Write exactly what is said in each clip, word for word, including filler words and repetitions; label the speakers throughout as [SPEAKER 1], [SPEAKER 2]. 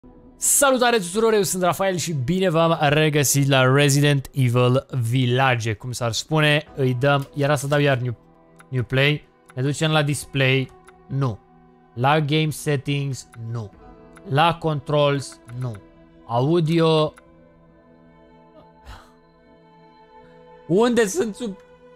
[SPEAKER 1] Salutare tuturor, eu sunt Rafael și bine v-am regăsit la Resident Evil Village. Cum s-ar spune, îi dăm, era să dau iar new, new play, ne ducem la display, nu. La game settings, nu. La controls, nu. Audio... Unde sunt sub...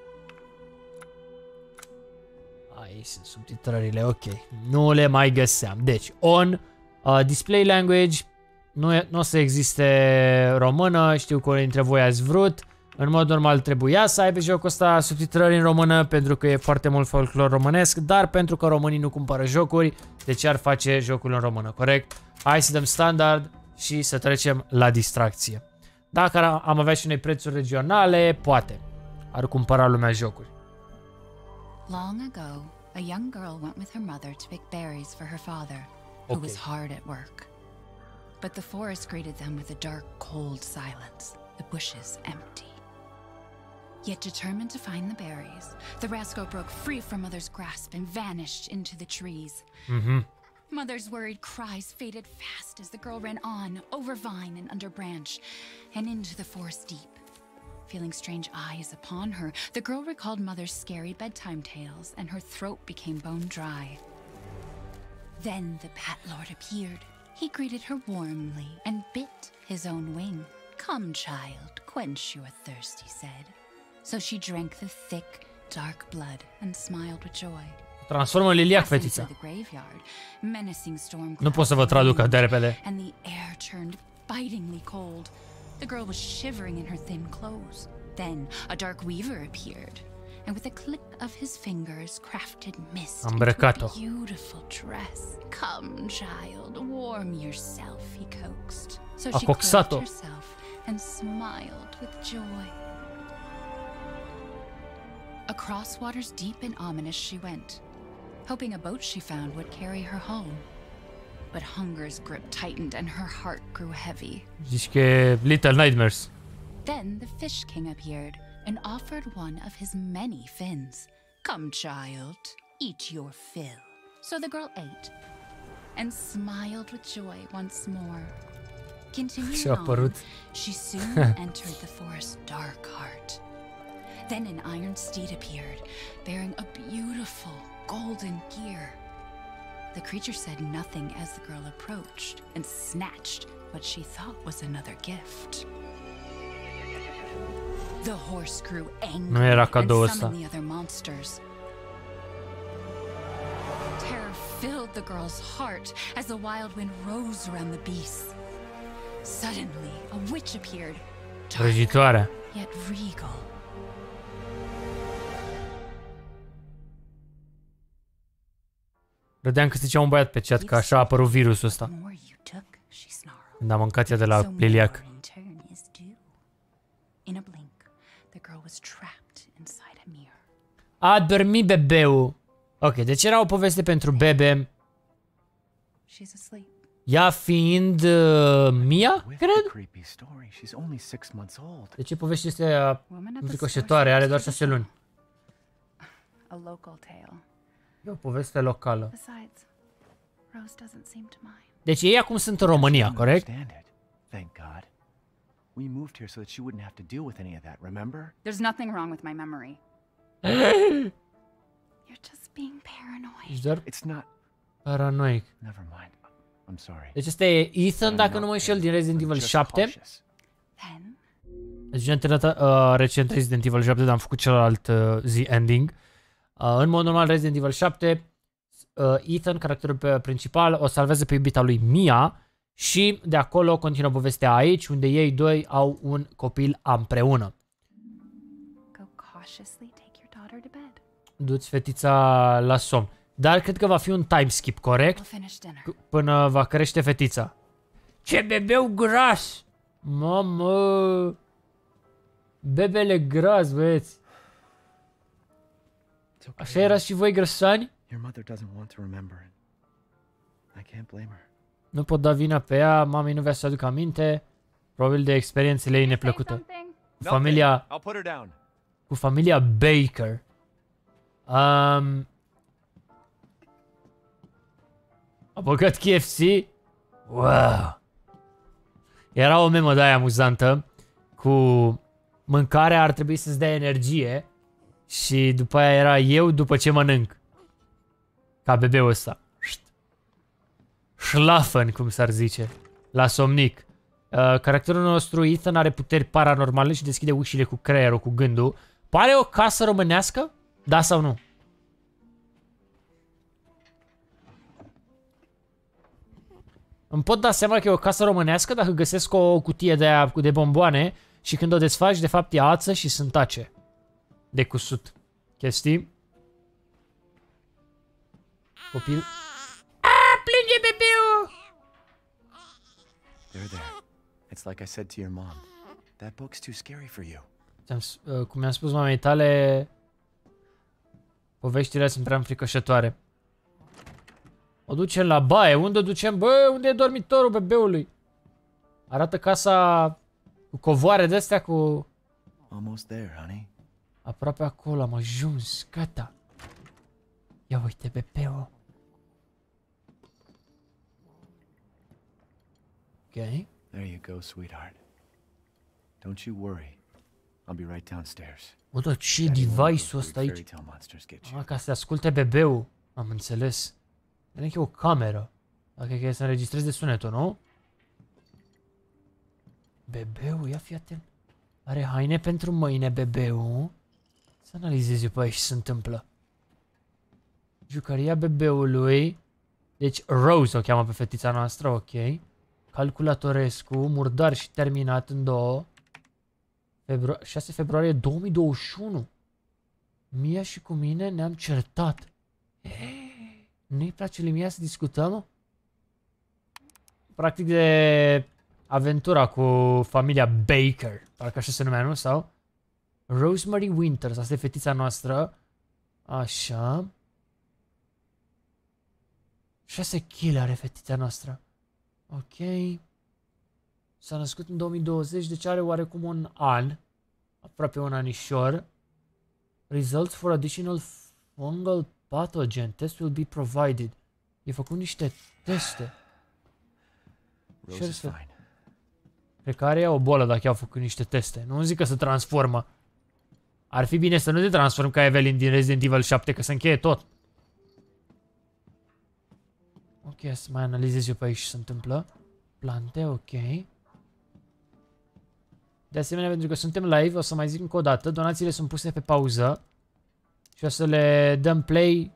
[SPEAKER 1] Aici sunt subtitrările, ok. Nu le mai găseam. Deci, on, uh, display language, nu, e, nu o să existe română, știu că unii dintre voi ați vrut. În mod normal trebuia să aibă jocul ăsta subtitrări în română, pentru că e foarte mult folclor românesc, dar pentru că românii nu cumpără jocuri, de ce ar face jocul în română, corect? Hai să dăm standard și să trecem la distracție. Dacă am avea și noi prețuri regionale, poate ar cumpăra lumea jocuri.
[SPEAKER 2] Long ago, a young girl went with her mother to pick berries for her father, who
[SPEAKER 1] Okay.
[SPEAKER 2] was hard at work. But the forest greeted them with a dark, cold silence, the bushes empty. Yet determined to find the berries, the rascal broke free from Mother's grasp and vanished into the trees.
[SPEAKER 1] Mhm.
[SPEAKER 2] Mother's worried cries faded fast as the girl ran on, over vine and under branch, and into the forest deep. Feeling strange eyes upon her, the girl recalled Mother's scary bedtime tales, and her throat became bone dry. Then the Bat Lord appeared. He greeted her warmly and bit his own wing. "Come, child, quench your thirst," he said. So she drank the thick, dark blood and smiled with joy.
[SPEAKER 1] Transformă în liliac,
[SPEAKER 2] Passing
[SPEAKER 1] fetița.
[SPEAKER 2] through the graveyard, menacing storm
[SPEAKER 1] Nu pot să vă traduc atât de repede.
[SPEAKER 2] and the air turned bitingly cold. The girl was shivering in her thin clothes. Then a dark weaver appeared, and with a click of his fingers crafted mist
[SPEAKER 1] Am
[SPEAKER 2] into a
[SPEAKER 1] îmbrăcat-o.
[SPEAKER 2] beautiful dress. "Come, child, warm yourself," he coaxed. So
[SPEAKER 1] A
[SPEAKER 2] she
[SPEAKER 1] coxat-o.
[SPEAKER 2] clothed herself and smiled with joy. Across waters deep and ominous she went, hoping a boat she found would carry her home. But hunger's grip tightened and her heart grew heavy.
[SPEAKER 1] Zici că e Little Nightmares.
[SPEAKER 2] Then the Fish King appeared and offered one of his many fins. "Come, child, eat your fill." So the girl ate and smiled with joy once more. Continuing
[SPEAKER 1] Și-a
[SPEAKER 2] on,
[SPEAKER 1] apărut.
[SPEAKER 2] she soon entered the forest's dark heart. Then an iron steed appeared, bearing a beautiful golden gear. The creature said nothing as the girl approached and snatched what she thought was another gift. The horse grew angry
[SPEAKER 1] Nu era
[SPEAKER 2] and
[SPEAKER 1] cadou ăsta.
[SPEAKER 2] summoned the other monsters. Terror filled the girl's heart as the wild wind rose around the beasts. Suddenly, a witch appeared, dark
[SPEAKER 1] Vrăjitoarea.
[SPEAKER 2] yet regal.
[SPEAKER 1] Râdeam că zicea un băiat pe chat că așa a apărut virusul ăsta.
[SPEAKER 2] The more you took, she snarled.
[SPEAKER 1] Când am mâncat ea de la
[SPEAKER 2] So
[SPEAKER 1] liliac.
[SPEAKER 2] more in turn is due. In a blink, the girl was trapped inside a mirror.
[SPEAKER 1] A dormit bebeul. Ok, deci era o poveste pentru bebe.
[SPEAKER 2] She's asleep.
[SPEAKER 1] Ea fiind uh, Mia, cred?
[SPEAKER 3] Creepy story. She's only six months old.
[SPEAKER 1] De ce povestea este uh,
[SPEAKER 2] Woman at the
[SPEAKER 1] înfricoșătoare? Are doar șase luni.
[SPEAKER 2] A local tale.
[SPEAKER 1] E o poveste locală.
[SPEAKER 2] Besides, Rose doesn't seem to mind.
[SPEAKER 1] Deci ei acum sunt în România,
[SPEAKER 3] She
[SPEAKER 1] corect?
[SPEAKER 3] understand it. Thank God. We moved here so that she wouldn't have to deal with any of that, remember?
[SPEAKER 2] There's nothing wrong with my memory. You're just being paranoid.
[SPEAKER 1] Ești doar
[SPEAKER 3] It's not.
[SPEAKER 1] paranoic.
[SPEAKER 3] Never mind. I'm sorry.
[SPEAKER 1] Deci ăsta e Ethan,
[SPEAKER 3] I'm
[SPEAKER 1] dacă
[SPEAKER 3] not
[SPEAKER 1] nu mă înșel, din
[SPEAKER 3] paranoid.
[SPEAKER 1] Resident
[SPEAKER 3] I'm
[SPEAKER 1] Evil
[SPEAKER 3] just
[SPEAKER 1] șapte.
[SPEAKER 3] cautious.
[SPEAKER 2] Then,
[SPEAKER 1] Deci am terminat uh, recent Resident Evil șapte, dar am făcut celălalt uh, zi ending. Uh, în mod normal, Resident Evil șapte, uh, Ethan, caracterul pe- principal, o salvează pe iubita lui Mia și de acolo continuă povestea aici, unde ei doi au un copil împreună.
[SPEAKER 2] go cautiously take your daughter to bed.
[SPEAKER 1] Du-ți fetița la somn. Dar cred că va fi un time skip, corect?
[SPEAKER 2] We'll finish dinner.
[SPEAKER 1] C- Până va crește fetița. Ce bebeu gras! Mamă! Bebele gras, băieți!
[SPEAKER 3] It's okay.
[SPEAKER 1] Așa erați și voi grăsani?
[SPEAKER 3] Your mother doesn't want to remember it. I can't blame her.
[SPEAKER 1] Nu pot da vina pe ea, mamei nu vrea să aduc aminte. Probabil de experiențele ei neplăcute.
[SPEAKER 2] Something?
[SPEAKER 1] Cu familia,
[SPEAKER 3] I'll put her down.
[SPEAKER 1] cu familia Baker. Um, a băgat K F C? Wow! Era o memă de aia amuzantă cu mâncarea ar trebui să-ți dea energie și după aia era eu după ce mănânc. Ca bebeul ăsta. Schlafen, cum s-ar zice. La somnic. Uh, caracterul nostru, Ethan, are puteri paranormale și deschide ușile cu creierul, cu gândul. Pare o casă românească? Da sau nu? Îmi pot da seama că e o casă românească dacă găsesc o cutie de aia de bomboane și când o desfaci, de fapt e ață și sântace. De cusut. Chestii. Copil. Aaa, plânge bebeul!
[SPEAKER 3] There, there. It's like I said to your mom. That book's too scary for you.
[SPEAKER 1] Uh, cum mi-am spus mamei tale, poveștile sunt prea înfricoșătoare. O ducem la baie. Unde o ducem? Bă, unde e dormitorul bebeului? Arată casa cu covoare de-astea cu...
[SPEAKER 3] Almost there, honey.
[SPEAKER 1] Aproape acolo, am ajuns. Gata. Ia uite bebeul. Ok.
[SPEAKER 3] There you go, sweetheart. Don't you worry. I'll be right downstairs.
[SPEAKER 1] Bă, dar ce device-ul ăsta aici? Ah, ca să asculte bebeul. Am înțeles. Cred că e o cameră. Dacă e să înregistrezi de sunetul, nu? Bebeul, ia fii atent. Are haine pentru mâine, bebeul. Să analizezi eu pe aici ce se întâmplă. Jucăria bebeului. Deci Rose o cheamă pe fetița noastră, ok. Calculatorescu, murdar și terminat în două. Febru șase februarie două mii douăzeci și unu. Mia și cu mine ne-am certat. Nu-i place lui Mia să discutăm? Practic de aventura cu familia Baker. Parcă așa se numea, nu? Sau? Rosemary Winters, asta e fetița noastră. Așa. șase kilograme are fetița noastră. Ok. S-a născut în două mii douăzeci, deci are oarecum un an. Aproape un anișor. Results for additional fungal pathogen. Test will be provided. E făcut niște teste.
[SPEAKER 3] Rose is fine.
[SPEAKER 1] Cred că are o bolă dacă i-au făcut niște teste. Nu zic că se transformă. Ar fi bine să nu te transform ca Evelyn din Resident Evil șapte, că se încheie tot. Ok, să mai analizez eu pe aici ce se întâmplă. Plante, ok. De asemenea, pentru că suntem live, o să mai zic încă o dată, donațiile sunt puse pe pauză. Și o să le dăm play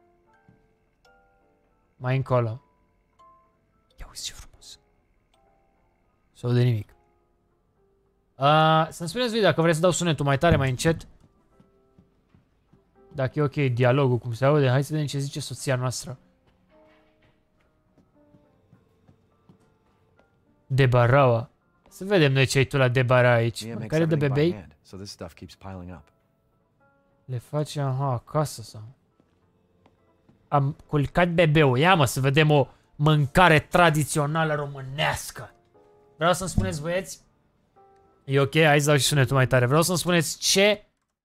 [SPEAKER 1] mai încolo. Ia uite ce frumos. Sau de nimic. Uh, să-mi spuneți voi dacă vreți să dau sunetul mai tare, mai încet. Dacă e ok dialogul, cum se aude. Hai să vedem ce zice soția noastră. Debaraua. Să vedem noi ce ai tu la Debara aici. Care de bebei? Le face, aha, acasă sau... Am culcat bebeul. Ia mă, să vedem o mâncare tradițională românească. Vreau să-mi spuneți, băieți. E ok, hai să dau și sunetul mai tare. Vreau să-mi spuneți ce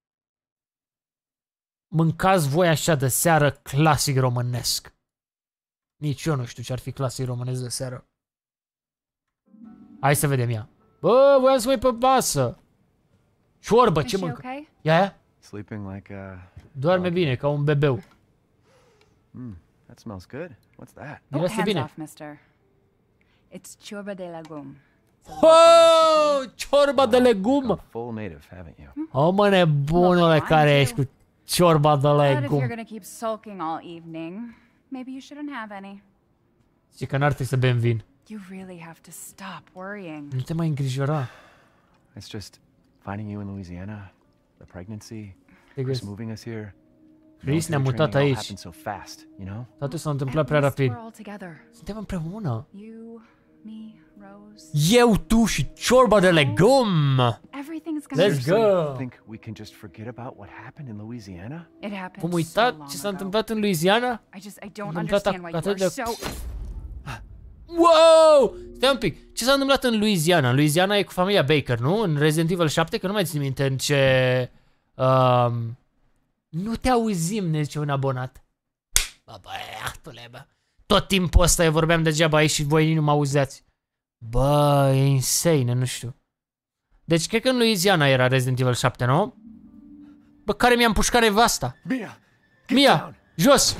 [SPEAKER 1] mâncați voi așa de seară clasic românesc. Nici eu nu știu ce ar fi clasic românesc de seară. Hai să vedem ea. Bă, voiam să mă pe basă. Ciorbă, ce mâncă?
[SPEAKER 2] Okay?
[SPEAKER 1] Ia, ia.
[SPEAKER 3] Sleeping like a...
[SPEAKER 1] Doarme bine, ca un bebeu.
[SPEAKER 3] Mm, that smells good. What's that?
[SPEAKER 1] Miroase bine.
[SPEAKER 2] Off, mister. It's ciorba de legum.
[SPEAKER 1] Oh, ciorba de legum.
[SPEAKER 3] Full native, haven't you?
[SPEAKER 1] O, mă, nebunule, care ești cu ciorba de
[SPEAKER 2] But if you're
[SPEAKER 1] legum.
[SPEAKER 2] gonna keep sulking all evening, maybe you shouldn't have any.
[SPEAKER 1] Și că n-ar trebui să bem vin.
[SPEAKER 2] You really have to stop worrying.
[SPEAKER 1] Nu te mai îngrijora.
[SPEAKER 3] It's just finding you in Louisiana, the pregnancy,
[SPEAKER 1] Te
[SPEAKER 3] Chris
[SPEAKER 1] găs-
[SPEAKER 3] moving us here.
[SPEAKER 1] Chris ne-a
[SPEAKER 3] Military
[SPEAKER 1] mutat
[SPEAKER 3] training all
[SPEAKER 1] aici.
[SPEAKER 3] happened so fast, you know?
[SPEAKER 1] Toate s-a întâmplat
[SPEAKER 2] At
[SPEAKER 1] prea
[SPEAKER 2] least
[SPEAKER 1] rapid.
[SPEAKER 2] we're all together.
[SPEAKER 1] Suntem împreună.
[SPEAKER 2] You, me, Rose.
[SPEAKER 1] Eu, tu și ciorba de legum.
[SPEAKER 2] Everything's gonna
[SPEAKER 1] Let's
[SPEAKER 2] be
[SPEAKER 1] go.
[SPEAKER 3] Think we can just forget about what happened in Louisiana?
[SPEAKER 2] It happened
[SPEAKER 1] Cum
[SPEAKER 2] so
[SPEAKER 1] uitat
[SPEAKER 2] long
[SPEAKER 1] ce s-a
[SPEAKER 2] ago.
[SPEAKER 1] întâmplat în Louisiana?
[SPEAKER 2] I just I don't
[SPEAKER 1] întâmplat
[SPEAKER 2] understand why you
[SPEAKER 1] atât
[SPEAKER 2] are
[SPEAKER 1] de-
[SPEAKER 2] so.
[SPEAKER 1] Wow! Stai un pic. Ce s-a întâmplat în Louisiana? În Louisiana e cu familia Baker, nu? În Resident Evil șapte, că nu mai țin minte în ce... Um, nu te auzim, ne zice un abonat. Bă, băiatule, bă. tot timpul ăsta eu vorbeam degeaba aici și voi nu mă auzeați. Bă, e insane, nu știu. Deci cred că în Louisiana era Resident Evil șapte, nu? Bă, care mi-a împușcat nevasta?
[SPEAKER 3] Mia!
[SPEAKER 1] Mia! Jos!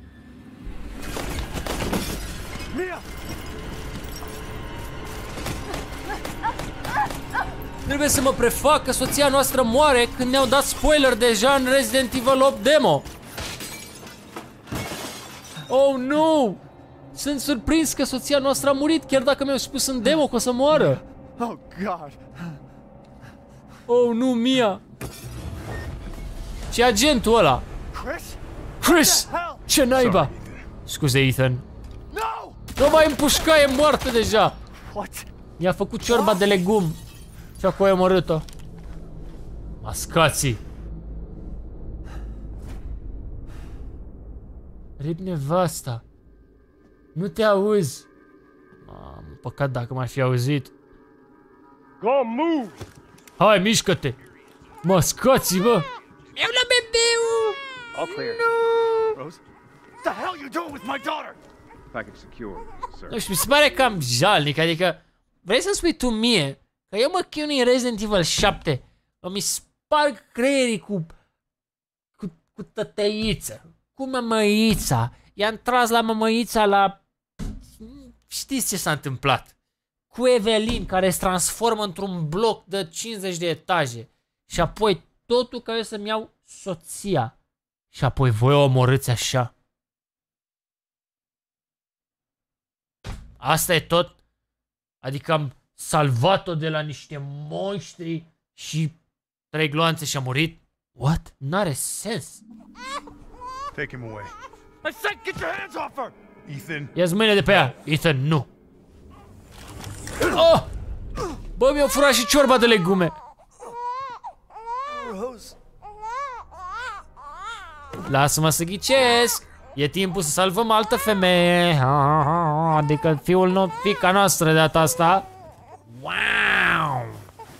[SPEAKER 3] Mia!
[SPEAKER 1] Trebuie să mă prefac că soția noastră moare când ne-au dat spoiler deja în Resident Evil opt demo. Oh, nu! Sunt surprins că soția noastră a murit, chiar dacă mi-au spus în demo că o să moară.
[SPEAKER 3] Oh, God!
[SPEAKER 1] Oh, nu, Mia! Ce agentul ăla?
[SPEAKER 3] Chris?
[SPEAKER 1] Chris! Ce naiba? Scuze, Ethan.
[SPEAKER 3] No!
[SPEAKER 1] Nu mai împușca, e moartă deja.
[SPEAKER 3] What?
[SPEAKER 1] I-a făcut ciorba de legum și acum e omorât-o. Mascații. Rip nevasta. Nu te auzi. Mamă, păcat dacă m-ar fi auzit.
[SPEAKER 3] Go move!
[SPEAKER 1] Hai, mișcă-te. Mascații, bă. Eu la bebeu.
[SPEAKER 3] All clear. Rose? What the hell you doing with my daughter?
[SPEAKER 4] Package secure, sir.
[SPEAKER 1] Nu știu, mi se pare cam jalnic, adică vrei să spui tu mie că eu mă chinui în Resident Evil șapte, îmi sparg creierii cu cu, cu tătăiță, cu mămăița, i-am tras la mămăița la... Știți ce s-a întâmplat? Cu Evelyn, care se transformă într-un bloc de cincizeci de etaje și apoi totul ca eu să-mi iau soția și apoi voi o omorâți așa. Asta e tot? Adică am salvat-o de la niște monștri și trei gloanțe și a murit? What? N-are sens.
[SPEAKER 4] Take him away.
[SPEAKER 3] I said get your hands off her!
[SPEAKER 4] Ethan.
[SPEAKER 1] Ia-ți mâine de pe ea. Ethan, nu. Oh! Bă, mi-au furat și ciorba de legume.
[SPEAKER 3] Rose?
[SPEAKER 1] Lasă-mă să ghicesc. E timpul să salvăm altă femeie. Adică fiul no fica noastră de data asta. Wow!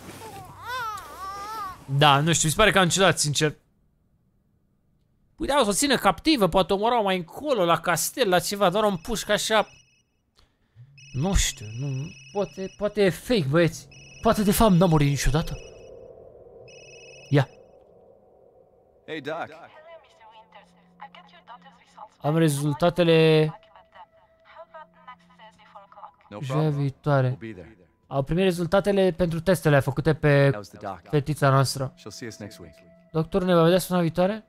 [SPEAKER 1] Da, nu știu, mi se pare că am ciudat, sincer. Puteau să o țină captivă, poate o omorau mai încolo, la castel, la ceva, doar o împușcă așa. Nu știu, nu, poate, poate e fake, băieți. Poate de fapt n-a murit niciodată. Ia.
[SPEAKER 3] Hey, Doc.
[SPEAKER 1] Am rezultatele
[SPEAKER 3] No
[SPEAKER 1] joia
[SPEAKER 3] problem.
[SPEAKER 1] viitoare.
[SPEAKER 3] We'll be there.
[SPEAKER 1] Au primit rezultatele pentru testele făcute pe
[SPEAKER 3] That was the doc.
[SPEAKER 1] fetița noastră.
[SPEAKER 3] She'll see us next week.
[SPEAKER 1] Doctorul ne va vedea săptămâna viitoare?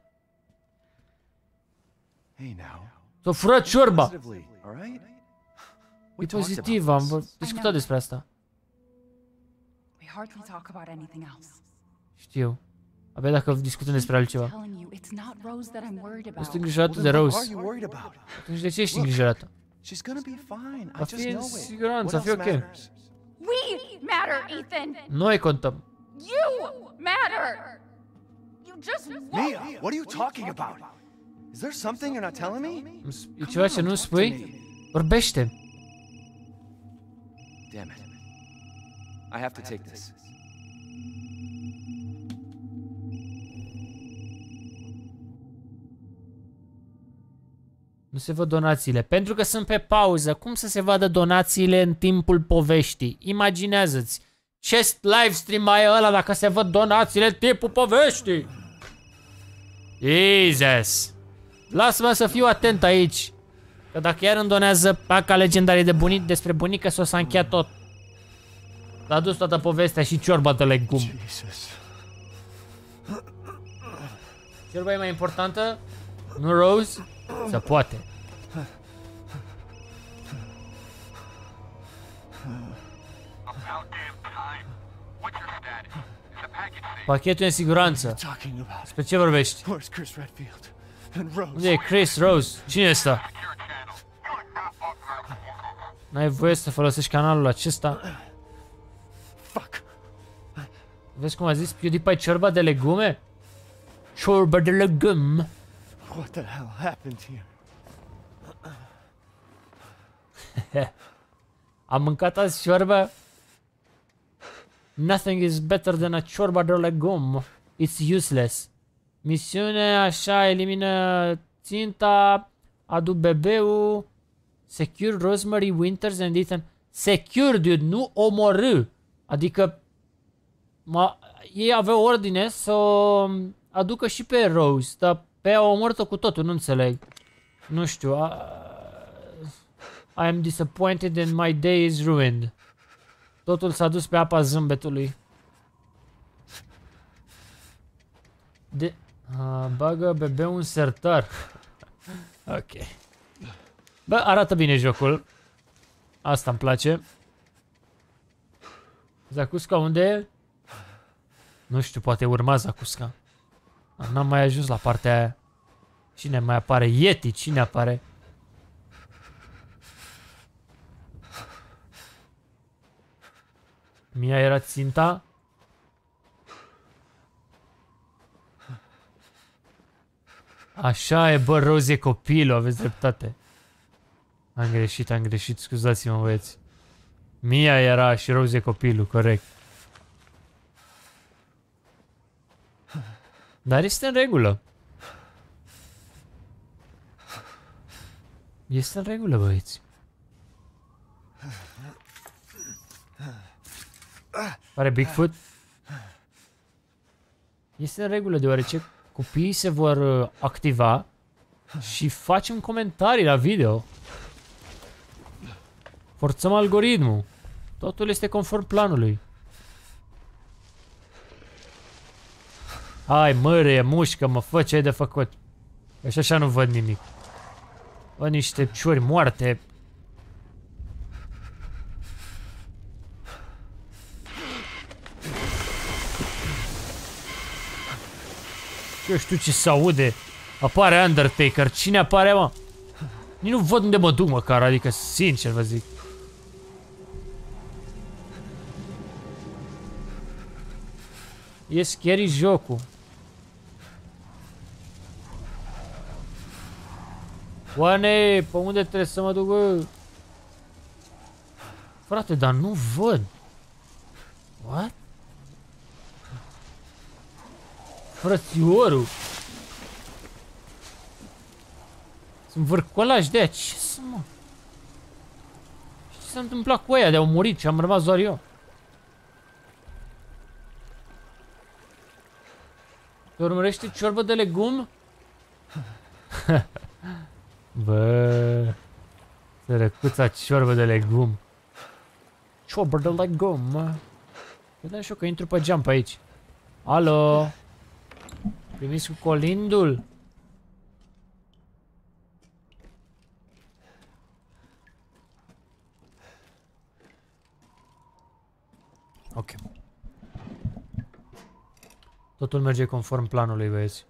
[SPEAKER 3] Hey, now.
[SPEAKER 1] S-a furat ciorba!
[SPEAKER 3] Positively, all right?
[SPEAKER 1] E
[SPEAKER 3] We talked
[SPEAKER 1] pozitiv,
[SPEAKER 3] about
[SPEAKER 1] am
[SPEAKER 3] this.
[SPEAKER 1] vor- discutat despre asta.
[SPEAKER 2] We hardly talk about anything else.
[SPEAKER 1] Știu. Abia dacă discutăm despre altceva.
[SPEAKER 2] Telling you, it's not Rose that I'm worried
[SPEAKER 1] Sunt
[SPEAKER 2] about.
[SPEAKER 1] îngrijorată
[SPEAKER 3] Well,
[SPEAKER 1] de
[SPEAKER 3] then what are
[SPEAKER 1] Rose.
[SPEAKER 3] you worried about?
[SPEAKER 1] Atunci de ce ești îngrijorată?
[SPEAKER 3] She's gonna be fine. I
[SPEAKER 1] Va
[SPEAKER 3] just
[SPEAKER 1] fi în
[SPEAKER 3] know it.
[SPEAKER 1] siguranță,
[SPEAKER 3] What
[SPEAKER 1] va fi
[SPEAKER 3] else
[SPEAKER 1] ok.
[SPEAKER 3] matters?
[SPEAKER 2] We matter, Ethan.
[SPEAKER 1] Noi contăm.
[SPEAKER 2] You matter. You just won't.
[SPEAKER 3] Mia, what are you talking about? Is there something you're not telling me?
[SPEAKER 1] E ceva ce nu spui? Vorbește.
[SPEAKER 3] Damn it. I have to take this.
[SPEAKER 1] Nu se văd donațiile. Pentru că sunt pe pauză. Cum să se vadă donațiile în timpul poveștii? Imaginează-ți. Ce livestream mai e ăla dacă se văd donațiile în timpul poveștii? Jesus. Lasă-mă să fiu atent aici. Că dacă iar îmi donează paca legendarie de bunic despre bunică, s-o s-a încheiat tot. S-a dus toată povestea și ciorba de legum.
[SPEAKER 3] Jesus.
[SPEAKER 1] Ciorba e mai importantă? Nu Rose? Se poate. Pachetul e în siguranță.
[SPEAKER 3] Talking about.
[SPEAKER 1] Despre ce vorbești?
[SPEAKER 3] Where's Chris Redfield? And Rose?
[SPEAKER 1] Unde e Chris, Rose? Cine e ăsta? N-ai voie să folosești canalul acesta?
[SPEAKER 3] Fuck.
[SPEAKER 1] Vezi cum a zis PewDiePie, ciorba de legume? Ciorba de legume.
[SPEAKER 3] What the hell happened here?
[SPEAKER 1] Am mâncat azi ciorba? Nothing is better than a ciorba de legume. It's useless. Misiune, așa, elimină ținta, adu bebeul, Secure Rosemary Winters and Ethan. Secure, dude, nu omorâ. Adică ma, ei aveau ordine să aducă și pe Rose, dar pe ea au omorât-o cu totul, nu înțeleg. Nu știu. I, I am disappointed and my day is ruined. Totul s-a dus pe apa zâmbetului. De... Uh, bagă bebeul în sertar. Ok. Bă, arată bine jocul. Asta îmi place. Zacusca unde e? Nu știu, poate urma Zacusca. N-am mai ajuns la partea aia. Cine mai apare? Yeti, cine apare? Mia era ținta? Așa e, bă, Rose e copilul, aveți dreptate. Am greșit, am greșit, scuzați-mă, băieți. Mia era și Rose e copilul, corect. Dar este în regulă. Este în regulă, băieți. Pare Bigfoot? Este în regulă, deoarece copiii se vor uh, activa și facem comentarii la video. Forțăm algoritmul. Totul este conform planului. Hai, mărie, mușcă, mă, fă ce ai de făcut. Că și așa nu văd nimic. Bă, niște ciori moarte. Eu știu ce se aude. Apare Undertaker. Cine apare, mă? Nici nu văd unde mă duc măcar, adică sincer vă zic. E scary jocul. Oane, pe unde trebuie să mă duc, bă? Frate, dar nu văd. What? Frățiorul. Sunt vârcolași de aia. Ce să mă? Ce s-a întâmplat cu aia de au murit și am rămas doar eu? Te urmărește ciorbă de legum? Bă, sărăcuța ciorbă de legum. Ciorbă de legum. Vedem și eu că intru pe geam pe aici. Alo? Primiți cu colindul? Ok. Totul merge conform planului, băieți.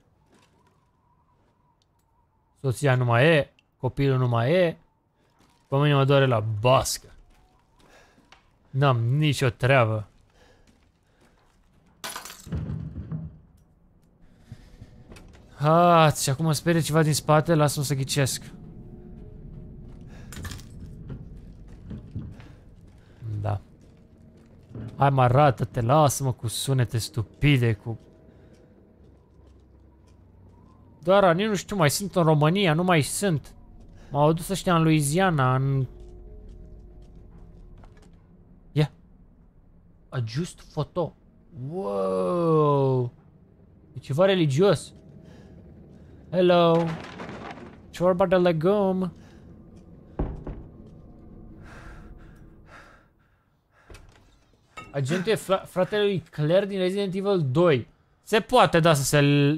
[SPEAKER 1] Soția nu mai e, copilul nu mai e. Pe mine mă doare la bască. N-am nicio treabă. Ah, și acum mă sperie ceva din spate, lasă-mă să ghicesc. Da. Hai, mă, arată-te, lasă-mă cu sunete stupide, cu... Doar, nici nu știu, mai sunt în România, nu mai sunt. M-au adus ăștia în Louisiana, în... Ia. Adjust photo. Wow. E ceva religios. Hello. Ciorba de legum. Agentul e fratele lui Claire din Resident Evil doi. Se poate, da, să se...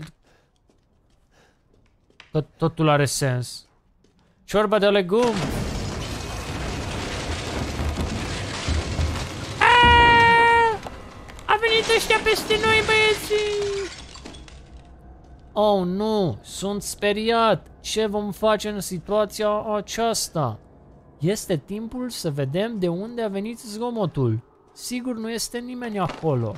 [SPEAKER 1] Tot, totul are sens. Ciorba de legum. Aaaa! A venit ăștia peste noi, băieții! Oh, nu! Sunt speriat! Ce vom face în situația aceasta? Este timpul să vedem de unde a venit zgomotul. Sigur nu este nimeni acolo.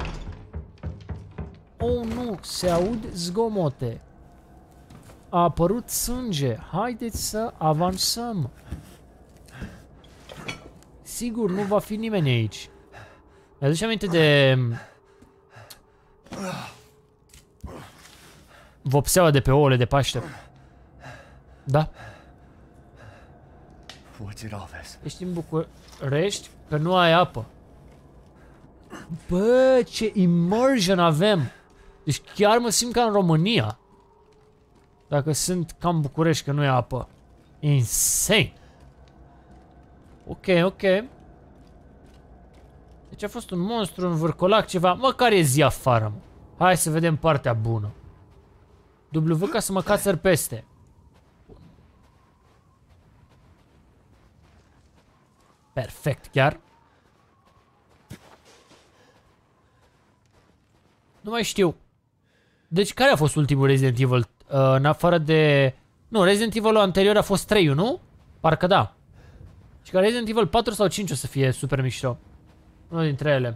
[SPEAKER 1] Oh, nu! Se aud zgomote. A apărut sânge. Haideți să avansăm. Sigur, nu va fi nimeni aici. Mi-aduce aminte de... vopseaua de pe ouăle de Paște. Da.
[SPEAKER 3] What's it all this?
[SPEAKER 1] Ești în București că nu ai apă. Bă, ce immersion avem! Deci chiar mă simt ca în România. Dacă sunt ca în București că nu e apă. Insane! Ok, ok. Deci a fost un monstru, un vârcolac, ceva. Măcar e zi afară, mă. Hai să vedem partea bună. W ca să mă cațăr peste. Perfect, chiar. Nu mai știu. Deci care a fost ultimul Resident Evil? Uh, în afară de... Nu, Resident Evil-ul anterior a fost trei, nu? Parcă da. Și că Resident Evil patru sau cinci o să fie super mișto. Unul dintre ele.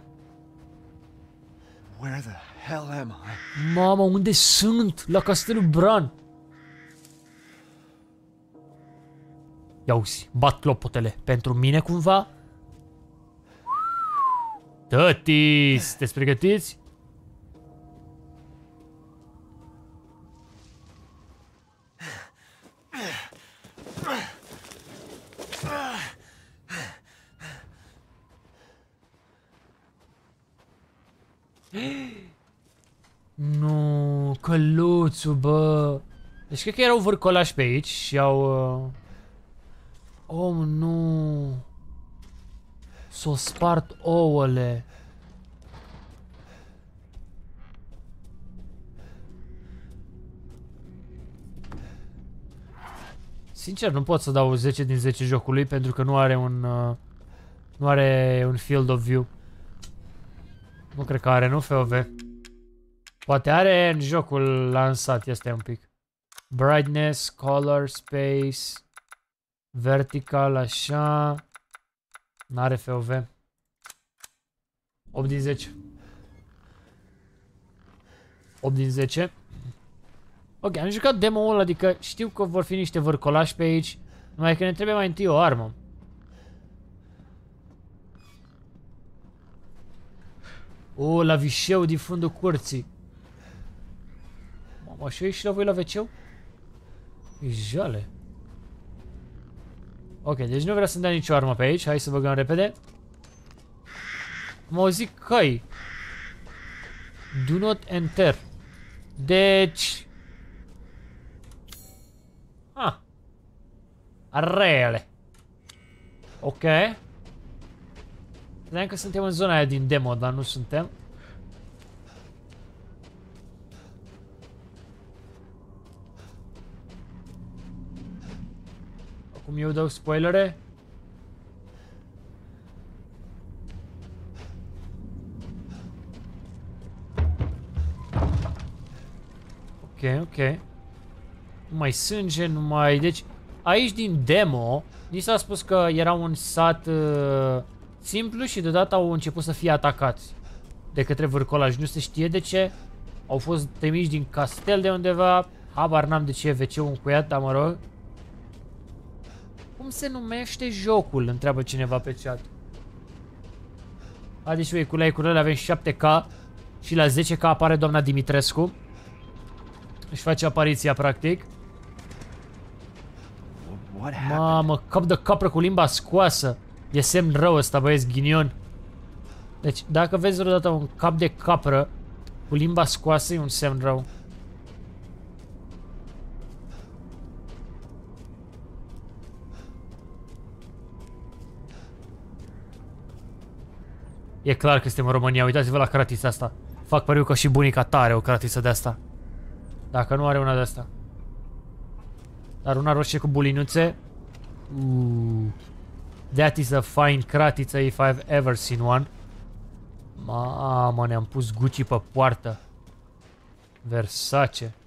[SPEAKER 3] Where the hell am I?
[SPEAKER 1] Mamă, unde sunt? La Castelul Bran. Ia uzi, bat clopotele. Pentru mine cumva? Tăti, sunteți pregătiți? Nu, căluțul, bă. Deci cred că erau vârcolași pe aici și au... Uh... Oh, nu. S-o spart ouăle. Sincer, nu pot să dau zece din zece jocului pentru că nu are un... Uh... Nu are un field of view. Nu cred că are, nu F O V. Poate are în jocul lansat, este un pic. Brightness, color, space, vertical, așa. N-are F O V. opt din zece. opt din zece. Ok, am jucat demo-ul, adică știu că vor fi niște vârcolași pe aici. Numai că ne trebuie mai întâi o armă. O, la vișeu din fundul curții. Mamă, așa e și la voi la ve ce-ul? E jale. Ok, deci nu vreau să-mi dea nicio armă pe aici. Hai să băgăm repede. Am auzit căi. Do not enter. Deci... Ah. Arele. Ok. Credeam că suntem în zona aia din demo, dar nu suntem. Acum eu dau spoilere. Ok, ok. Nu mai sânge, nu mai... Deci, aici din demo, ni s-a spus că era un sat uh, simplu și deodată au început să fie atacați de către vârcolași. Nu se știe de ce. Au fost trimiși din castel de undeva. Habar n-am de ce e ve ce-ul încuiat, dar mă rog. Cum se numește jocul? Întreabă cineva pe chat. A, deci ui, cu like-urile avem șapte K și la zece K apare doamna Dimitrescu. Își face apariția, practic. Mamă, cap de capră cu limba scoasă. E semn rău ăsta, băieți, ghinion. Deci, dacă vezi vreodată un cap de capră cu limba scoasă, e un semn rău. E clar că suntem în România, uitați-vă la cratița asta. Fac pariu că și bunica ta are o cratiță de asta. Dacă nu are una de asta. Dar una roșie cu bulinuțe. Uuuu. That is a fine cratiță if I've ever seen one. Mamă, ne-am pus Gucci pe poartă. Versace.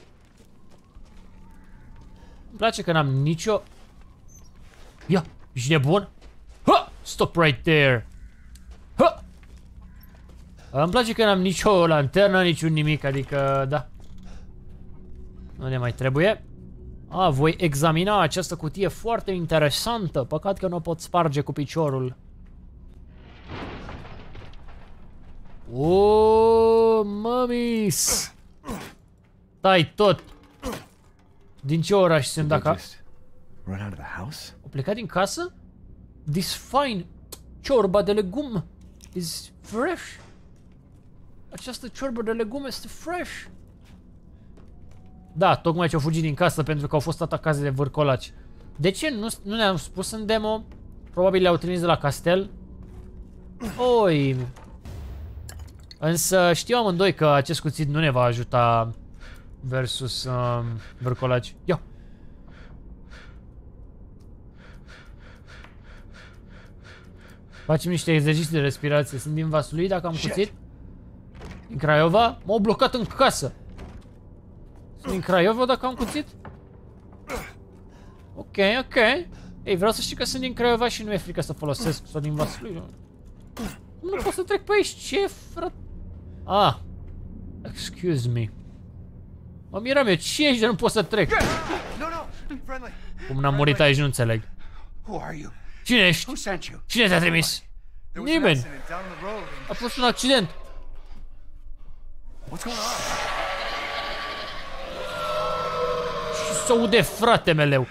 [SPEAKER 1] Îmi place că n-am nicio... Ia, ești nebun? Ha! Stop right there! Ha! Îmi place că n-am nicio lanternă, niciun nimic, adică, da. Nu ne mai trebuie. A, voi examina această cutie foarte interesantă. Păcat că nu o pot sparge cu piciorul. O, mămis! Tai tot! Din ce oraș sunt dacă... plecat din casă? This fine ciorba de legum is fresh. Această ciorbă de legume este fresh. Da, tocmai ce au fugit din casă pentru că au fost atacați de vârcolaci. De ce nu, nu ne-am spus în demo? Probabil le-au trimis de la castel. Oi. Însă știu amândoi că acest cuțit nu ne va ajuta versus um, vârcolaci. Ia. Facem niște exerciții de respirație. Sunt din Vaslui dacă am cuțit. Din Craiova? M-au blocat în casă. Sunt din Craiova dacă am cuțit? Ok, ok. Ei, vreau să știi că sunt din Craiova și nu e frică să folosesc. Sau din Vaslui. Nu pot să trec pe aici. Ce, frate? Ah. Excuse me. Mă miram eu. Ce ești de nu pot să trec? Cum n-am murit aici, nu înțeleg. Cine ești? Cine te-a trimis? Nimeni. A fost un accident. Și s-o ude, frate meleu.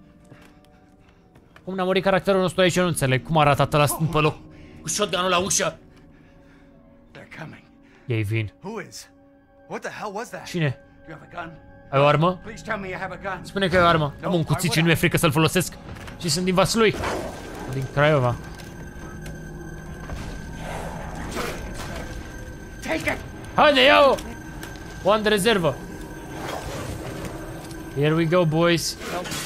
[SPEAKER 1] Cum n-a murit caracterul nostru aici, eu nu înțeleg. Cum arată atât la stând pe loc? Cu shotgun-ul la ușă. Ei vin. Cine? Ai o armă? Spune că ai o armă. Am un cuțit și nu mi-e frică să-l folosesc. Și sunt din Vaslui. Din Craiova. Haide, ia-o! O am de rezervă. Here we go, boys.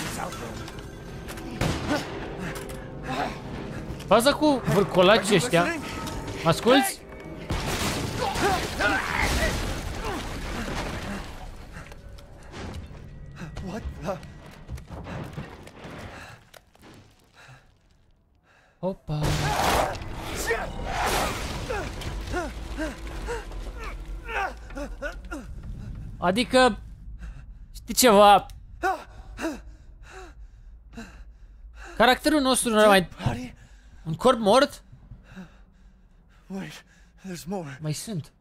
[SPEAKER 1] Faza cu vârcolacii ăștia. Asculți? Opa. Adică, știi ceva? Caracterul nostru nu era mai... Un corp mort? Mai sunt.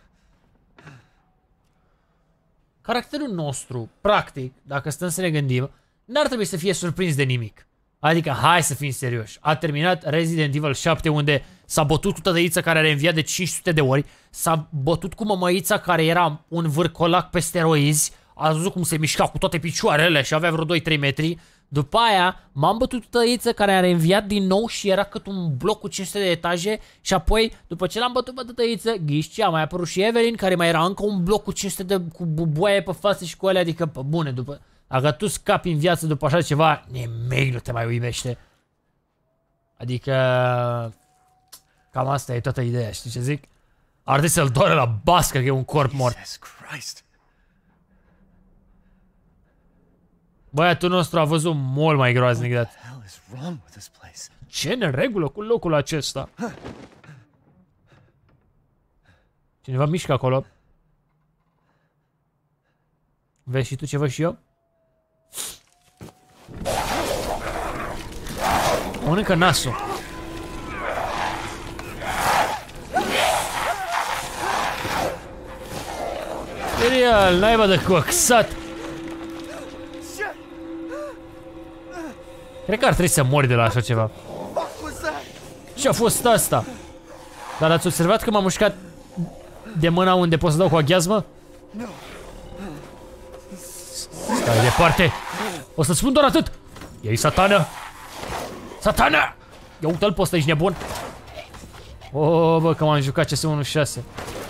[SPEAKER 1] Caracterul nostru, practic, dacă stăm să ne gândim, n-ar trebui să fie surprins de nimic. Adică, hai să fim serioși. A terminat Resident Evil șapte unde s-a bătut cu tătăița care are înviat de cinci sute de ori, s-a bătut cu mămăița care era un vârcolac pe steroizi, a văzut cum se mișca cu toate picioarele și avea vreo doi trei metri. După aia m-am bătut cu tătăița care a reînviat din nou și era cât un bloc cu cinci sute de etaje și apoi, după ce l-am bătut pe tătăiță, ghiși ce, a mai apărut și Evelyn care mai era încă un bloc cu cinci sute de cu buboaie pe față și cu alea, adică pe bune, după... Dacă tu scapi în viață după așa ceva, nimic nu te mai uimește. Adică... Cam asta e toată ideea, știi ce zic? Ar trebui să-l doare la bască că e un corp mort. Băiatul nostru a văzut mult mai groaznic de atât. Ce neregulă cu locul acesta? Cineva mișcă acolo. Vezi și tu ce văd și eu? Mănâncă nasul. Serial, naiba de coxat. Cred că ar trebui să mori de la așa ceva. Ce-a fost asta? Dar ați observat că m-am mușcat de mâna unde pot să dau cu aghiazmă? Stai departe. O să-ți spun doar atât. Ei, satană. Satană! Ia uite-l pe ăsta, ești nebun. Oh, bă, că m-am jucat C S unu șase.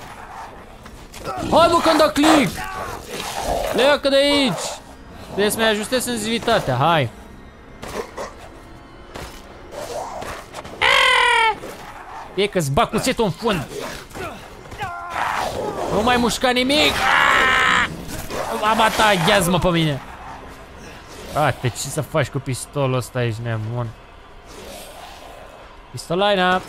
[SPEAKER 1] Hai, bă, că-mi da click! Pleacă de aici! Trebuie să mi ajustez sensibilitatea, hai. E că-ți bag cuțetul în fund. Nu mai mușca nimic! Am bata aghiazmă pe mine. Frate, ce să faci cu pistolul ăsta, ești nebun. Pistolaina.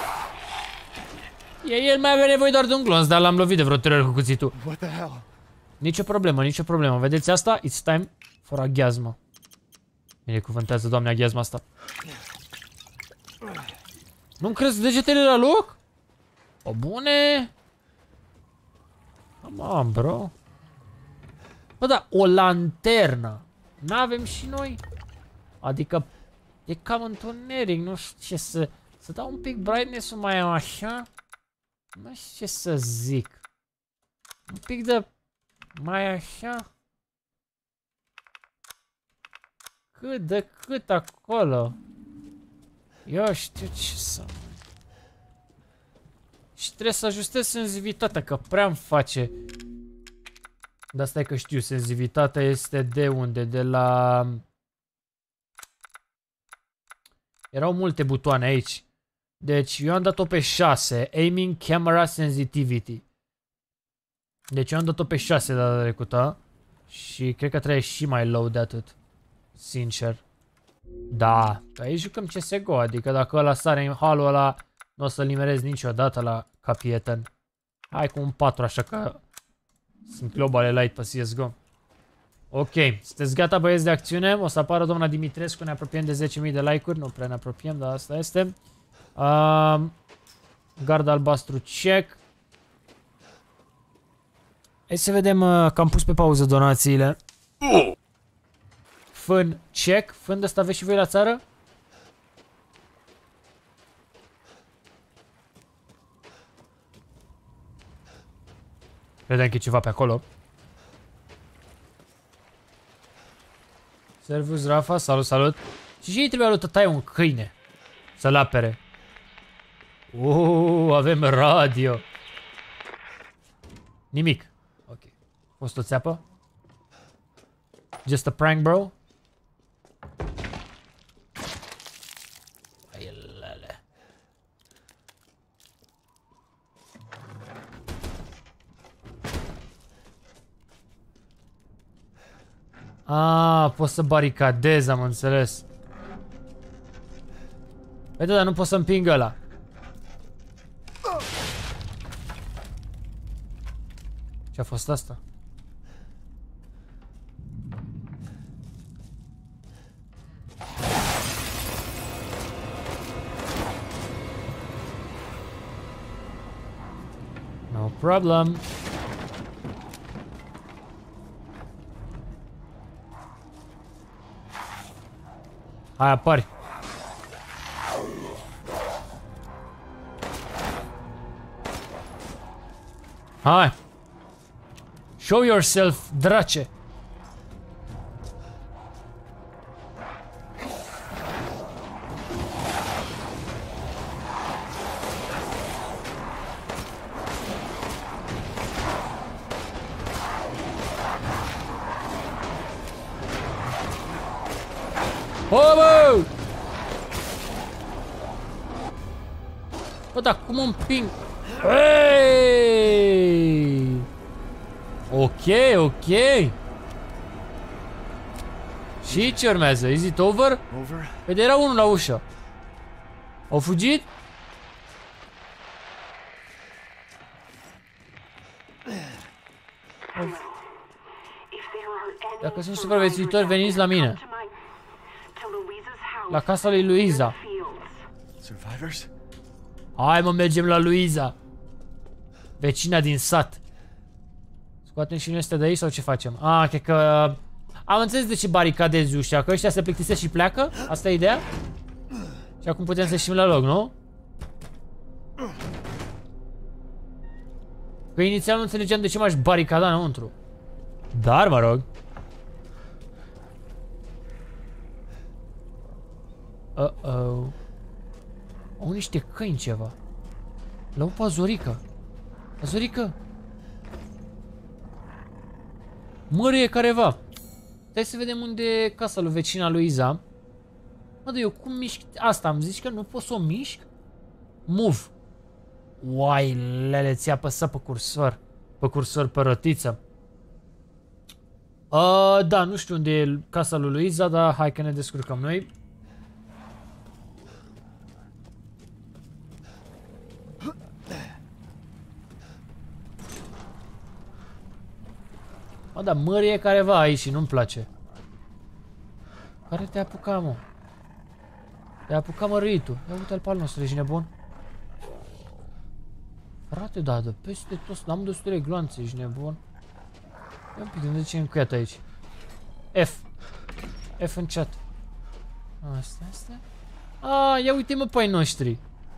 [SPEAKER 1] El mai avea nevoie doar de un glonț, dar l-am lovit de vreo trei ori cu cuțitul. Nicio problemă, nicio problemă. Vedeți asta? It's time for aghiazmă. Binecuvântează, Doamne, aghiazma asta. Nu-mi crezi degetele la loc? O bune. Come on, bro. Bă, da, o lanternă. N-avem și noi? Adică E cam întuneric, nu știu ce să... Să dau un pic brightness-ul mai așa. Nu știu ce să zic. Un pic de... Mai așa. Cât de cât acolo. Eu știu ce să... Și trebuie să ajustez senzivitatea, că prea-mi face. Dar stai că știu, senzivitatea este de unde? De la... Erau multe butoane aici. Deci eu am dat-o pe șase. Aiming Camera Sensitivity. Deci eu am dat-o pe șase data trecută. Și cred că trebuie și mai low de atât. Sincer. Da. Că aici jucăm C S G O. Adică dacă ăla sare în halul ăla, nu o să-l nimerez niciodată la ca prieten. Hai cu un patru așa că sunt globale light pe C S G O. Ok. Sunteți gata, băieți, de acțiune? O să apară doamna Dimitrescu. Ne apropiem de zece mii de like-uri. Nu prea ne apropiem, dar asta este. Uh, gard albastru check. Hai să vedem uh, că am pus pe pauză donațiile. Fân check. Fân de ăsta aveți și voi la țară? Vedem că e ceva pe acolo. Servus Rafa, salut, salut. Și și ei trebuia lui tătaie un câine să-l apere. Uuu, avem radio. Nimic. Ok. Fost o țeapă? Just a prank, bro? Aielele. Ah, pot să baricadez, am înțeles. Păi da, dar nu pot să împing ăla. Ce-a fost asta? No problem. Hai, apari. Hai. Show yourself, drace. Homo! Bă, dar cum împing? Hey! Ok, ok. Și ce urmează? Is it over? Păi de era unul la ușă. Au fugit? Dacă sunt supraviețuitori, veniți la mine. La casa lui Luiza. Hai mă, mergem la Luiza. Vecina din sat. Scoatem și noi ăstea de aici sau ce facem? Ah, cred că... Am înțeles de ce baricadezi ușa, că ăștia se plictisesc și pleacă? Asta e ideea? Și acum putem să ieșim la loc, nu? Că inițial nu înțelegeam de ce m-aș baricada înăuntru. Dar, mă rog. Uh-oh. Au niște câini ceva. La o pazorică. Pazorică. Mărie careva. Hai să vedem unde e casa lui vecina Luiza. Mă, dar eu cum mișc? Asta am zis că nu pot să o mișc? Move. Uai, lele, ți-a apăsat pe cursor. Pe cursor, pe rotiță. Uh, da, nu știu unde e casa lui Luiza, dar hai că ne descurcăm noi. Mă, dar mărie careva aici și nu-mi place. Care te-a apucat, mă? Te-a apucat măritul. Ia uite-l pe al nostru, ești nebun. Frate, da, de peste tot, n-am destule gloanțe, ești nebun. Ia un pic, de ce e încuiat aici? F. F în chat. Astea, astea. Ah, ia uite mă pe ai noștri.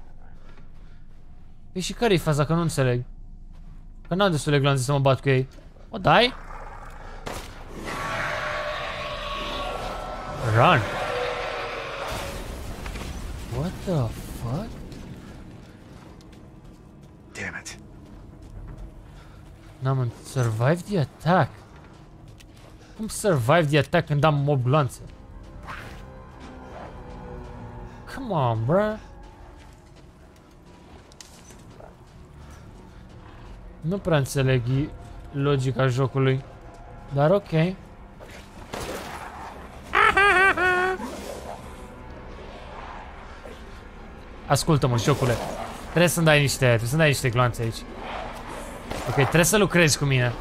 [SPEAKER 1] Păi și care-i faza? Că nu înțeleg. Că n-am destule glanțe să mă bat cu ei. O dai? Run. What the fuck?
[SPEAKER 3] Damn it.
[SPEAKER 1] N-am survive the attack. Cum survive the attack când am mob glanțe? Come on, bruh. Nu prea înțeleg logica jocului. Dar ok. Ascultă-mă, jocule. Trebuie să-mi dai niște, trebuie să-mi dai niște glanțe aici. Ok, trebuie să lucrezi cu mine.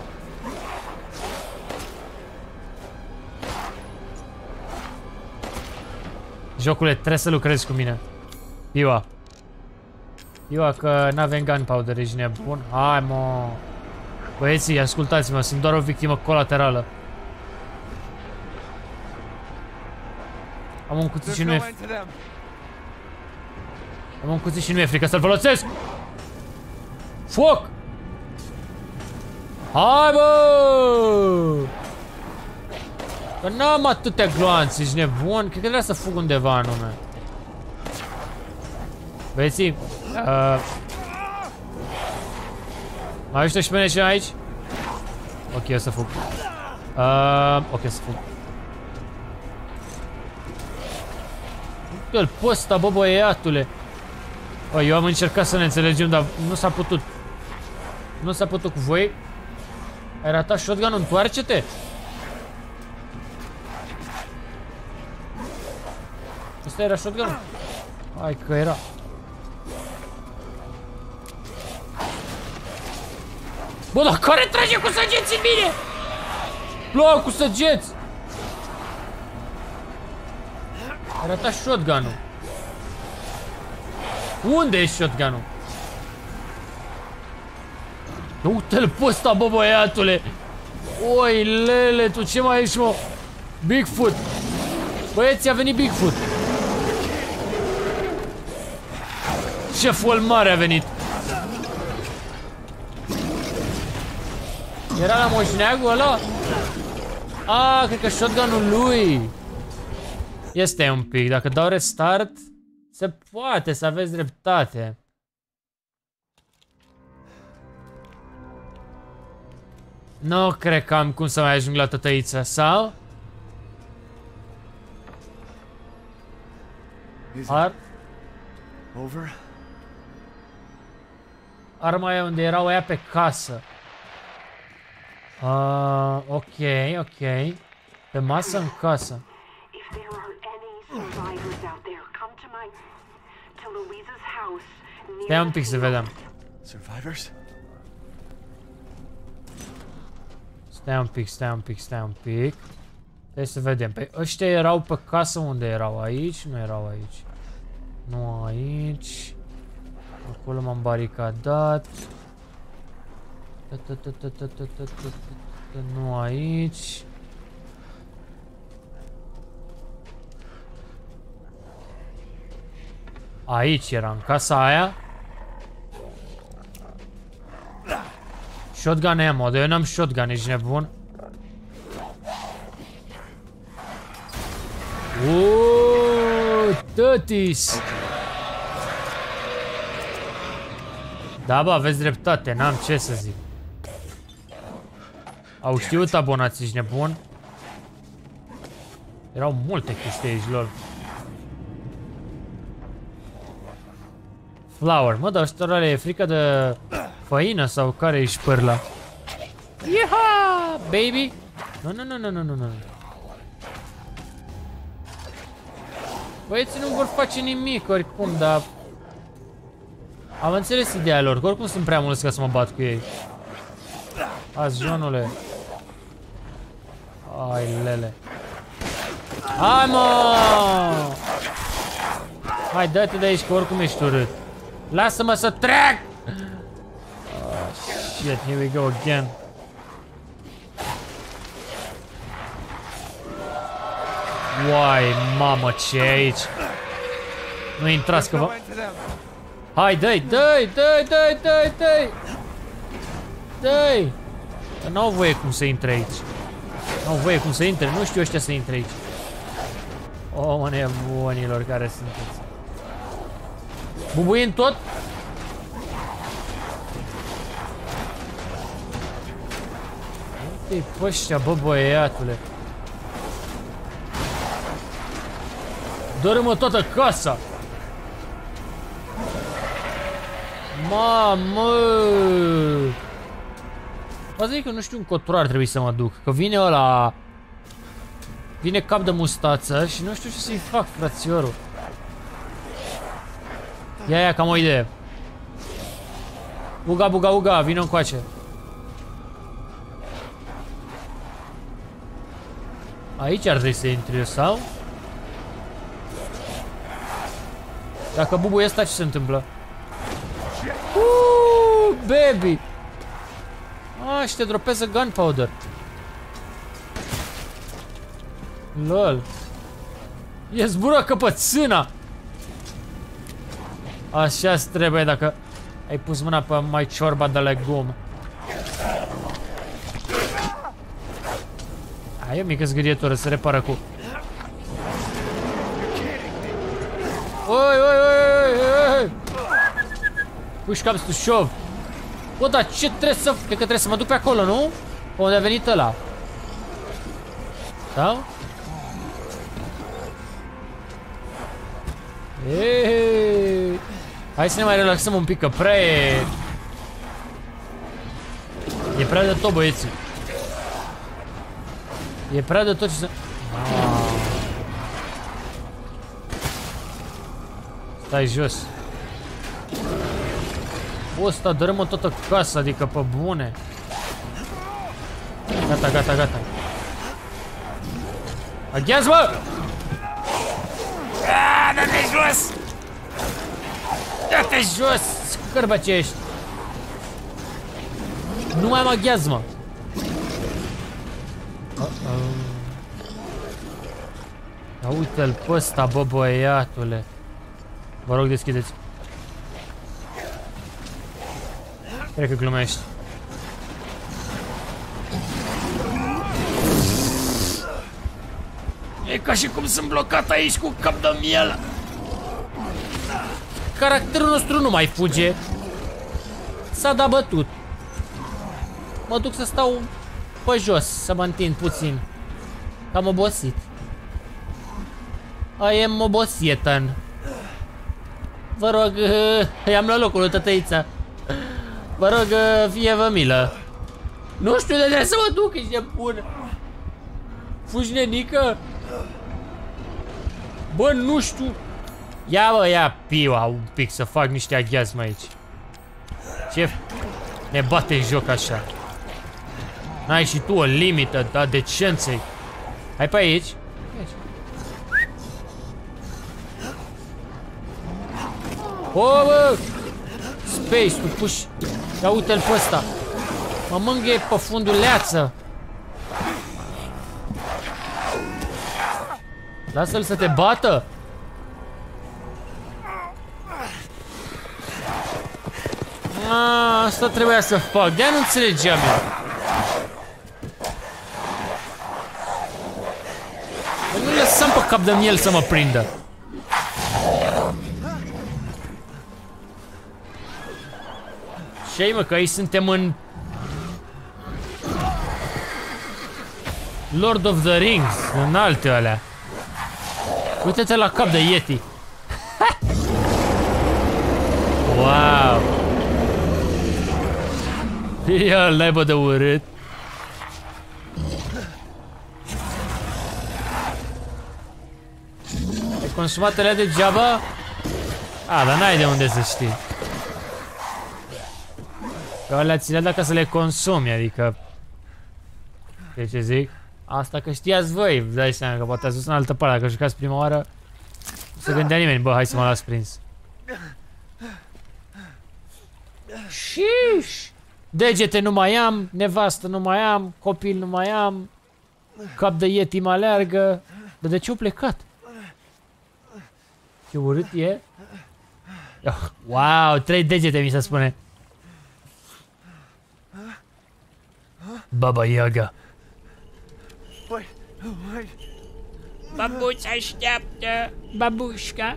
[SPEAKER 1] Jocule, trebuie să lucrezi cu mine. Iua. Iua, că n-avem gunpowder, ești nebun. Hai, mă. Băieții, ascultați-mă, sunt doar o victimă colaterală. Am un cuțit și nu e... Am un cuțit și nu e frică să-l folosesc! Foc! Hai, bă! Că n-am atâtea gloanțe, ești nebun? Cred că trebuie să fug undeva anume. Băieții, uh... mai ajută și pe mine și aici? Ok, o să fug. Uh, ok, o să fug. Uite-l pe ăsta, bă, băiatule. Bă, eu am încercat să ne înțelegem, dar nu s-a putut. Nu s-a putut cu voi. Ai ratat shotgun-ul, întoarce-te! Ăsta era shotgun-ul? Hai că era. Bă, dar care trage cu săgeți în mine? Plouă cu săgeți! Ai ratat shotgun-ul. Unde e shotgun-ul? Uite-l pe ăsta, bă, băiatule! Oi, lele, tu ce mai ești, mă? Bigfoot! Băieți, a venit Bigfoot! Șeful mare a venit! Era la moșneagul ăla? Ah, cred că shotgun-ul lui! Este un pic, dacă dau restart, se poate să aveți dreptate. Nu cred că am cum să mai ajung la tătăiță, sau? Ar...
[SPEAKER 3] Over?
[SPEAKER 1] Arma e unde erau aia pe casă. Uh, ok, ok. Pe masă în casă. Stai un pic să vedem.
[SPEAKER 3] Survivors?
[SPEAKER 1] Stai un pic, stai un pic, stai un pic. Hai să vedem. Păi ăștia erau pe casă, unde erau? Aici? Nu erau aici. Nu aici. Acolo m-am baricadat. Nu aici. Aici era, în casa aia. Shotgun ammo, dar eu n-am shotgun, ești nebun? Uuuu, tătis! Da, bă, aveți dreptate, n-am ce să zic. Au știut abonații, ești nebun? Erau multe chestii aici, lol. Flower, mă, dar ăștia e frică de făină sau care e șpârla? Iha, baby! Nu, nu, nu, nu, nu, nu, nu. Băieții nu vor face nimic oricum, dar... Am înțeles ideea lor, că oricum sunt prea mulți ca să mă bat cu ei. Azi, Johnule. Ai, lele. Hai, mă! Hai, dă-te de aici, că oricum ești urât. Lasă-mă să trec! Oh, shit, here we go again. Uai, mamă, ce e aici? Nu intrați că vă... Hai, dă-i, dă-i, dă-i, dă-i, dă-i, dă-i! Dă-i! Dar n-au voie cum să intre aici. N-au voie cum să intre, nu știu ăștia să intre aici. O, mă, nebunilor care sunteți. Bubuin tot? Uite-i pe ăștia, bă, băiatule. Dărâmă toată casa! Mamă! Asta e că nu știu încotro ar trebui să mă duc. Că vine ăla... Vine cap de mustață și nu știu ce să-i fac, frățiorul. Ia, ia, cam o idee. Uga, buga, uga, vină încoace. Aici ar trebui să intri eu, sau? Dacă bubuie ăsta, ce se întâmplă? Uuuu, baby! Ah, și te dropează gunpowder. Lol. E zbură căpățâna! Așa-ți trebuie dacă ai pus mâna pe mai ciorba de legum. Ai o mică zgârietură, se repară cu... Oi, oi, oi, oi, oi! Puși cam stușov. Bă, dar ce trebuie să... Cred că trebuie să mă duc pe acolo, nu? Pe unde a venit ăla. Sau? Eee. Hai să ne mai relaxăm un pic, că prea e... E prea de tot, băieții. E prea de tot ce să... Ah. Stai jos. Ăsta dărâmă toată casa, adică pe bune. Gata, gata, gata. Aghează-mă! Aaaa, dă-te jos! Dă-te jos! Scârbăcești! Nu mai am aghează-mă! Ia uite-l pe ăsta, bă, băiatule. Vă rog, deschideți. Cred că glumești. E ca și cum sunt blocat aici cu cap de miel. Caracterul nostru nu mai fuge. S-a dat bătut. Mă duc să stau pe jos, să mă întind puțin. Am obosit. I am obosietan. Vă rog, i-am luat locul lui tătăița. Vă rog, fie-vă milă. Nu știu de unde să mă duc, ești nebun. Fugi, nenică? Bă, nu știu. Ia, bă, ia piua un pic să fac niște aghiazmă aici. Ce ne bate în joc așa? N-ai și tu o limită a decenței. Hai pe aici. O, bă! Space, tu puși. Ia uite-l pe ăsta. Mă mângâie pe fundul leață. Lasă-l să te bată. A, asta trebuia să fac. De-aia nu înțelegeam eu. Nu lăsăm pe cap de miel să mă prindă. Ce-ai, mă, că aici suntem în Lord of the Rings, în alte alea. Uite-te la cap de Yeti. Wow. Ia-l naibă de urât. Ai consumat alea degeaba? A, dar n-ai de unde să știi. Că alea ți le-a dat ca să le consumi, adică... De ce zic? Asta că știați voi, vă dai seama că poate ați dus în altă parte, dacă jucați prima oară. Nu se gândea nimeni, bă, hai să mă las prins. Șiș! Degete nu mai am, nevastă nu mai am, copil nu mai am, cap de Yeti mă aleargă. Dar de ce au plecat? Ce urât e? Wow, trei degete mi se spune. Baba Yaga.
[SPEAKER 3] Wait, wait.
[SPEAKER 1] Babuț așteaptă, babușca.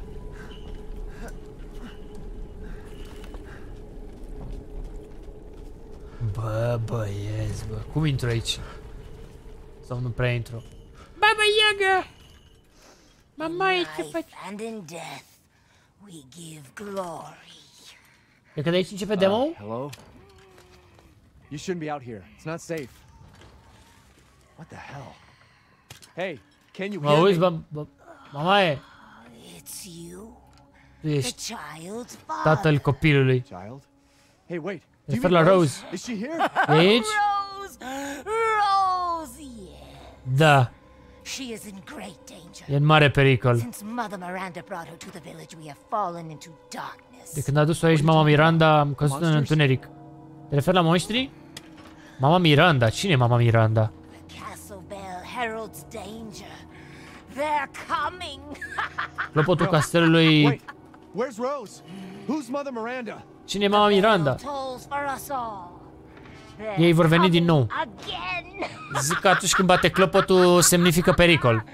[SPEAKER 1] Bă, băieți, bă. Cum intru aici? Sau nu prea intru? Baba Yaga! Mama, ce faci?
[SPEAKER 5] And in death we give glory.
[SPEAKER 1] Cred că de aici începe demo?
[SPEAKER 3] Uh, hello? You shouldn't be out here. It's not safe. What the hell? Hey, can you
[SPEAKER 1] Mă
[SPEAKER 3] hear
[SPEAKER 1] auzi,
[SPEAKER 3] me?
[SPEAKER 1] bă, bă, mamaie,
[SPEAKER 5] It's you,
[SPEAKER 1] tu
[SPEAKER 5] the
[SPEAKER 1] ești
[SPEAKER 5] child's father.
[SPEAKER 1] tatăl copilului.
[SPEAKER 3] Child? Hey, wait. Do
[SPEAKER 1] Te
[SPEAKER 3] you
[SPEAKER 1] refer
[SPEAKER 3] mean
[SPEAKER 1] la
[SPEAKER 3] Rose?
[SPEAKER 1] Rose.
[SPEAKER 3] Is she here?
[SPEAKER 1] E aici?
[SPEAKER 5] Rose, Rose, yeah.
[SPEAKER 1] Da,
[SPEAKER 5] She is in great danger.
[SPEAKER 1] e în mare pericol.
[SPEAKER 5] Since Mother Miranda brought her to the village, we have fallen into darkness.
[SPEAKER 1] De când a adus-o aici mama Miranda, am căzut în întuneric. Te referi la monștri? Mama Miranda, cine e mama Miranda?
[SPEAKER 5] The castle bell heralds danger. They're coming.
[SPEAKER 1] Clopotul castelului...
[SPEAKER 3] Wait. Where's Rose? Who's Mother Miranda?
[SPEAKER 1] Cine e mama Miranda?
[SPEAKER 5] Tolls for us all. They're
[SPEAKER 1] Ei vor veni din nou.
[SPEAKER 5] again.
[SPEAKER 1] Zic că atunci când bate clopotul semnifică pericol.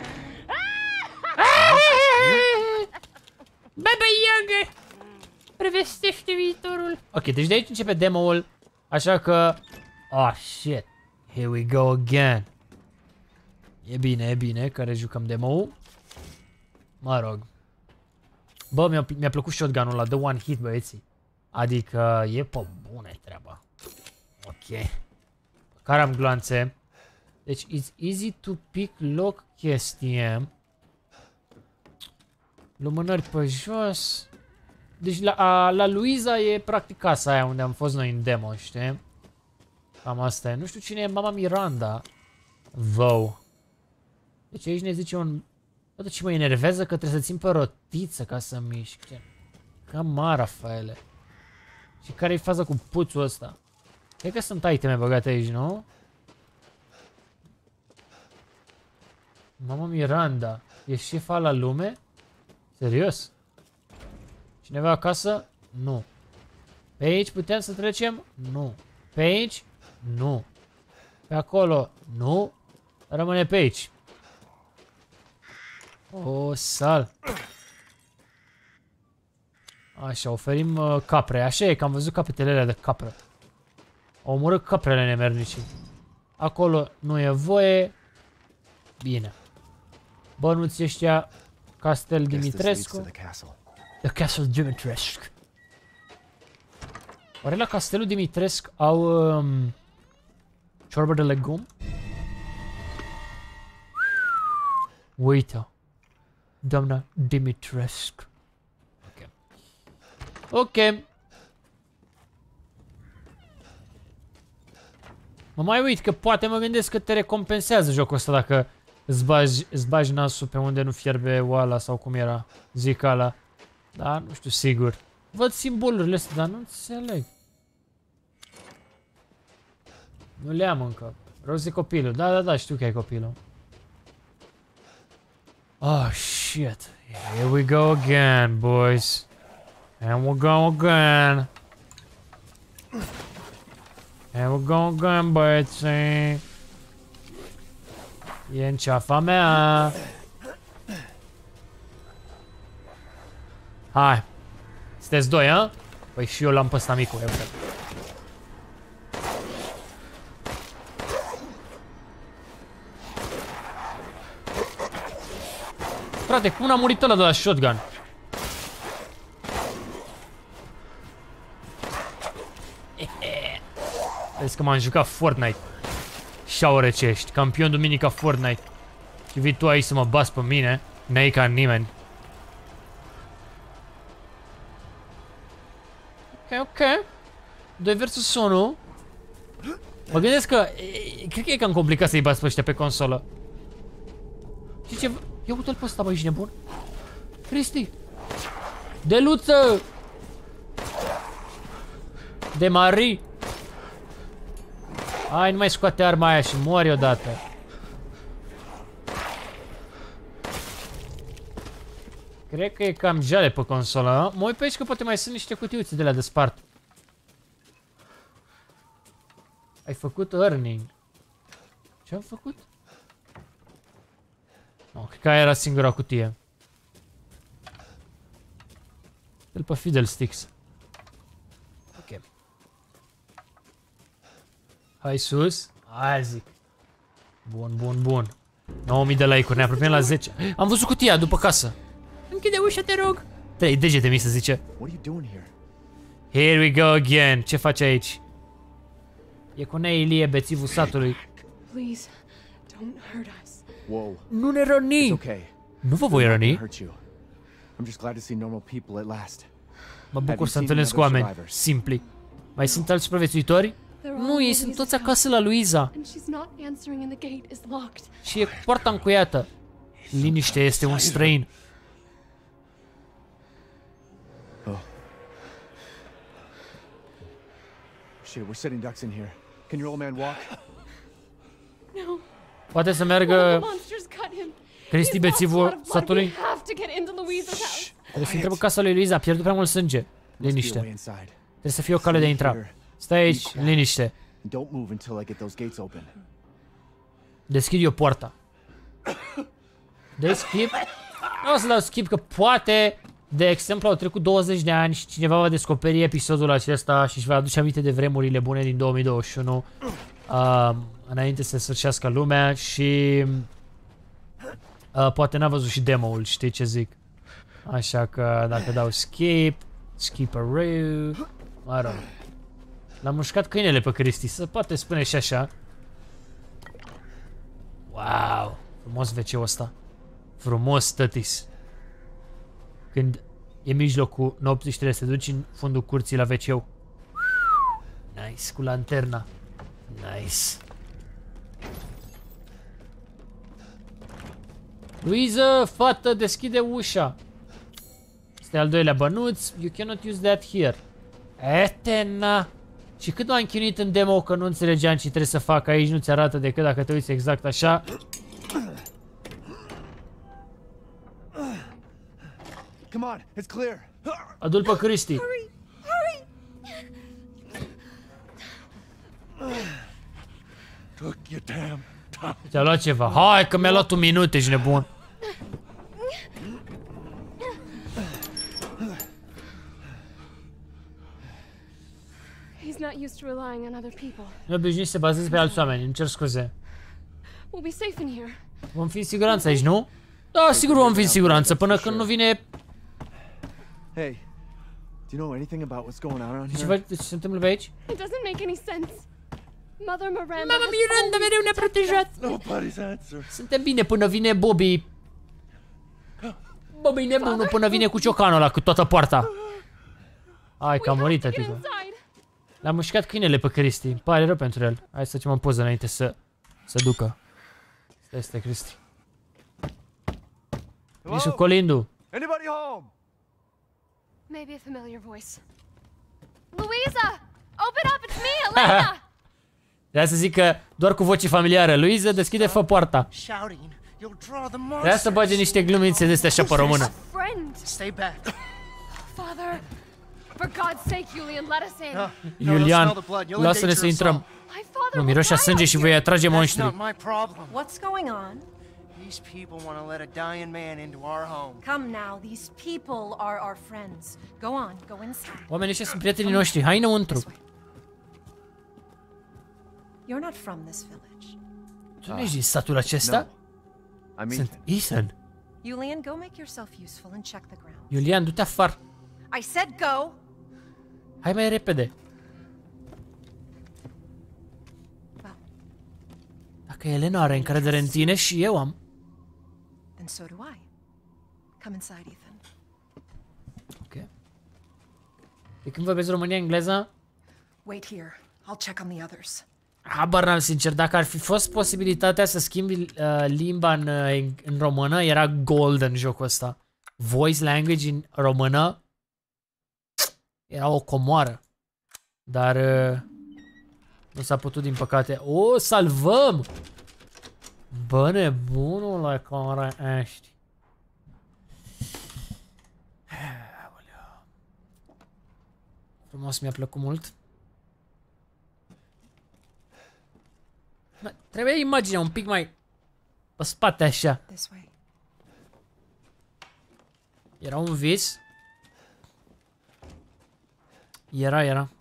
[SPEAKER 1] Baba Yaga! Prevestește viitorul. Ok, deci de aici începe demo-ul. Așa că... Oh, shit. Here we go again. E bine, e bine că rejucăm demo-ul. Mă rog. Bă, mi-a mi plăcut shotgun-ul ăla, the one hit, băieții. Adică e pe bune treaba. Ok. Care am glanțe. Deci, it's easy to pick lock chestie. Lumânări pe jos. Deci la, a, la Luiza e practic casa aia unde am fost noi în demo, știi? Cam asta e. Nu știu cine e mama Miranda. Wow. Deci aici ne zice un... Uite ce mă enervează că trebuie să țin pe rotiță ca să mișc. Cam mare, Rafaele. Și care e faza cu puțul ăsta? Cred că sunt iteme băgate aici, nu? Mama Miranda. E șefa la lume? Serios? Cineva acasă? Nu. Pe aici putem să trecem? Nu. Pe aici? Nu. Pe acolo? Nu. Rămâne pe aici. O, sal. Așa, oferim uh, capre. Așa e, că am văzut capetele alea de capră. Au omorât caprele nemernicii. Acolo nu e voie. Bine. Bănuții ăștia. Castel Dimitrescu. The Castle Dimitrescu. Oare la Castelul Dimitrescu au um, ciorbă de legum? Uite-o. Doamna Dimitrescu. Ok. Ok. Mă mai uit că poate mă gândesc că te recompensează jocul ăsta dacă îți bagi, îți bagi nasul pe unde nu fierbe oala sau cum era zicala. Da, nu știu sigur. Văd simbolurile astea, dar nu înțeleg. Nu le am încă. Rose e copilul. Da, da, da, știu că e copilul. Oh, shit. Here we go again, boys. And we'll go again. And we'll go again, băieții. E în ceafa mea. Hai. Sunteți doi, a? Păi și eu l-am pe ăsta micul, eu cred. Frate, cum n-a murit ăla de la shotgun? Vezi că m-am jucat Fortnite. Șaură ce ești, campion duminica Fortnite. Și vii tu aici să mă bați pe mine. N-ai ca nimeni. Ok, ok. doi versus unu. Mă gândesc că... E, cred că e cam complicat să-i bați pe ăștia pe consolă. Și ce... Ia uite-l pe ăsta, bă, ești nebun? Cristi! Deluță! De Marie! Hai, nu mai scoate arma aia și mori odată. Cred că e cam jale pe consolă. Mă uit pe aici că poate mai sunt niște cutiuțe de la de spart. Ai făcut earning. Ce am făcut? Oh, cred că aia era singura cutie. Îl pe Fiddlesticks. Ok. Hai sus. Aia zic. Bun, bun, bun. nouă mii de like-uri, ne apropiem la zece. Am văzut cutia după casă. Închide ușa, te rog. Trei degete mi se zice.
[SPEAKER 3] What are you doing here?
[SPEAKER 1] Here we go again. Ce faci aici? E cu Nea Ilie, bețivul satului.
[SPEAKER 6] Please, don't hurt us.
[SPEAKER 3] Whoa.
[SPEAKER 1] Nu ne răni.
[SPEAKER 3] It's okay.
[SPEAKER 1] Nu vă voi răni.
[SPEAKER 3] Hurt you. I'm just glad to see normal people at last.
[SPEAKER 1] Mă bucur să întâlnesc cu oameni simpli. Mai sunt alți supraviețuitori? Nu, ei sunt toți acasă la Luiza. Și e poarta încuiată. Liniște, este un străin.
[SPEAKER 3] Oh. Shit, we're sitting ducks in here. Can your old man walk?
[SPEAKER 6] No.
[SPEAKER 1] Poate să meargă
[SPEAKER 6] Monsters cut him.
[SPEAKER 1] Cristi, bețivul satului?
[SPEAKER 6] We have to get into Louisa's house.
[SPEAKER 1] Trebuie să intrăm în casa lui Luiza, a pierdut prea mult sânge. Liniște. Trebuie să fie o cale de a intra. Stai aici, liniște.
[SPEAKER 3] Don't move until I get those gates open.
[SPEAKER 1] Deschid eu poarta. Dă skip. Nu o să dau skip că poate, de exemplu, au trecut douăzeci de ani și cineva va descoperi episodul acesta și își va aduce aminte de vremurile bune din două mii douăzeci și unu. Uh, înainte să se sfârșească lumea și uh, poate n-a văzut și demo-ul, știi ce zic? Așa că dacă dau skip, skip-a-roo, mă rog. L-am mușcat câinele pe Cristi, se poate spune și așa. Wow, frumos ve ce-ul ăsta. Frumos, tătis. Când e mijlocul nopții și trebuie să te duci în fundul curții la ve ce-ul. Nice, cu lanterna. Nice. Luiza, fată, deschide ușa. Este al doilea bănuț. You cannot use that here. Etena. Și cât m-am chinuit în demo că nu înțelegeam ce trebuie să fac aici, nu-ți arată decât dacă te uiți exact așa.
[SPEAKER 3] Come on, it's clear.
[SPEAKER 1] Adu-l pe Cristi.
[SPEAKER 6] Hurry, hurry.
[SPEAKER 3] Took your damn time.
[SPEAKER 1] Ți-a luat ceva. Hai că mi-a luat un minut, ești nebun.
[SPEAKER 6] He's not used to relying on other people.
[SPEAKER 1] Nu obișnuit să se bazeze pe alți oameni, îmi cer scuze.
[SPEAKER 6] We'll be safe in here.
[SPEAKER 1] Vom fi în siguranță aici, nu? Da, sigur vom fi în siguranță, până când nu vine...
[SPEAKER 3] Hey, do you know anything about what's going on around
[SPEAKER 1] Ce,
[SPEAKER 3] here?
[SPEAKER 1] ce se întâmplă pe aici?
[SPEAKER 6] It doesn't make any sense. Mother Miranda.
[SPEAKER 1] Mama Miranda mereu ne-a protejat.
[SPEAKER 3] Nobody's answer.
[SPEAKER 1] Suntem bine până vine Bobby. Bobby nebunul până vine cu ciocanul ăla, cu toată poarta. Hai că a murit, tătică. L-am mușcat câinele pe Cristi. Îmi pare rău pentru el. Hai să facem o poză înainte să să ducă. Stai, stai, Cristi. Ești cu Colindu.
[SPEAKER 3] Anybody home?
[SPEAKER 6] Maybe a familiar voice. Louisa! Open up, it's me, Elena!
[SPEAKER 1] Trebuia să zic că doar cu voce familiară. Luiza, deschide, fă poarta. Trebuia să bage niște glumițe de astea așa pe română.
[SPEAKER 6] Friend!
[SPEAKER 7] Stay back.
[SPEAKER 6] Father! For God's sake, Julian, let us in!
[SPEAKER 7] No,
[SPEAKER 1] Iulian,
[SPEAKER 7] no, smell the blood. You'll
[SPEAKER 1] lasă-ne să
[SPEAKER 7] endanger us
[SPEAKER 1] intrăm.
[SPEAKER 7] all.
[SPEAKER 6] My father
[SPEAKER 1] Nu,
[SPEAKER 6] will
[SPEAKER 1] miroșea
[SPEAKER 6] die
[SPEAKER 1] sânge
[SPEAKER 6] out
[SPEAKER 1] și
[SPEAKER 6] here.
[SPEAKER 1] voi atrage
[SPEAKER 7] That's
[SPEAKER 1] monștri.
[SPEAKER 7] not my problem.
[SPEAKER 5] What's going on?
[SPEAKER 7] These people want to let a dying man into our home.
[SPEAKER 5] Come now, these people are our friends. Go on, go inside.
[SPEAKER 1] Oamenii ăștia sunt prietenii noștri. Hai înăuntru.
[SPEAKER 5] You're not from this village.
[SPEAKER 1] Tu nu ești din satul acesta?
[SPEAKER 3] I'm
[SPEAKER 1] Sunt
[SPEAKER 3] Ethan.
[SPEAKER 1] Ethan.
[SPEAKER 5] Julian, go make yourself useful and check the ground.
[SPEAKER 1] Iulian, du-te afară.
[SPEAKER 5] I said go!
[SPEAKER 1] Hai mai repede.
[SPEAKER 5] Well,
[SPEAKER 1] Dacă Elena are încredere în tine și eu am.
[SPEAKER 5] then so do I. Come inside, Ethan.
[SPEAKER 1] Ok. De când vorbesc România engleză?
[SPEAKER 5] Wait here. I'll check on the others.
[SPEAKER 1] Habar n-am, sincer, dacă ar fi fost posibilitatea să schimbi uh, limba în, uh, în română, era golden jocul ăsta. Voice language în română era o comoară. Dar uh, nu s-a putut, din păcate. O, salvăm! Bă, nebunule, care ești. Frumos, mi-a plăcut mult. Trebuia imaginea un pic mai pe spate așa. Era un vis? Era, era.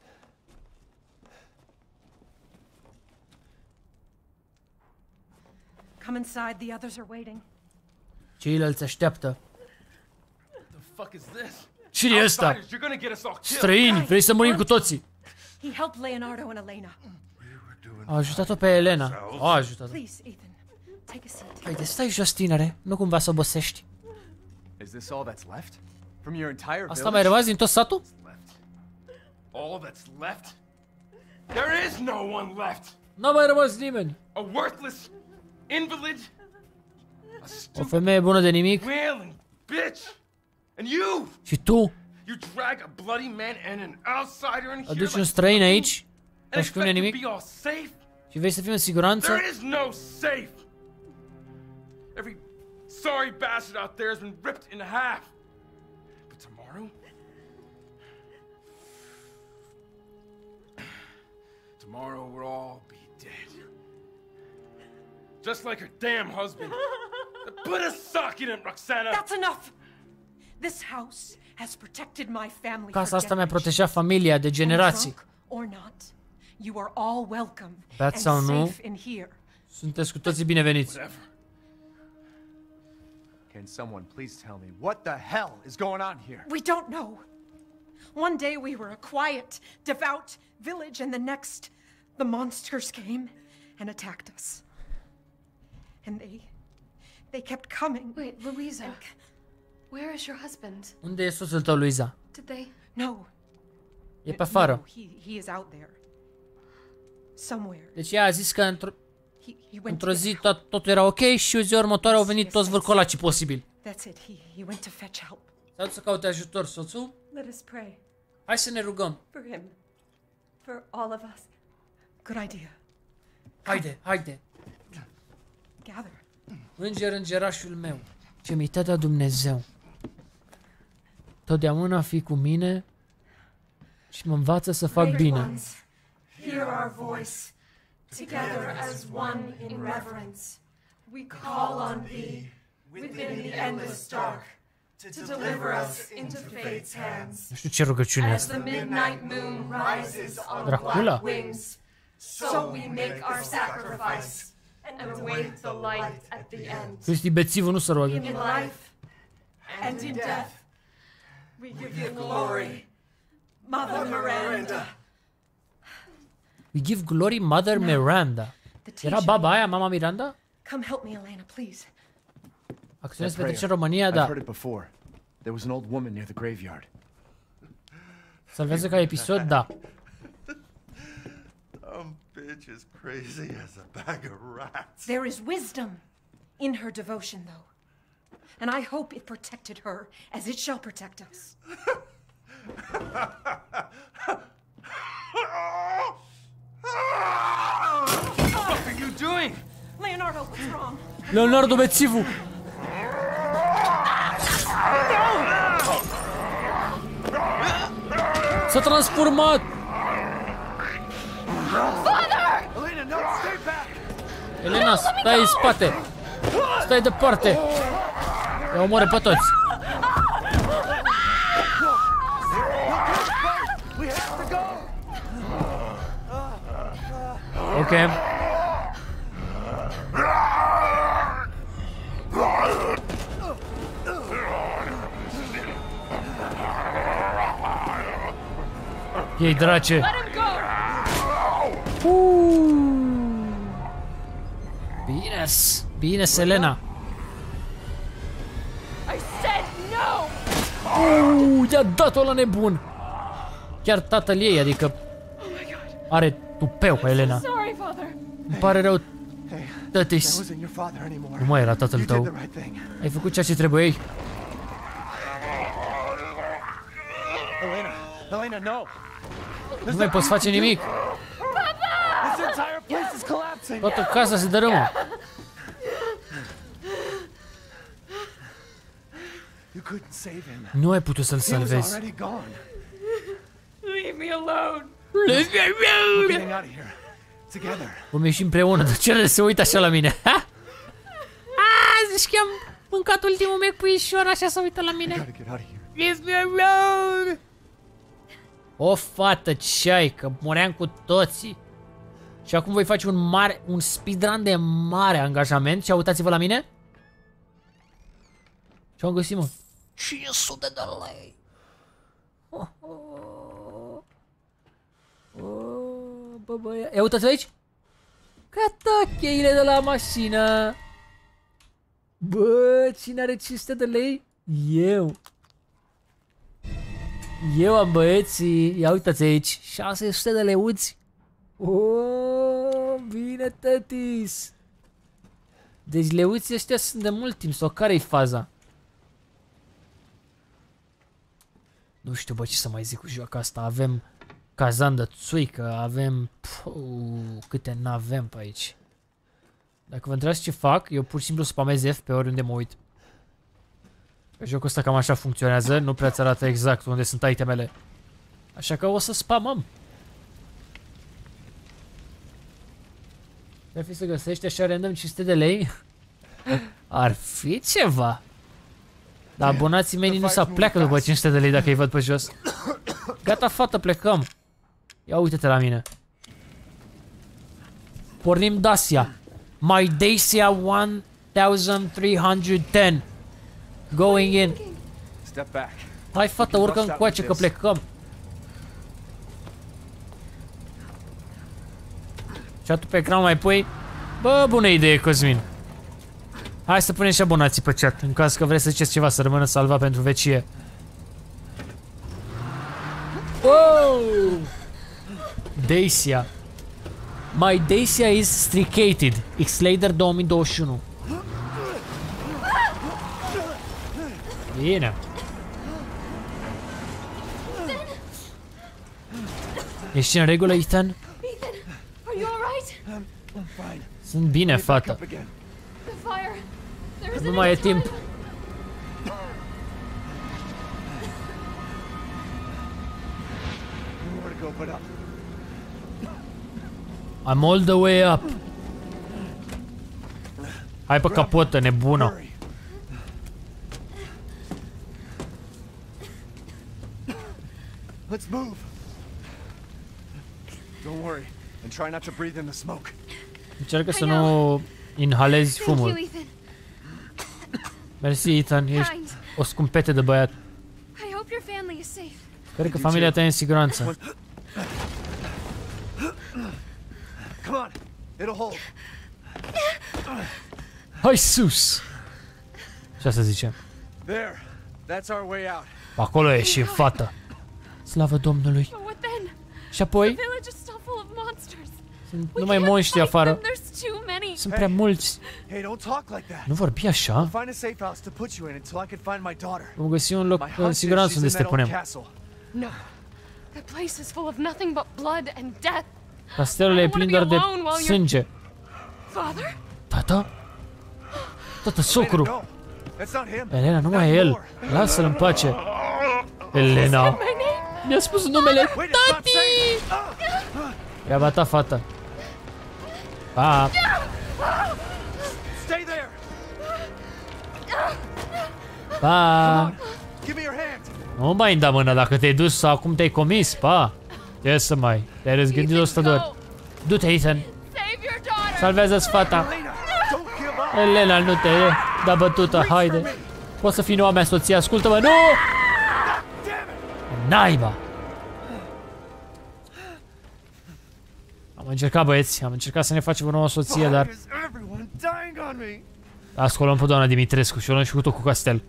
[SPEAKER 8] Come inside, the others are waiting.
[SPEAKER 1] Ceilalți așteaptă.
[SPEAKER 3] The fuck is this?
[SPEAKER 1] Cine e ăsta?
[SPEAKER 3] Outsiders, you're gonna get us all killed.
[SPEAKER 1] Străini, vrei să murim cu toții.
[SPEAKER 8] He helped Leonardo and Elena.
[SPEAKER 1] A ajutat-o pe Elena. A ajutat-o.
[SPEAKER 8] Please, Ethan, take a seat.
[SPEAKER 1] Haide, stai jos, tinere. Nu cumva să obosești.
[SPEAKER 3] Is this all that's left? From your entire
[SPEAKER 1] Asta
[SPEAKER 3] village?
[SPEAKER 1] mai rămas din tot satul?
[SPEAKER 9] All that's left? There is no one left!
[SPEAKER 1] N-a mai rămas nimeni.
[SPEAKER 9] A worthless invalid? A
[SPEAKER 1] O
[SPEAKER 9] stupid
[SPEAKER 1] femeie bună de nimic.
[SPEAKER 9] wailing bitch! And you!
[SPEAKER 1] Și tu
[SPEAKER 9] You drag a bloody man and an outsider in here
[SPEAKER 1] aduci un
[SPEAKER 9] like
[SPEAKER 1] străin
[SPEAKER 9] you
[SPEAKER 1] aici,
[SPEAKER 9] and
[SPEAKER 1] ca și cum nu e
[SPEAKER 9] expect to
[SPEAKER 1] nimic,
[SPEAKER 9] be all safe?
[SPEAKER 1] și vrei să fim în siguranță?
[SPEAKER 9] There is no safe! Every sorry bastard out there has been ripped in half. But tomorrow? Tomorrow we'll all be dead. Just like her damn husband. Put a sock in him, Roxana!
[SPEAKER 8] That's enough! This house has protected my family
[SPEAKER 1] Casa
[SPEAKER 8] for
[SPEAKER 1] asta mi-a
[SPEAKER 8] generations.
[SPEAKER 1] protejat familia de
[SPEAKER 8] And
[SPEAKER 1] generații.
[SPEAKER 8] drunk or not, you are all welcome
[SPEAKER 1] Beați
[SPEAKER 8] and
[SPEAKER 1] sau nu,
[SPEAKER 8] safe in here.
[SPEAKER 1] sunteți cu toții bineveniți.
[SPEAKER 9] Whatever.
[SPEAKER 3] Can someone please tell me what the hell is going on here?
[SPEAKER 8] We don't know. One day we were a quiet, devout village, and the next, the monsters came and attacked us. And they, they kept coming.
[SPEAKER 6] Wait, Louisa. Where is your husband?
[SPEAKER 1] Unde e soțul tău, Luiza?
[SPEAKER 6] Did they?
[SPEAKER 8] No.
[SPEAKER 1] E pe afară.
[SPEAKER 8] No, he, he is out there. Somewhere.
[SPEAKER 1] Deci ea a zis că într-o
[SPEAKER 8] He, he went
[SPEAKER 1] într-o
[SPEAKER 8] to
[SPEAKER 1] zi
[SPEAKER 8] get
[SPEAKER 1] tot, totul era ok și o zi următoare au venit toți vârcolacii posibili.
[SPEAKER 8] That's it. He, he went to fetch help.
[SPEAKER 1] S-a dus să caute ajutor soțul.
[SPEAKER 8] Let us pray
[SPEAKER 1] Hai să ne rugăm.
[SPEAKER 8] for him. For all of us. Good idea.
[SPEAKER 1] Haide, haide.
[SPEAKER 8] Gather.
[SPEAKER 1] Înger, îngerașul meu, ce mi te-a dat Dumnezeu. Totdeauna fii cu mine și mă învață să fac bine.
[SPEAKER 8] Hear our voice. Together as one in reverence. We call on thee within the endless dark to deliver us into fate's hands.
[SPEAKER 1] Nu știu ce rugăciune e
[SPEAKER 8] As
[SPEAKER 1] asta.
[SPEAKER 8] the midnight moon rises on
[SPEAKER 1] Dracula.
[SPEAKER 8] black wings, so we make our sacrifice and await the light at the end.
[SPEAKER 1] Cristi Bețivu nu se roagă.
[SPEAKER 8] In life and in death, we give you glory, Mother Miranda.
[SPEAKER 1] We give glory Mother Miranda. Era baba aia, mama Miranda?
[SPEAKER 8] Come help me, Elena, please.
[SPEAKER 1] Acționez
[SPEAKER 3] That
[SPEAKER 1] petrece în
[SPEAKER 3] prayer.
[SPEAKER 1] România,
[SPEAKER 3] I've
[SPEAKER 1] da.
[SPEAKER 3] heard it before. There was an old woman near the graveyard.
[SPEAKER 1] Salvează ca episod, da.
[SPEAKER 10] Dumb bitch is crazy as a bag of rats.
[SPEAKER 8] There is wisdom in her devotion, though. And I hope it protected her as it shall protect us.
[SPEAKER 9] What are you doing?
[SPEAKER 8] Leonardo, what's wrong?
[SPEAKER 1] Leonardo Bețivu! S-a transformat!
[SPEAKER 3] Elena, no, stay back!
[SPEAKER 1] Elena, stai în spate! Stai departe! Ia omoare pe toți!
[SPEAKER 3] We have to go!
[SPEAKER 1] Ok. Ei, drace! Uuu. Bine-s! Bine-s, Elena!
[SPEAKER 6] I said no!
[SPEAKER 1] Uuu, i-a dat-o la nebun! Chiar tatăl ei, adică are tupeu pe Elena.
[SPEAKER 6] Sorry, father.
[SPEAKER 1] Îmi pare rău,
[SPEAKER 3] That
[SPEAKER 1] tătis.
[SPEAKER 3] wasn't your father anymore.
[SPEAKER 1] Nu mai era tatăl
[SPEAKER 3] You did
[SPEAKER 1] tău.
[SPEAKER 3] the right thing.
[SPEAKER 1] Ai făcut ceea ce trebuie ei.
[SPEAKER 3] Elena, Elena, no!
[SPEAKER 1] Nu mai poți face nimic.
[SPEAKER 3] This entire place is collapsing!
[SPEAKER 1] Toată casa se dărâmă.
[SPEAKER 3] You couldn't save him.
[SPEAKER 1] Nu ai putut să-l
[SPEAKER 3] He was
[SPEAKER 1] salvezi.
[SPEAKER 3] already gone.
[SPEAKER 6] Leave me
[SPEAKER 9] me alone.
[SPEAKER 1] Leave me alone.
[SPEAKER 3] We're getting out of here. Together.
[SPEAKER 1] Vom ieși împreună, dar ce se uită așa la mine? Ha? Ah, zici că am mâncat ultimul mec puișor, așa se uită la mine. Leave me alone. O fată, ce ai, că moream cu toții. Și acum voi face un mare, un speedrun de mare angajament și uitați-vă la mine. Ce am găsit, mă? cinci sute de lei. Oh, oh. Oh, bă, băia. Ia uitați aici. Gata, cheile de la mașină. Bă, cine are cinci sute de lei? Eu. Eu am băieții. Ia uitați aici. șase sute de leuți. Oh, bine, tătis. Deci leuții ăștia sunt de mult timp. Sau care-i faza? Nu știu, bă, ce să mai zic cu joaca asta. Avem cazan de țuică, avem... Puh, câte n-avem pe aici. Dacă vă întrebați ce fac, eu pur și simplu spamez F pe oriunde mă uit. Pe jocul ăsta cam așa funcționează, nu prea ți arată exact unde sunt itemele. Așa că o să spamăm. Ar fi să găsești așa random cinci sute de lei? Ar fi ceva. Dar abonații mei nu s-a pleacă după cinci sute de lei dacă îi văd pe jos. Gata, fată, plecăm. Ia uite-te la mine. Pornim Dacia. My Dacia one thousand three hundred ten. Going in. Hai, fată, urcă încoace că plecăm. Și tu pe ecran mai pui. Bă, bună idee, Cosmin. Hai să punem și abonații pe chat, în caz că vreți să ziceți ceva, să rămână salvat pentru vecie. Wow! Dacia. My Dacia is stricated. X-Lader două mii douăzeci și unu. Bine. Ești în regulă, Ethan? Sunt bine, fată. Nu mai e timp. I'm all the way up. Hai pe capotă, nebună.
[SPEAKER 3] Let's move. Don't worry and try not to breathe in the smoke.
[SPEAKER 1] Încearcă să nu inhalezi fumul. Mersi, Ethan, ești o scumpete de băiat. Sper că familia ta e în siguranță. Hai sus! Ce să zicem? Acolo e și fata. Slavă Domnului. Și apoi? Sunt numai monștri afară. Sunt prea mulți. Nu vorbi așa. Vom găsi un loc în siguranță unde să te punem. Castelul e plin doar de sânge. Tata? Tata, socru! Elena, nu mai e el. Lasă-l în pace. Elena. Mi-a spus numele. Tati! Treaba ta, fată. Pa! Pa! Nu mai îmi da mâna dacă te-ai dus sau acum te-ai comis, pa! Ce să mai? Te-ai răzgândit o sută de ori. Du-te, Ethan! Salvează-ți fata! Elena, nu te da bătută, haide! Poți să fii noua mea soție, ascultă-mă, nu! Naiba! Am încercat, băieți, am încercat să ne facem o nouă soție, dar... Asculăm pe doamna Dimitrescu și o luăm și cu tot cu Castel.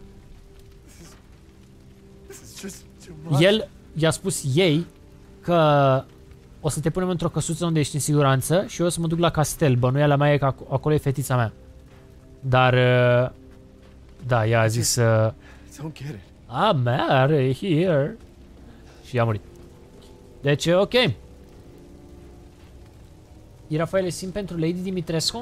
[SPEAKER 1] El i-a spus ei că o să te punem într-o căsuță unde ești în siguranță și eu o să mă duc la Castel. Bănuiala mea e că acolo e fetița mea. Dar... Da, ea a zis... Uh, I'm married here. Și a murit. Deci, ok. Rafael, simt pentru Lady Dimitrescu?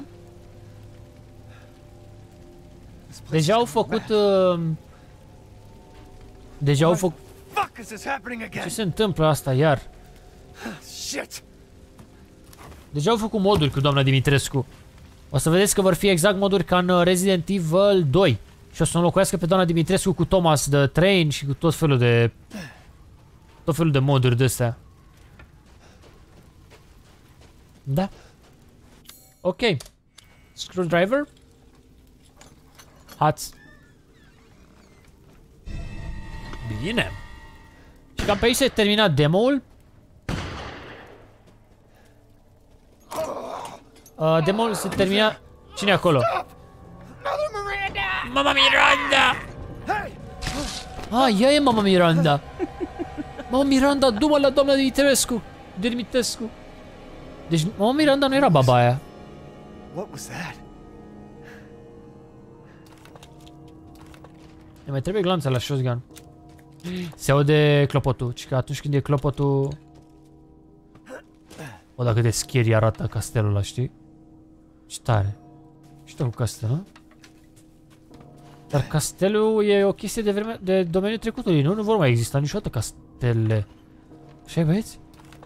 [SPEAKER 1] Deja au făcut... Uh, deja au făcut... Ce se întâmplă asta iar?
[SPEAKER 3] Shit!
[SPEAKER 1] Deja au făcut moduri cu doamna Dimitrescu. O să vedeți că vor fi exact moduri ca în Resident Evil doi. Și o să înlocuiască pe doamna Dimitrescu cu Thomas the Train și cu tot felul de... Tot felul de moduri de-astea. Da. Ok. Screwdriver. Hats. Bine. Și cam pe aici s-a terminat demo-ul. Uh, demo-ul se termina... Cine e acolo? Mama Miranda! Ah, ea e Mama Miranda! Mama Miranda, du-mă la doamna Dimitrescu! Dimitrescu! Deci Mama Miranda nu era baba aia.
[SPEAKER 3] What was that?
[SPEAKER 1] Ne mai trebuie glanța la shotgun. Se aude clopotul, ci că atunci când e clopotul... O, dacă de scary arată castelul ăla, știi? Ce tare. Ce cu castelul, dar castelul e o chestie de, vreme, de domeniul trecutului, nu? Nu vor mai exista niciodată castele. Așa-i, băieți?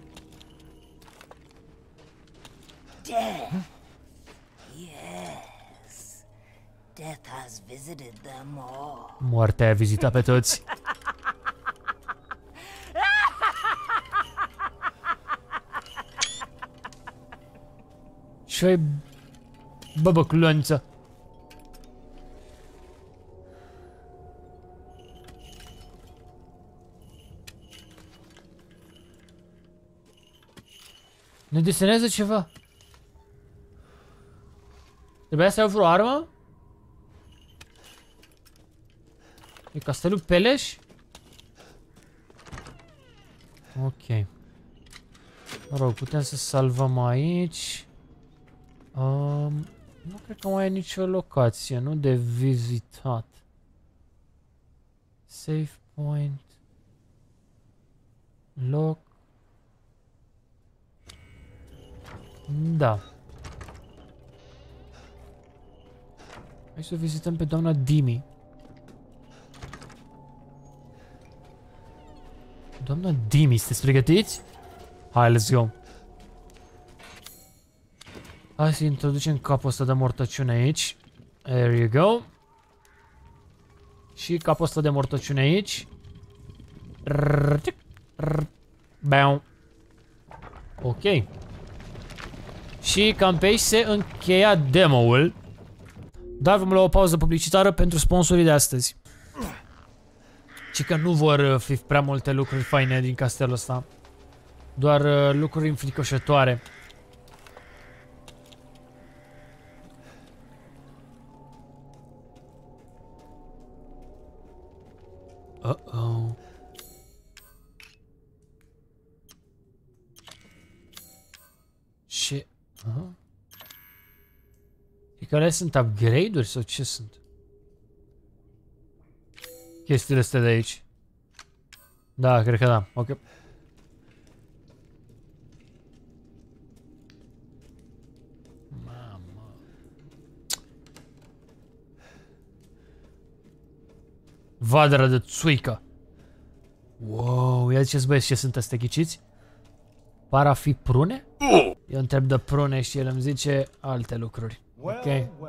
[SPEAKER 5] Death. Yes. Death has visited them all.
[SPEAKER 1] Moartea a vizitat pe toți. Și-ai băbăcluanță. Ne desenează ceva. Trebuia să iau vreo armă? E castelul Peleș? Ok. Mă rog, putem să salvăm aici. Um, nu cred că mai e nicio locație, nu de vizitat. Save point. Loc. Da. Hai să vizităm pe doamna Dimi. Doamna Dimi, sunteți pregătiți? Hai, let's go. Hai să introducem capul ăsta de mortăciune aici. There you go. Și capul ăsta de mortăciune aici. Bam. Ok. Și cam pe aici se încheia demo-ul. Dar vom lua o pauză publicitară pentru sponsorii de astăzi. Ci că nu vor fi prea multe lucruri faine din castelul ăsta. Doar lucruri înfricoșătoare. Uh-oh. Ce? Uh-huh. E că alea sunt upgrade-uri sau ce sunt? Chestiile astea de aici. Da, cred că da. Ok. Mamă. Vadără de țuică. Wow, ia ziceți băieți ce sunt astea, ghiciți? Par a fi prune? Eu întreb de prune și el îmi zice alte lucruri. Ok.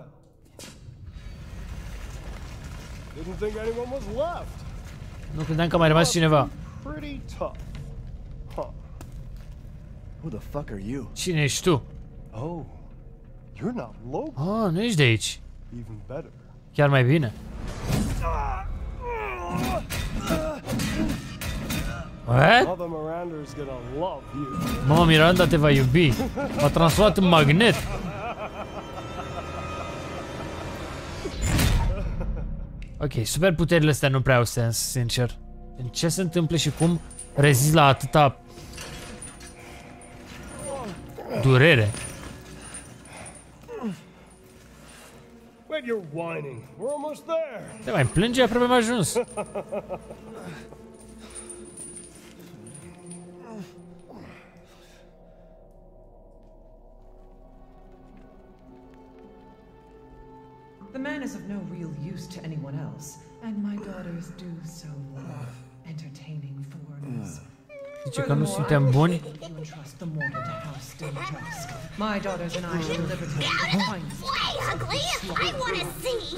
[SPEAKER 1] Nu credeam că a mai rămas cineva.
[SPEAKER 3] Who the fuck are you?
[SPEAKER 1] Cine ești tu?
[SPEAKER 11] Oh, you're not local.
[SPEAKER 1] Oh, nu ești de aici.
[SPEAKER 11] Even better.
[SPEAKER 1] Chiar mai bine. What?
[SPEAKER 11] Mother Miranda's gonna love you.
[SPEAKER 1] Mama Miranda te va iubi. M-a transformat în magnet. Ok, superputerile astea nu prea au sens, sincer. În ce se întâmplă și cum rezist la atâta durere?
[SPEAKER 11] Wait, you're whining. We're almost there.
[SPEAKER 1] Te mai plânge, aproape am ajuns.
[SPEAKER 12] The man is of no real use to anyone else, and my daughters do so love entertaining foreigners.
[SPEAKER 1] Zice că nu suntem buni.
[SPEAKER 12] My daughters and I shall deliver to you the finest.
[SPEAKER 5] Way ugly! I want to see!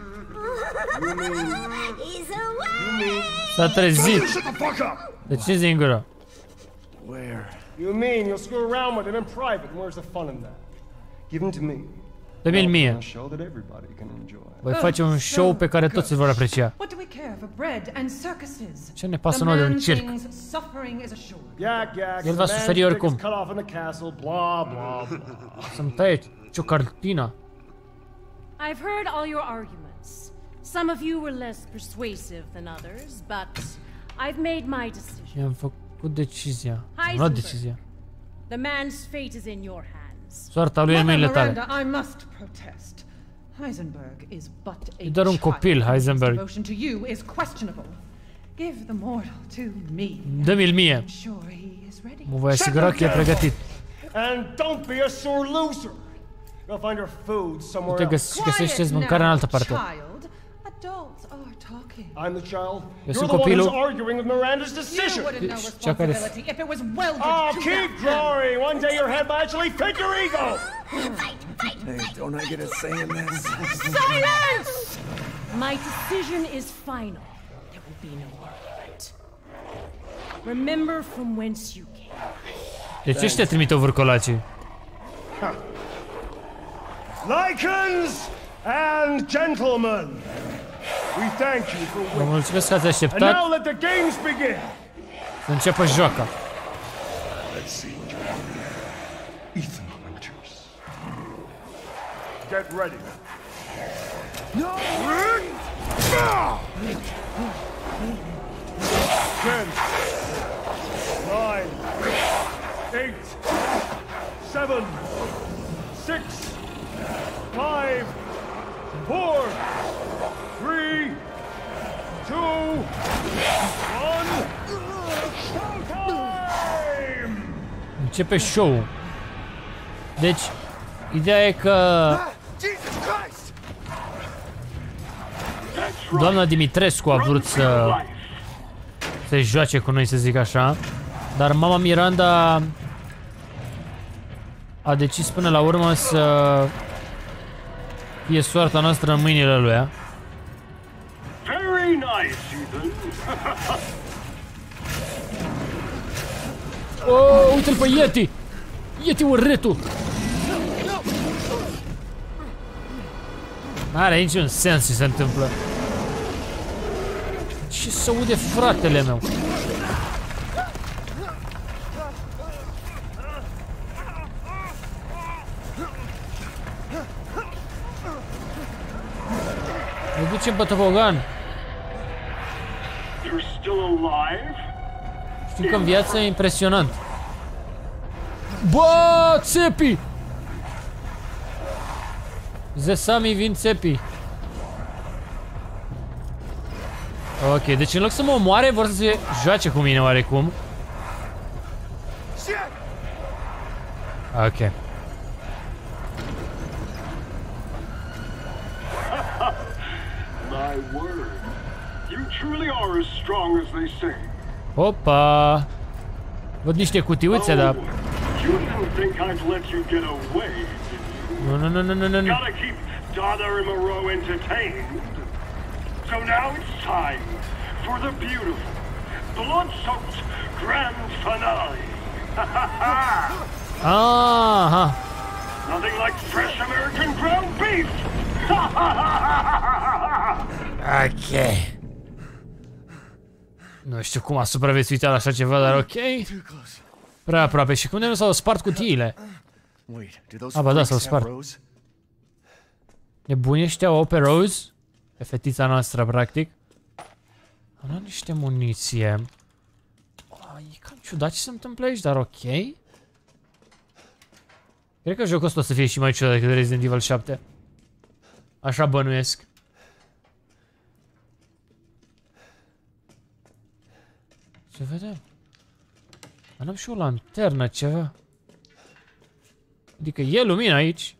[SPEAKER 5] He's away!
[SPEAKER 1] S-a trezit. De ce zingură?
[SPEAKER 11] Where? You mean you'll screw around with him in private? Where's the fun in that? Give him to me.
[SPEAKER 1] Dă-mi-l mie.
[SPEAKER 11] Show that everybody can enjoy.
[SPEAKER 1] Voi face un show pe care toți îl vor aprecia.
[SPEAKER 12] What do we care for bread and circuses?
[SPEAKER 1] Ce ne pasă nouă de un circ?
[SPEAKER 11] Yak, yak.
[SPEAKER 1] El va suferi oricum.
[SPEAKER 11] Cut off in the castle, blah, blah, blah.
[SPEAKER 1] Să-mi taie ciocartina.
[SPEAKER 13] I've heard all your arguments. Some of you were less persuasive than others, but I've made my decision.
[SPEAKER 1] Mi-am făcut decizia. Am luat decizia.
[SPEAKER 13] The man's fate is in your hands.
[SPEAKER 1] Soarta lui e în mâinile tale.
[SPEAKER 12] I must protest. Heisenberg is but a
[SPEAKER 1] E doar un copil, Heisenberg.
[SPEAKER 12] devotion to you is questionable. Give the mortal to me.
[SPEAKER 1] Dă-mi-l mie. Mă voi asigura că e pregătit.
[SPEAKER 11] And don't be a sore loser. Go find your food somewhere
[SPEAKER 1] Nu te
[SPEAKER 11] else.
[SPEAKER 1] găsești mâncarea în altă parte.
[SPEAKER 12] Adults are talking.
[SPEAKER 11] I'm the child.
[SPEAKER 1] Eu
[SPEAKER 11] You're
[SPEAKER 1] sunt
[SPEAKER 11] the one who's
[SPEAKER 1] copilul.
[SPEAKER 11] arguing with Miranda's decision.
[SPEAKER 12] You wouldn't know
[SPEAKER 1] Cea care...
[SPEAKER 12] responsibility if it was welded
[SPEAKER 11] Oh,
[SPEAKER 12] to
[SPEAKER 11] keep
[SPEAKER 12] that
[SPEAKER 11] glory. One day your head might actually fit your ego.
[SPEAKER 3] Hey, don't I get a say in this?
[SPEAKER 13] Silence! My decision is final. There will be no argument. Remember from whence you came.
[SPEAKER 1] De ce ăștia trimite ovurcolacii?
[SPEAKER 11] Lycans and gentlemen, we thank you for
[SPEAKER 1] Vă
[SPEAKER 11] winning.
[SPEAKER 1] mulțumesc că ați
[SPEAKER 11] And
[SPEAKER 1] așteptat.
[SPEAKER 11] now let the games begin.
[SPEAKER 1] Să înceapă joaca.
[SPEAKER 10] Let's see. Ethan Winters.
[SPEAKER 11] Get ready.
[SPEAKER 10] No!
[SPEAKER 11] Ten, nine, eight, seven, six, five, four, three, two, one. Showtime!
[SPEAKER 1] Începe show-ul. Deci, ideea e că doamna Dimitrescu a vrut să se joace cu noi, să zic așa, dar mama Miranda a decis până la urmă să fie soarta noastră în mâinile lui.
[SPEAKER 14] Very nice, Ethan.
[SPEAKER 1] Oh, uite-l pe Yeti! Yeti urâtul! N-are niciun sens ce se întâmplă. Ce se aude, fratele meu? Ne ducem pe topogan.
[SPEAKER 14] You're still alive?
[SPEAKER 1] Știu că în viață e impresionant. Bă, țepii! Zesami vin țepii. Ok, deci în loc să mă omoare, vor să se joace cu mine oarecum. Ok.
[SPEAKER 14] My word. You truly are as strong as they say.
[SPEAKER 1] Opa! Văd niște cutiuțe, dar...
[SPEAKER 14] You didn't think I'd let you get away, did you?
[SPEAKER 1] Nu, nu, nu, nu, nu, nu, nu.
[SPEAKER 14] Gotta keep Dada and Moreau entertained. So now it's time for the beautiful, blood-soaked grand finale.
[SPEAKER 1] Aha!
[SPEAKER 14] Nothing like fresh American ground beef.
[SPEAKER 1] Ok. Nu știu cum a supraviețuit la așa ceva, dar ok. Prea aproape. Și cum de nu s-au spart cutiile? A, ba da, s-au spart. Nebuni ăștia au pe Rose? Pe fetița noastră, practic. Am luat niște muniție. Oh, e cam ciudat ce se întâmplă aici, dar ok. Cred că jocul ăsta o să fie și mai ciudat decât Resident Evil șapte. Așa bănuiesc. Ce vedem? Am și o lanternă, ceva. Adică e lumină aici.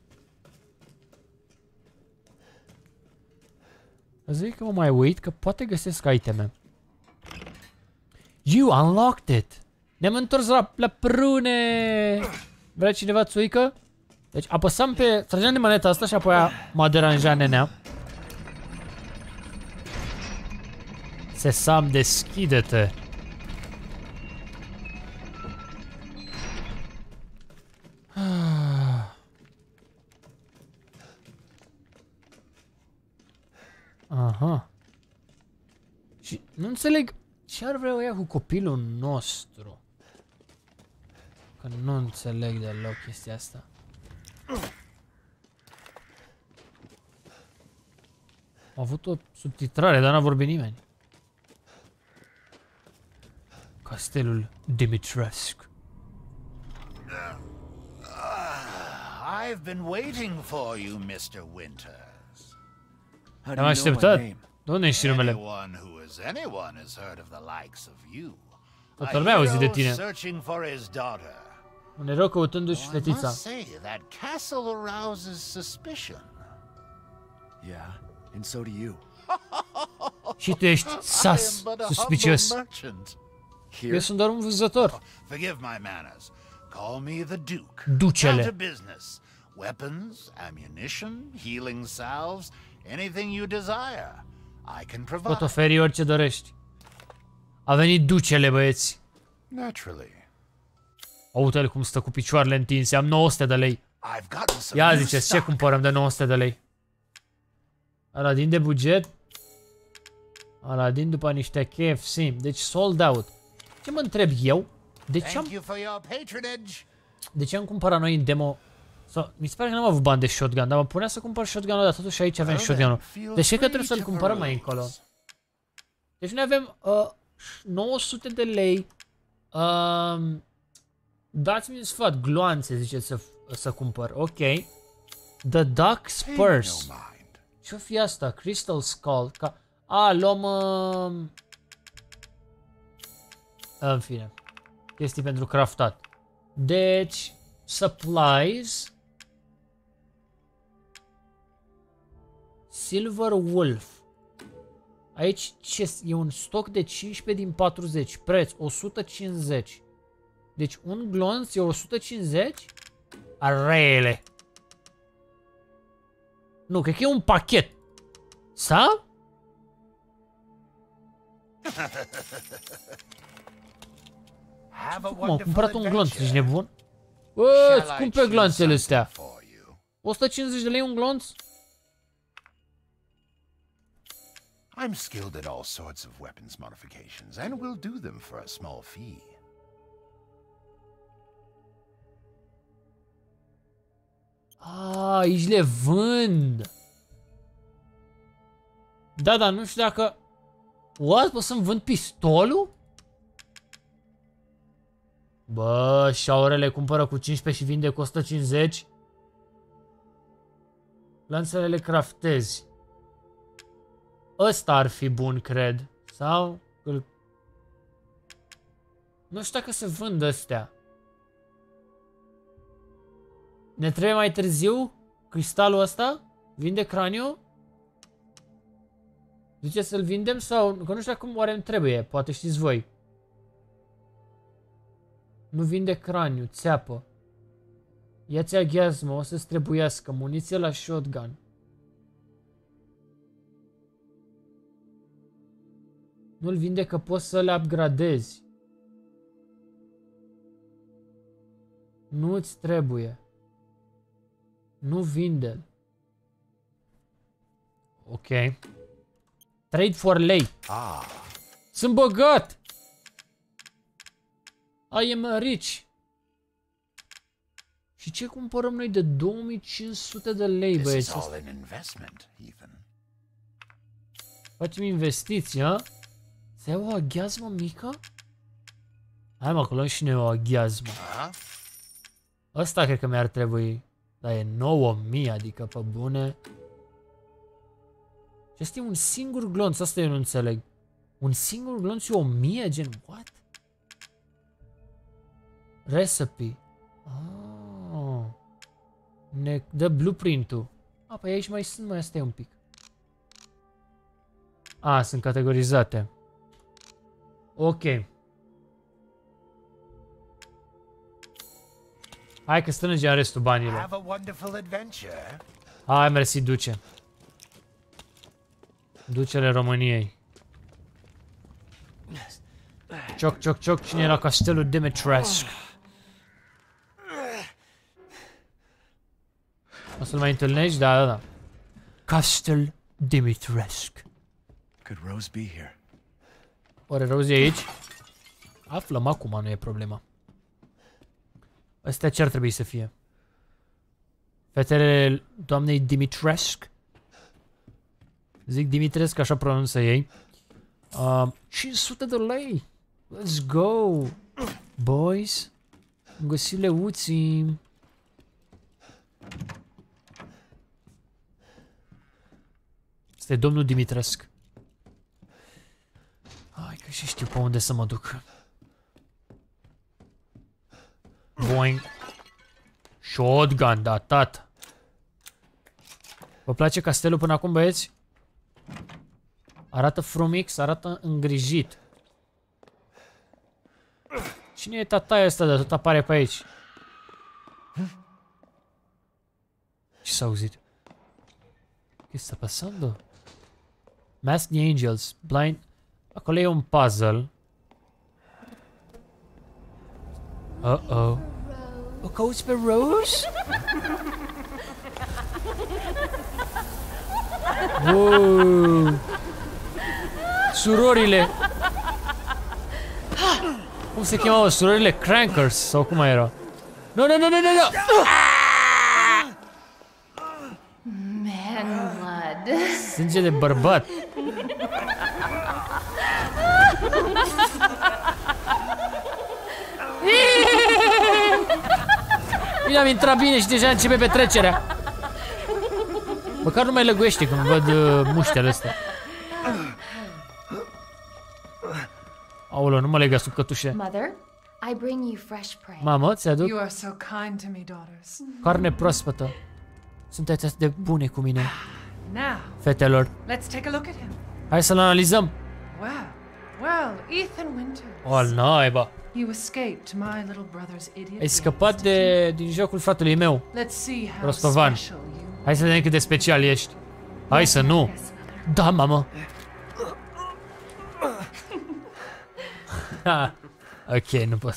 [SPEAKER 1] Zic că mă mai uit că poate găsesc iteme. You unlocked it. Ne-am întors la, la prune. Vrea cineva țuică? Deci apăsam pe... Trageam de maneta asta și apoi m-a deranjat nenea. Sesam, deschide-te. Aha. Și nu înțeleg ce ar vrea ea cu copilul nostru. Că nu înțeleg deloc chestia asta. Am avut o subtitrare, dar n-a vorbit nimeni. Castelul Dimitrescu.
[SPEAKER 15] I've been waiting for you, mister Winters.
[SPEAKER 1] Am așteptat. Unde ești numele?
[SPEAKER 15] Anyone who is anyone has heard of the likes of you.
[SPEAKER 1] Toată lumea a auzit de tine.
[SPEAKER 15] Searching for his daughter.
[SPEAKER 1] Un erou căutându-și
[SPEAKER 15] I
[SPEAKER 1] fetița.
[SPEAKER 15] must say that castle arouses suspicion.
[SPEAKER 3] Yeah, and so do you.
[SPEAKER 1] Și tu ești sas, suspicios. Eu sunt doar un vânzător.
[SPEAKER 15] Forgive my manners. Call me the Duke.
[SPEAKER 1] Ducele.
[SPEAKER 15] Down to business. Weapons, ammunition, healing salves, anything you desire. I can provide.
[SPEAKER 1] Pot oferi orice dorești. A venit ducele, băieți.
[SPEAKER 15] Naturally.
[SPEAKER 1] Uite-l cum stă cu picioarele întinse. Am nouă sute de lei. Ia ziceți, ce cumpărăm de nouă sute de lei? Aladin de buget. Aladin după niște K F C. Deci sold out. Ce mă întreb eu? De ce am... De ce am cumpărat noi în demo? Sau, mi se pare că n-am avut bani de shotgun, dar mă punea să cumpăr shotgun-ul, dar totuși aici avem shotgun-ul. Deci cred că trebuie să-l cumpărăm mai încolo. Deci noi avem uh, nouă sute de lei. Uh, Dați-mi un sfat, gloanțe ziceți să, să cumpăr. Ok. The Duck's Purse. Ce-o fi asta? Crystal Skull. Ca... A, luăm... Uh... În fine. Chestii pentru craftat. Deci... Supplies. Silver Wolf. Aici ce e un stoc de cincisprezece din patruzeci. Preț o sută cincizeci. Deci un glonț e o sută cincizeci? Arele. Nu, cred că e un pachet. Sau? Cum am cumpărat un glonț, ești nebun? Bă, îți cumperi glonțele astea. o sută cincizeci de lei un glonț?
[SPEAKER 15] I'm skilled at all sorts of weapons modifications and will do them for a small fee.
[SPEAKER 1] Ah, aici le vând. Da, dar nu știu dacă... What? Pot să-mi vând pistolul? Bă, șaurele cumpără cu cincisprezece și vinde cu o sută cincizeci. Lanțele le craftezi. Ăsta ar fi bun, cred. Sau... Îl... Nu știu dacă se vând astea. Ne trebuie mai târziu cristalul ăsta? Vinde craniu? Zice să-l vindem sau... Că nu știu cum oare îmi trebuie. Poate știți voi. Nu vinde craniu. Țeapă. Ia-ți aghiazmă. O să-ți trebuiască. Muniție la shotgun. Nu-l vinde că poți să le upgradezi. Nu-ți trebuie. Nu vinde-l. Ok. Trade for lei.
[SPEAKER 15] Ah.
[SPEAKER 1] Sunt bogat. I am rich. Și ce cumpărăm noi de două mii cinci sute de lei, băieți? Facem investiții, ha? Să iau o aghiazmă mică? Hai mă, că luăm și noi o aghiazmă. Asta cred că mi-ar trebui. Dar e nouă mii, adică pe bune. Și asta e un singur glonț, asta eu nu înțeleg. Un singur glonț e o mie, gen, what? Recipe. Oh. Ne dă blueprint-ul. A, păi aici mai sunt, mai asta e un pic. A, sunt categorizate. Ok. Hai că strângem restul banilor.
[SPEAKER 15] Have a wonderful adventure.
[SPEAKER 1] Hai, mersi, duce. Ducele României. Cioc, cioc, cioc, cine e la castelul Dimitrescu? O să-l mai întâlnești? Da, da, da. Castel Dimitrescu.
[SPEAKER 3] Could Rose be here?
[SPEAKER 1] Oare Rose e aici? Aflăm acum, nu e problema. Astea ce ar trebui să fie? Fetele doamnei Dimitrescu? Zic Dimitrescu, așa pronunță ei. Uh, cinci sute de lei! Let's go! Boys! Am găsit leuții! Este domnul Dimitrescu. Hai că și știu pe unde să mă duc. Boing. Shotgun, da, tata. Vă place castelul până acum, băieți? Arată frumix, arată îngrijit. Cine e tataia ăsta de tot apare pe aici? Ce s-a auzit? Ce sta pasando? Masked Angels, Blind... Acolo e un puzzle. Uh-oh. O cauți pe Rose? Wow. Surorile. Cum se chemau? Surorile Crankers sau cum era? Nu, nu, nu, nu, nu, nu!
[SPEAKER 2] Man blood.
[SPEAKER 1] Sânge de bărbat. Bine, am intrat bine și deja începe petrecerea. Măcar nu mai lăguiește când văd uh, muștele astea. Aoleu, nu mă lega sub cătușe.
[SPEAKER 6] Mother, I bring you fresh prey.
[SPEAKER 1] Mamă, ți-aduc
[SPEAKER 8] You are so kind to me, daughters.
[SPEAKER 1] carne proaspătă. Sunteți atât de bune cu mine,
[SPEAKER 8] Now,
[SPEAKER 1] fetelor.
[SPEAKER 8] let's take a look at him.
[SPEAKER 1] Hai să-l analizăm.
[SPEAKER 8] Well, well, Ethan Winters.
[SPEAKER 1] O, al naiba.
[SPEAKER 8] You escaped my little brother's idiot.
[SPEAKER 1] Ai scăpat de, din jocul fratelui meu,
[SPEAKER 8] Let's see how
[SPEAKER 1] Rostovan.
[SPEAKER 8] special you.
[SPEAKER 1] Hai să vedem cât de special ești. Hai să nu. Da, mamă. Ha. Ok, nu pot.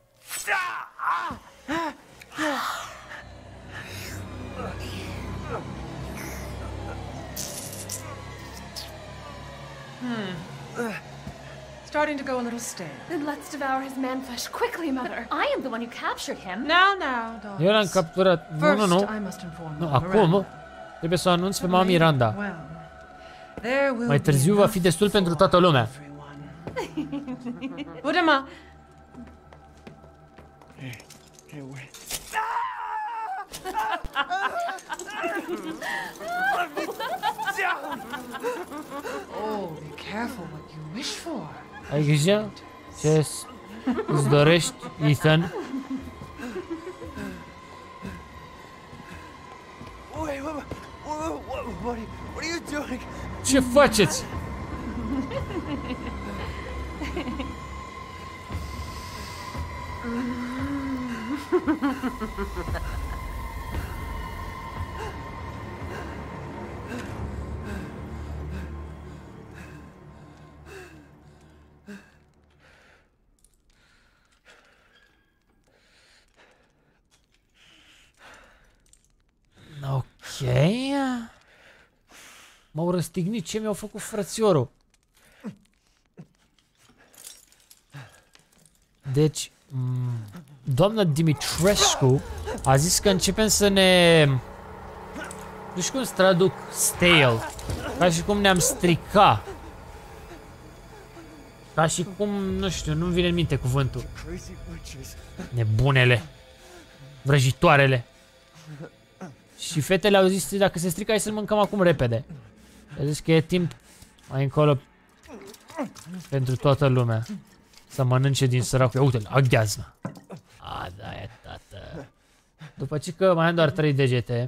[SPEAKER 8] Hmm. Starting to go a little stale.
[SPEAKER 6] Then let's devour his man flesh quickly, Mother.
[SPEAKER 2] I am the one who captured him.
[SPEAKER 8] Now, now, daughters.
[SPEAKER 1] Eu l-am capturat. Nu, nu, nu. Nu, acum trebuie să o anunț pe mama Miranda. Mai târziu va fi destul pentru toată lumea.
[SPEAKER 8] Put him up.
[SPEAKER 3] Hey, hey, wait.
[SPEAKER 8] Oh, be careful what you wish for.
[SPEAKER 1] Ai grijă ce îți dorești, Ethan.
[SPEAKER 3] Wait, what, what, what, what, what are you doing?
[SPEAKER 1] Ce faceți? Ok. M-au răstignit. Ce mi-au făcut frățiorul? Deci, doamna Dimitrescu a zis că începem să ne... Nu știu cum să traduc stale. Ca și cum ne-am strica. Ca și cum, nu știu, nu-mi vine în minte cuvântul. Nebunele. Vrăjitoarele. Și fetele au zis, dacă se strică, hai să-l mâncăm acum repede. A zis că e timp mai încolo pentru toată lumea să mănânce din săracul. Uite-l, aghiazmă. A, da, e tată. După ce că mai am doar trei degete.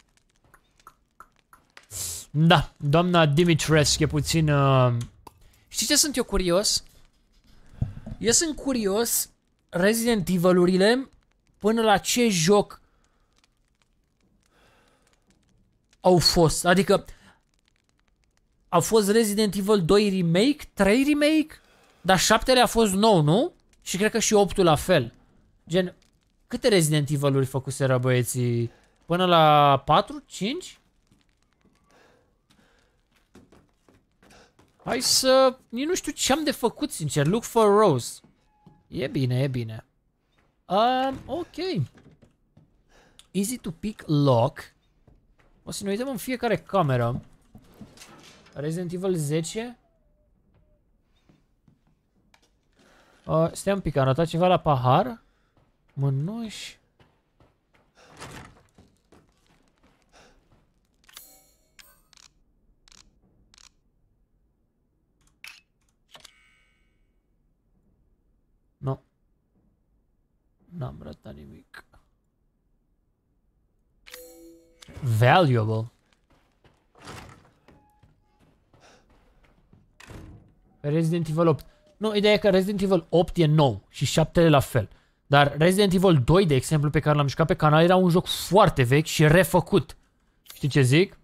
[SPEAKER 1] Da, doamna Dimitrescu e puțin... Uh, Știi ce sunt eu curios? Eu sunt curios Resident Evil-urile până la ce joc au fost. Adică au fost Resident Evil doi remake, trei remake, dar șaptele a fost nou, nu? Și cred că și optul la fel. Gen, câte Resident Evil-uri făcuseră băieții? Până la patru, cinci? Hai să... Nici nu știu ce am de făcut, sincer. Look for Rose. E bine, e bine. Um, ok. Easy to pick lock. O să ne uităm în fiecare cameră. Resident Evil zece. Uh, stai un pic, am notat ceva la pahar. Mânuși. Nu. N-am ratat nimic. Valuable. Resident Evil opt. Nu, ideea e că Resident Evil opt e nou și șaptele la fel. Dar Resident Evil doi, de exemplu, pe care l-am jucat pe canal, era un joc foarte vechi și refăcut. Știi ce zic?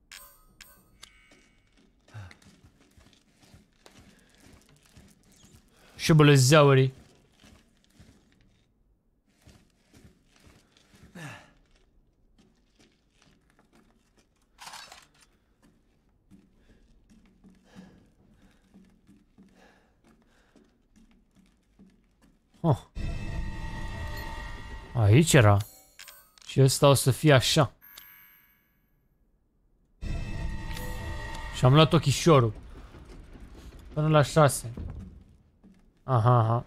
[SPEAKER 1] Șubulăzaurii. Oh. Aici era. Și ăsta o să fie așa. Și am luat ochișorul. Până la șase. Aha, aha.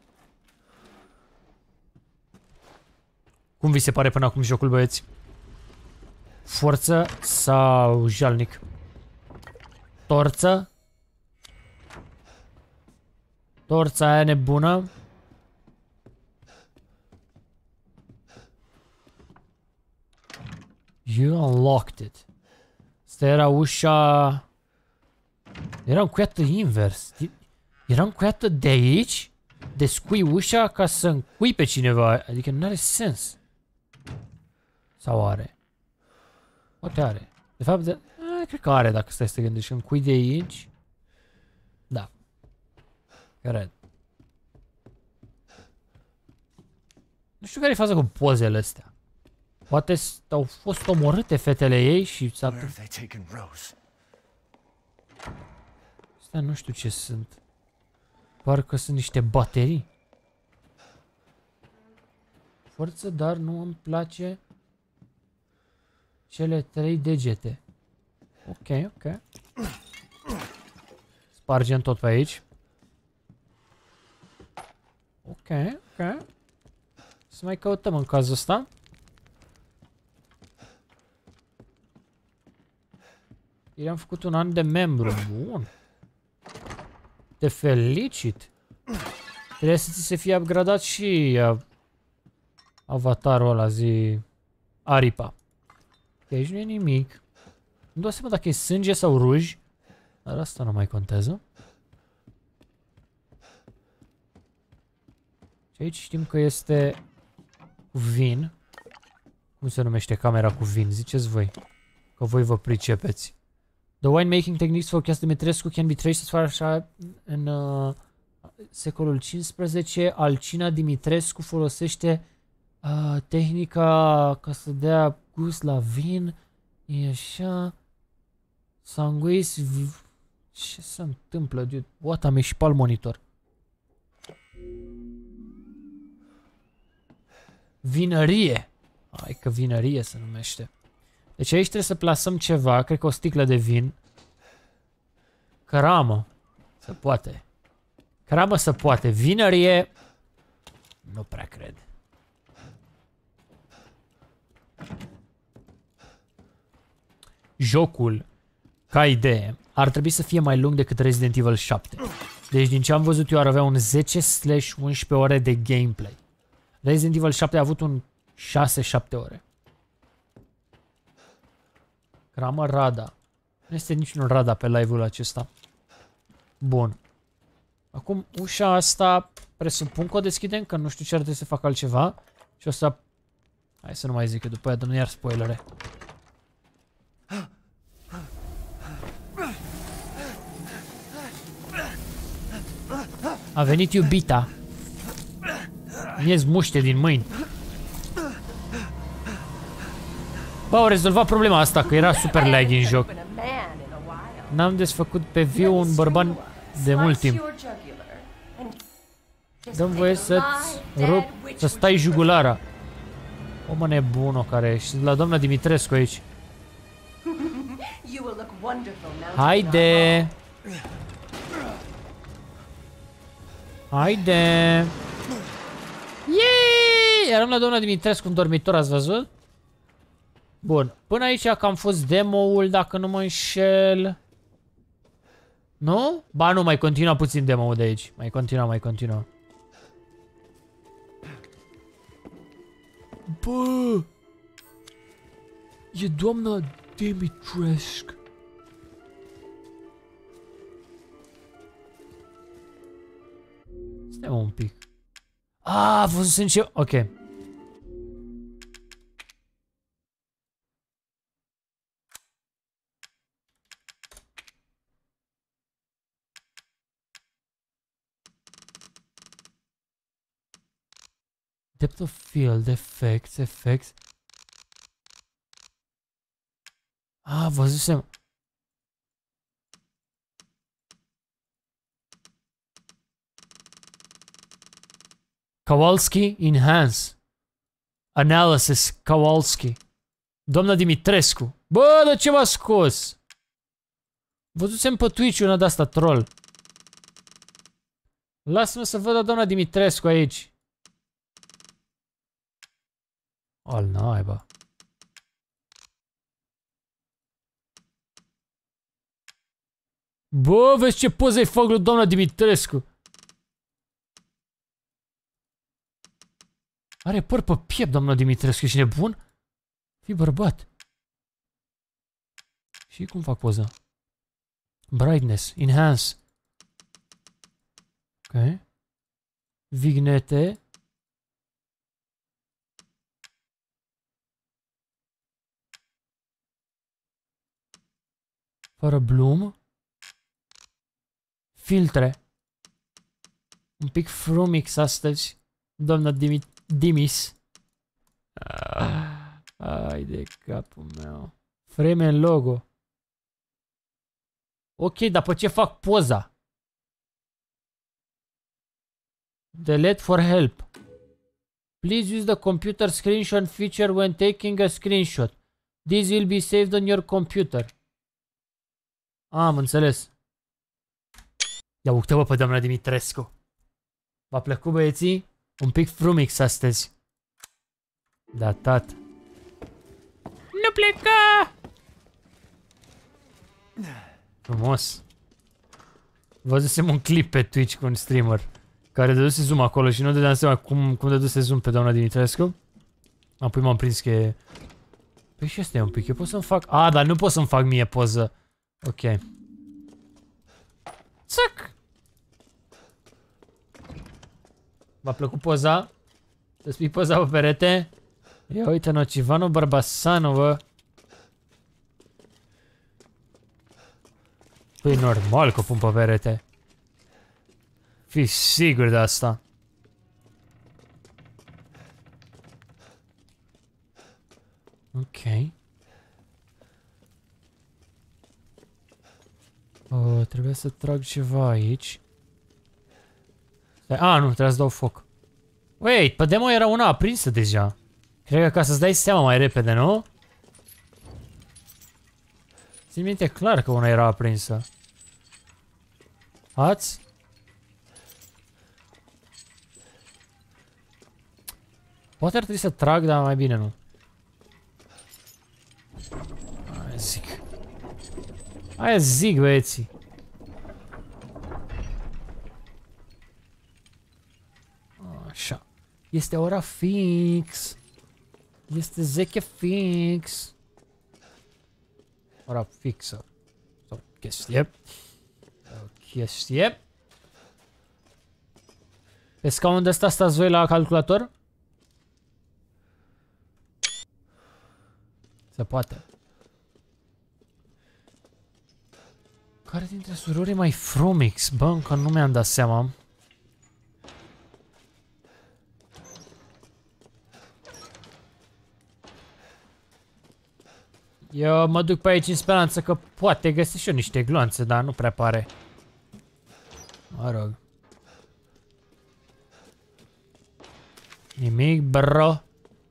[SPEAKER 1] Cum vi se pare până acum jocul, băieți? Forță sau jalnic? Torță? Torța aia nebună? You unlocked it. Asta era ușa... Era încuiată invers. Era încuiată de aici? Descui ușa ca să încui pe cineva. Adică nu are sens. Sau are? Poate are. De fapt, de... A, cred că are dacă stai să te gândești. Încui de aici? Da. Cred. Nu știu care e faza cu pozele astea. Poate au fost omorâte fetele ei și s-a... Astea nu știu ce sunt. Parcă sunt niște baterii. Forță, dar nu îmi place cele trei degete. Ok, ok. Spargem tot pe aici. Ok, ok. Să mai căutăm în cazul ăsta. Ieri am făcut un an de membru. Bun. Te felicit. Trebuie să ți se fie upgradat și uh, avatarul ăla, zi... Aripa. Că aici nu e nimic. Nu dau seama dacă e sânge sau ruj. Dar asta nu mai contează. Și aici știm că este cu vin. Cum se numește camera cu vin? Ziceți voi. Că voi vă pricepeți. The winemaking techniques for Chias Dumitrescu can be traced as far așa în uh, secolul cincisprezece. Alcina Dumitrescu folosește uh, tehnica ca să dea gust la vin. E așa. Sanguis. Ce se întâmplă, dude? What, am ieșit pe alt monitor. Vinărie. Hai că vinărie se numește. Deci aici trebuie să plasăm ceva, cred că o sticlă de vin. Cramă. Se poate. Cramă se poate. Vinărie. Nu prea cred. Jocul, ca idee, ar trebui să fie mai lung decât Resident Evil șapte. Deci din ce am văzut eu ar avea un zece unsprezece ore de gameplay. Resident Evil șapte a avut un șase șapte ore. Cramă Rada. Nu este niciun Rada pe live-ul acesta. Bun. Acum ușa asta presupun că o deschidem, că nu știu ce ar trebui să fac altceva. Și o să... Hai să nu mai zic, că după aia dăm iar spoilere. A venit iubita. Mi-e muște din mâini. Bă, au rezolvat problema asta, că era super laggy în joc. N-am desfăcut pe viu un bărbat de mult timp. Dă-mi voie să-ți rup, să stai jugulara. O mă nebună care ești. La doamna Dimitrescu aici. Haide! Haide! Yeee! Eram la doamna Dimitrescu în dormitor, ați văzut? Bun. Până aici că am fost demo-ul, dacă nu mă înșel. Nu? Ba nu, mai continua puțin demo-ul de aici. Mai continua, mai continua. Bă! E doamna Dimitrescu. Stai un pic. Ah, văzusem ce... Ok. Depth of field, effects, effects. Ah, văzusem. Kowalski, enhance. Analysis, Kowalski. Doamna Dimitrescu. Bă, de ce m-a scos? Văzusem pe Twitch una de asta troll. Lasă-mă să văd doamna Dimitrescu aici. Al naiba. Bă, vezi ce poze-i fac lui doamna Dimitrescu. Are păr pe piept, doamna Dimitrescu, ești nebun? Fii bărbat. Și cum fac poza? Brightness, enhance. Ok. Vignete. Fără bloom. Filtre. Un pic frumix astăzi. Doamna Dimi Dimis. Ah, ai de capul meu. Frame în logo. Ok, dar pe ce fac poza? Delete for help. Please use the computer screenshot feature when taking a screenshot. This will be saved on your computer. Am înțeles. Ia uite-vă pe doamna Dimitrescu. V-a plăcut, băieții? Un pic frumix astăzi. Da, tat. Nu pleca! Frumos. Văzusem un clip pe Twitch cu un streamer care dăduse zoom acolo și nu dădeam seama cum, cum dăduse zoom pe doamna Dimitrescu. Apoi m-am prins că e... Păi și ăsta e un pic. Eu pot să-mi fac... A, dar nu pot să-mi fac mie poză. Ok. Țac! V-a plăcut poza? Să-ți pui poza pe perete? Ia uite, Nocivano Barbasano, bă. Păi normal că pun pe perete. Fii sigur de asta. Ok. Uh, trebuie să trag ceva aici. A, nu, trebuie să dau foc. Wait, pe demo era una aprinsă deja. Cred că ca să-ți dai seama mai repede, nu? Țin minte clar că una era aprinsă. Ați? Poate ar trebui să trag, dar mai bine nu. Aia zic. Aia zic, băieții. Așa. Este ora fix. Este zece fix. Ora fixă. Sau chestie. Ok. chestie. Pe scaun de ăsta stați voi la calculator? Se poate. Care dintre surori e mai Fromix? Bă, încă nu mi-am dat seama. Eu mă duc pe aici în speranță că poate găsi și eu niște gloanțe, dar nu prea pare. Mă rog. Nimic, bro.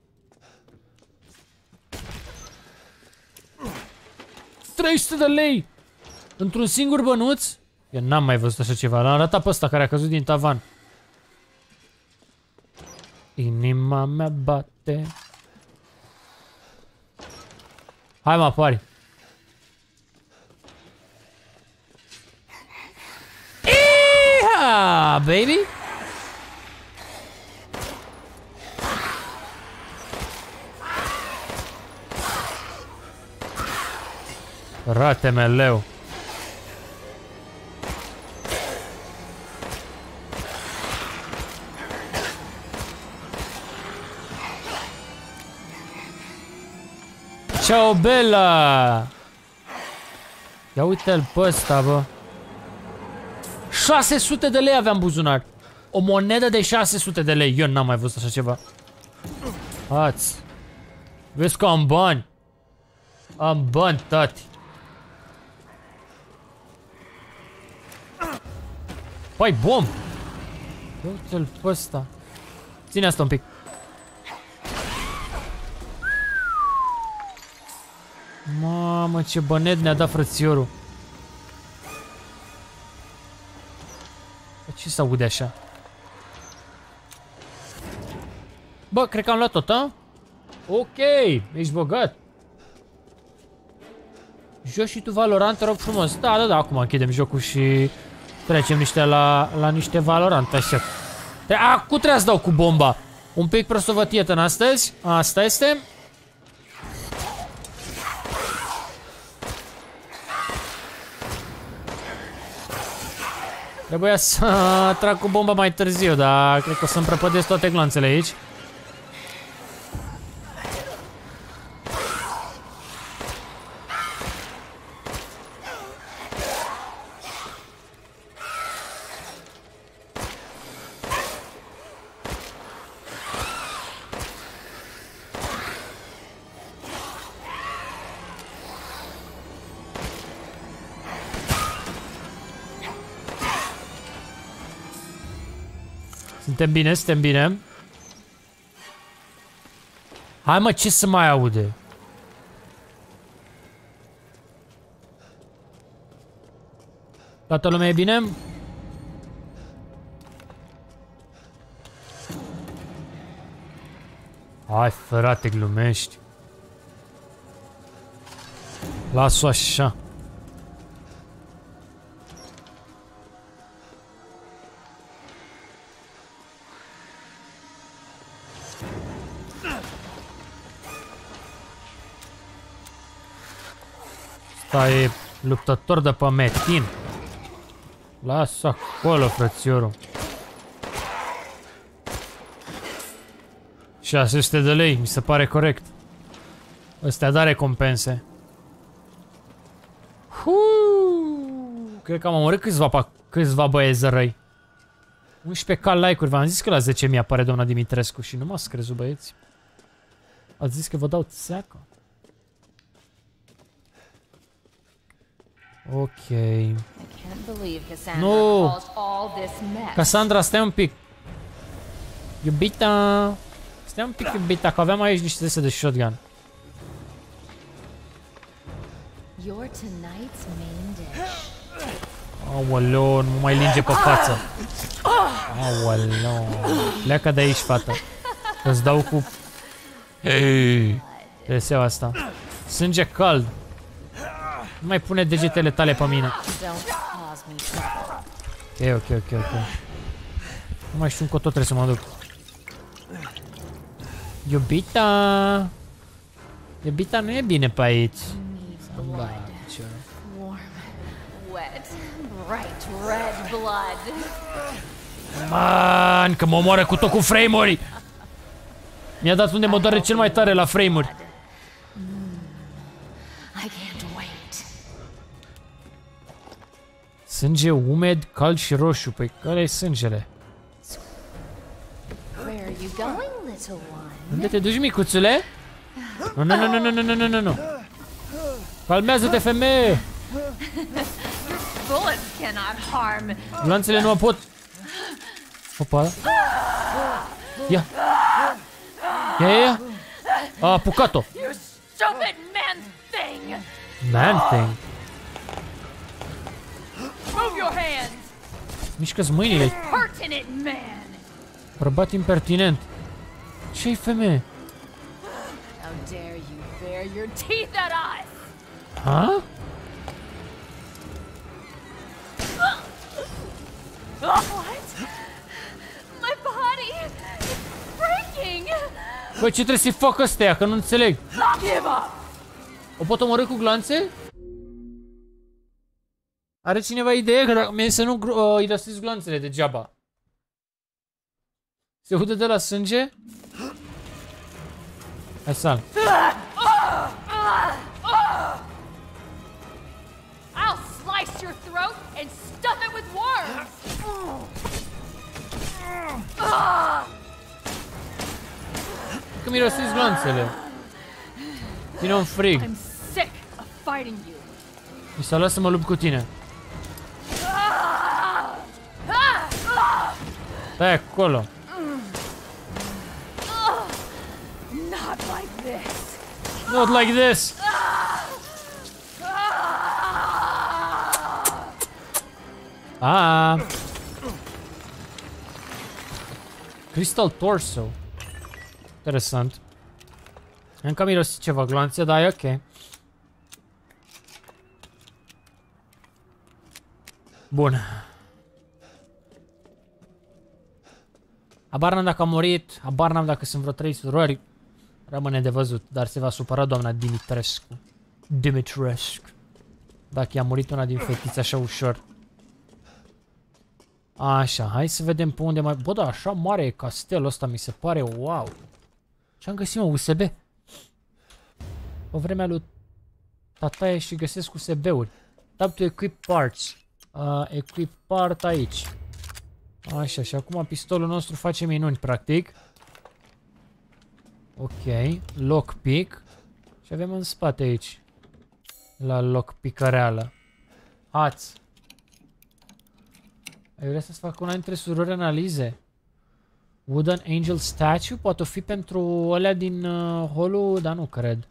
[SPEAKER 1] trei sute de lei! Într-un singur bănuț? Eu n-am mai văzut așa ceva. L-am arătat pe ăsta care a căzut din tavan. Inima mea bate. Hai mă, apari. Iha, baby! Ratemeleu. Ciao, Bella! Ia uite-l pe ăsta, bă. șase sute de lei aveam buzunar. O monedă de șase sute de lei. Eu n-am mai văzut așa ceva. Ați. Vezi că am bani. Am bani, tati. Păi, bom! Ia uite-l pe ăsta. Ține asta un pic. Mamă, ce bănet ne-a dat frățiorul. Ce se aude așa? Bă, cred că am luat tot, a? Ok, ești bogat. Joci și tu Valorant, te rog frumos. Da, da, da, acum închidem jocul și trecem niște la, la niște Valorant, așa. Acum trebuie să dau cu bomba. Un pic prostovătiet în astăzi. Asta este. Trebuia să trag cu bomba mai târziu, dar cred că o să-mi prăpădesc toate glanțele aici. Suntem bine, suntem bine. Hai mă, ce să mai aude? Toată lumea e bine? Hai frate, glumești. Las-o așa. Ăsta e luptător de pe metin. Lasă acolo, frățiorul. șase sute de lei, mi se pare corect. Ăstea da recompense. Huu, cred că am omorât câțiva, câțiva băieți răi. unsprezece k like-uri, v-am zis că la zece mii apare doamna Dimitrescu și nu m-ați crezut, băieți. Ați zis că vă dau țeacă. Ok. Nu! Cassandra, stai un pic. Iubita! Stai un pic, iubita, că aveam aici niște dese de shotgun. Aoleu, nu mă mai linge pe față. Aoleu. Pleacă de aici, fată. Îți dau cu... Hei! Deseaua asta. Sânge cald. Nu mai pune degetele tale pe mine. Ok, ok, ok, ok. Nu mai știu încotro trebuie să mă duc. Iubita! Iubita nu e bine pe aici.
[SPEAKER 2] right, red blood.
[SPEAKER 1] Man, că mă omoară cu tot cu frame-uri. Mi-a dat unde mă doare cel mai tare la frame-uri.
[SPEAKER 2] I can't wait.
[SPEAKER 1] Sânge umed, cald și roșu. Păi care e sângele?
[SPEAKER 2] Where are you going, little one?
[SPEAKER 1] Unde te duci, micuțule? Nu, nu, nu, nu, nu, nu, nu, nu, nu. Calmează-te, femeie!
[SPEAKER 2] Bullets cannot harm.
[SPEAKER 1] Glanțele nu mă pot. Opa. Ia. Ia, ia, ia. A apucat-o.
[SPEAKER 2] You stupid man thing.
[SPEAKER 1] Man thing.
[SPEAKER 2] Move your hands.
[SPEAKER 1] Mișcă-ți mâinile.
[SPEAKER 2] Pertinent man.
[SPEAKER 1] Bărbat impertinent. Ce-i, femeie?
[SPEAKER 2] How dare you bare your teeth at us?
[SPEAKER 1] Ha?
[SPEAKER 2] What? My body is breaking.
[SPEAKER 1] Băi, ce trebuie să-i fac ăstea? Că nu înțeleg.
[SPEAKER 2] Give up.
[SPEAKER 1] O pot omorî cu glanțe? Are cineva idee? Că dacă mi-e să nu uh, irasez glanțele degeaba. Se aude de la sânge? Hai sal.
[SPEAKER 2] I'll slice your throat and stuff it with worms.
[SPEAKER 1] Că mirosesc glanțele. Vine un frig.
[SPEAKER 2] I'm sick of fighting you.
[SPEAKER 1] Mi s-a luat să mă lupt cu tine. Stai acolo.
[SPEAKER 2] Not like this.
[SPEAKER 1] Not like this. Ah. Crystal Torso. Interesant. Încă mirosit ceva glanțe, dar e ok. Bun. Habar n-am dacă a murit, habar n-am dacă sunt vreo trei surori. Rămâne de văzut, dar se va supăra doamna Dimitrescu. Dimitrescu. Dacă i-a murit una din fetițe așa ușor. Așa, hai să vedem pe unde mai... Bă, da, așa mare e castelul ăsta, mi se pare, wow. Ce-am găsit, mă, U S B? Pe vremea lui tataie și găsesc U S B-uri. Tab to equip parts. Uh, equip part aici. Așa, și acum pistolul nostru face minuni, practic. Ok, lockpick. Și avem în spate aici. La lockpicăreală. Hați. Ai vrea să-ți fac una dintre surori analize? Wooden Angel Statue? Poate fi pentru alea din uh, holu, dar nu cred.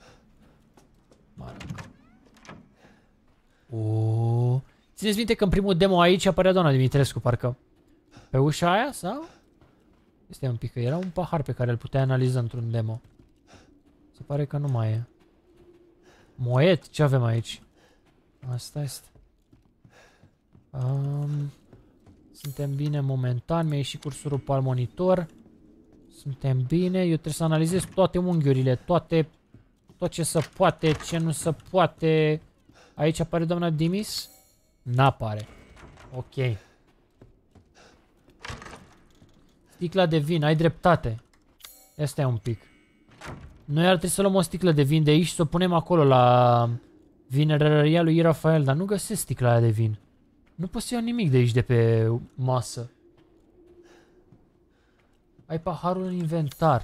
[SPEAKER 1] Uuuu. Țineți minte că în primul demo aici apărea doamna Dimitrescu, parcă. Pe ușa aia, sau? Este un pic, că era un pahar pe care îl puteai analiza într-un demo. Se pare că nu mai e. Moet, ce avem aici? Asta este. Um, suntem bine momentan, mi-a ieșit cursorul pe al monitor. Suntem bine, eu trebuie să analizez toate unghiurile, toate, tot ce se poate, ce nu se poate. Aici apare doamna Dimis? N-apare. Ok. Sticla de vin, ai dreptate. Asta e un pic. Noi ar trebui să luăm o sticlă de vin de aici și să o punem acolo la vinerăria lui Rafael, dar nu găsesc sticla aia de vin. Nu pot să iau nimic de aici de pe masă. Ai paharul în inventar.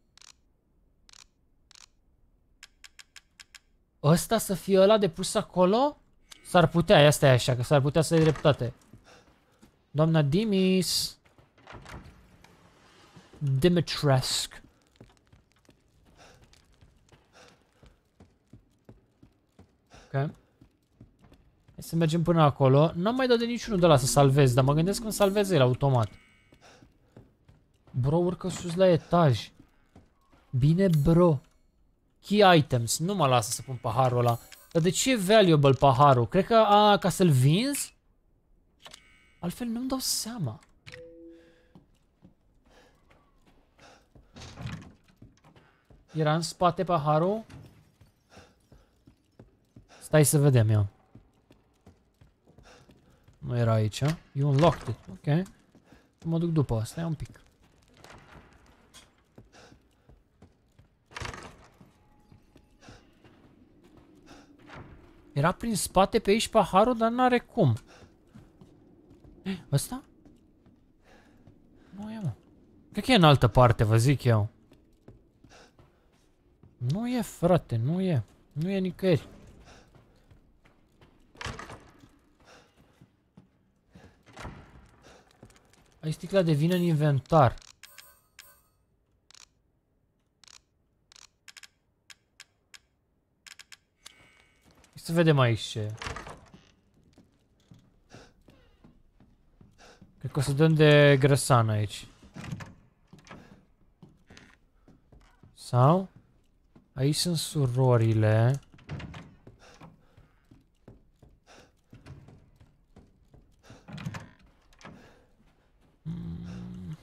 [SPEAKER 1] Ăsta să fie ăla de pus acolo? S-ar putea, asta e așa, că s-ar putea să ai dreptate. Doamna Dimis. Dimitrescu. Ok. Hai să mergem până acolo. N-am mai dat de niciunul de ăla să salvez, dar mă gândesc când salvez el automat. Bro, urcă sus la etaj. Bine, bro. Key items. Nu mă lasă să pun paharul ăla. Dar de ce e valuable paharul? Cred că a, ca să-l vinzi? Altfel nu-mi dau seama. Era în spate paharul? Stai să vedem eu. Nu era aici. You unlocked it. Ok. Mă duc după asta. Ia un pic. Era prin spate pe aici paharul, dar n-are cum. Ăsta? Nu e, mă. Cred că e în altă parte, vă zic eu. Nu e, frate, nu e. Nu e nicăieri. Ai sticla de vină în inventar. Să vedem aici ce. Cred că o să dăm de grăsan aici. Sau? Aici sunt surorile. Hmm.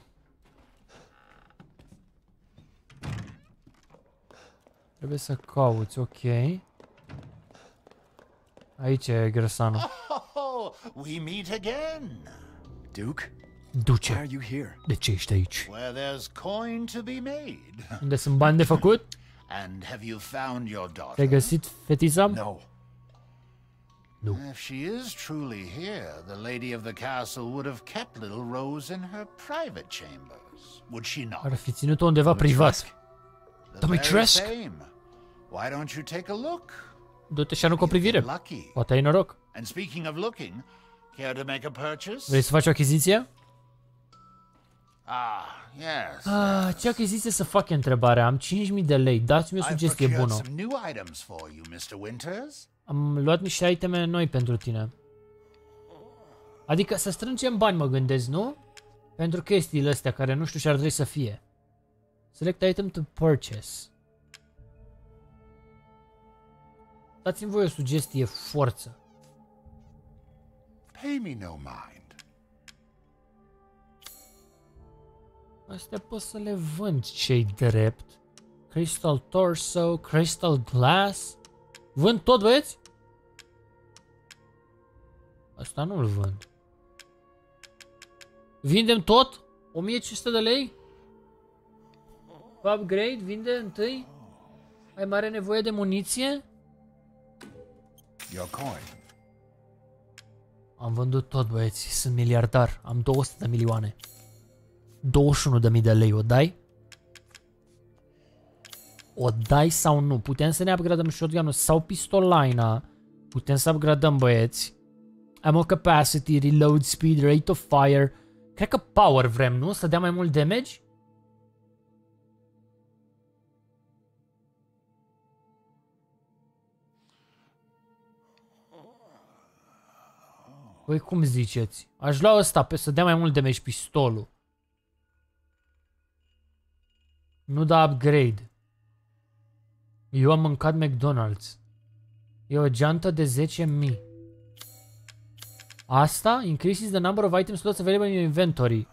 [SPEAKER 1] Trebuie să cauți, ok. Aici e grăsanul.
[SPEAKER 15] Oh, we meet again.
[SPEAKER 3] Duke?
[SPEAKER 1] Duce.
[SPEAKER 3] Why are you here?
[SPEAKER 1] De ce ești aici?
[SPEAKER 15] Where there's coin to be made.
[SPEAKER 1] Unde sunt bani de făcut?
[SPEAKER 15] And have you found your daughter?
[SPEAKER 1] Te-ai găsit fetița?
[SPEAKER 3] No.
[SPEAKER 1] No.
[SPEAKER 15] If she is truly here, the lady of the castle would have kept little Rose in her private chambers, would she not?
[SPEAKER 1] Ar fi ținut-o undeva privat.
[SPEAKER 15] Dimitrescu? Why don't you take a look?
[SPEAKER 1] Du-te și arunc o privire. Poate ai noroc.
[SPEAKER 15] And speaking of looking, care to make a purchase?
[SPEAKER 1] Vrei să faci o achiziție?
[SPEAKER 15] Ah, yes.
[SPEAKER 1] Ah, ce achiziție să fac e întrebarea. Am cinci mii de lei. Dați-mi o sugestie bună.
[SPEAKER 15] Some new items for you, mister Winters.
[SPEAKER 1] Am luat niște iteme noi pentru tine. Adică să strângem bani, mă gândesc, nu? Pentru chestiile astea care nu știu ce ar trebui să fie. Select item to purchase. Dați-mi voi o sugestie, forță.
[SPEAKER 15] Pay me no mind.
[SPEAKER 1] Astea pot să le vând, ce-i drept. Crystal Torso, Crystal Glass. Vând tot, băieți? Asta nu-l vând. Vindem tot? o mie cinci sute de lei? Upgrade, vinde întâi? Ai mare nevoie de muniție?
[SPEAKER 15] Your coin.
[SPEAKER 1] Am vândut tot, băieți. Sunt miliardar. Am două sute de milioane. douăzeci și unu de mii de lei. O dai? O dai sau nu? Putem să ne upgradăm shotgun-ul sau pistolaina. Putem să upgradăm, băieți. Ammo capacity, reload speed, rate of fire. Cred că power vrem, nu? Să dea mai mult damage? Voi cum ziceți? Aș lua ăsta pe să dea mai mult damage pistolul. Nu da upgrade. Eu am mâncat McDonald's. E o geantă de zece mii. Asta increases the number of items slots available in your inventory.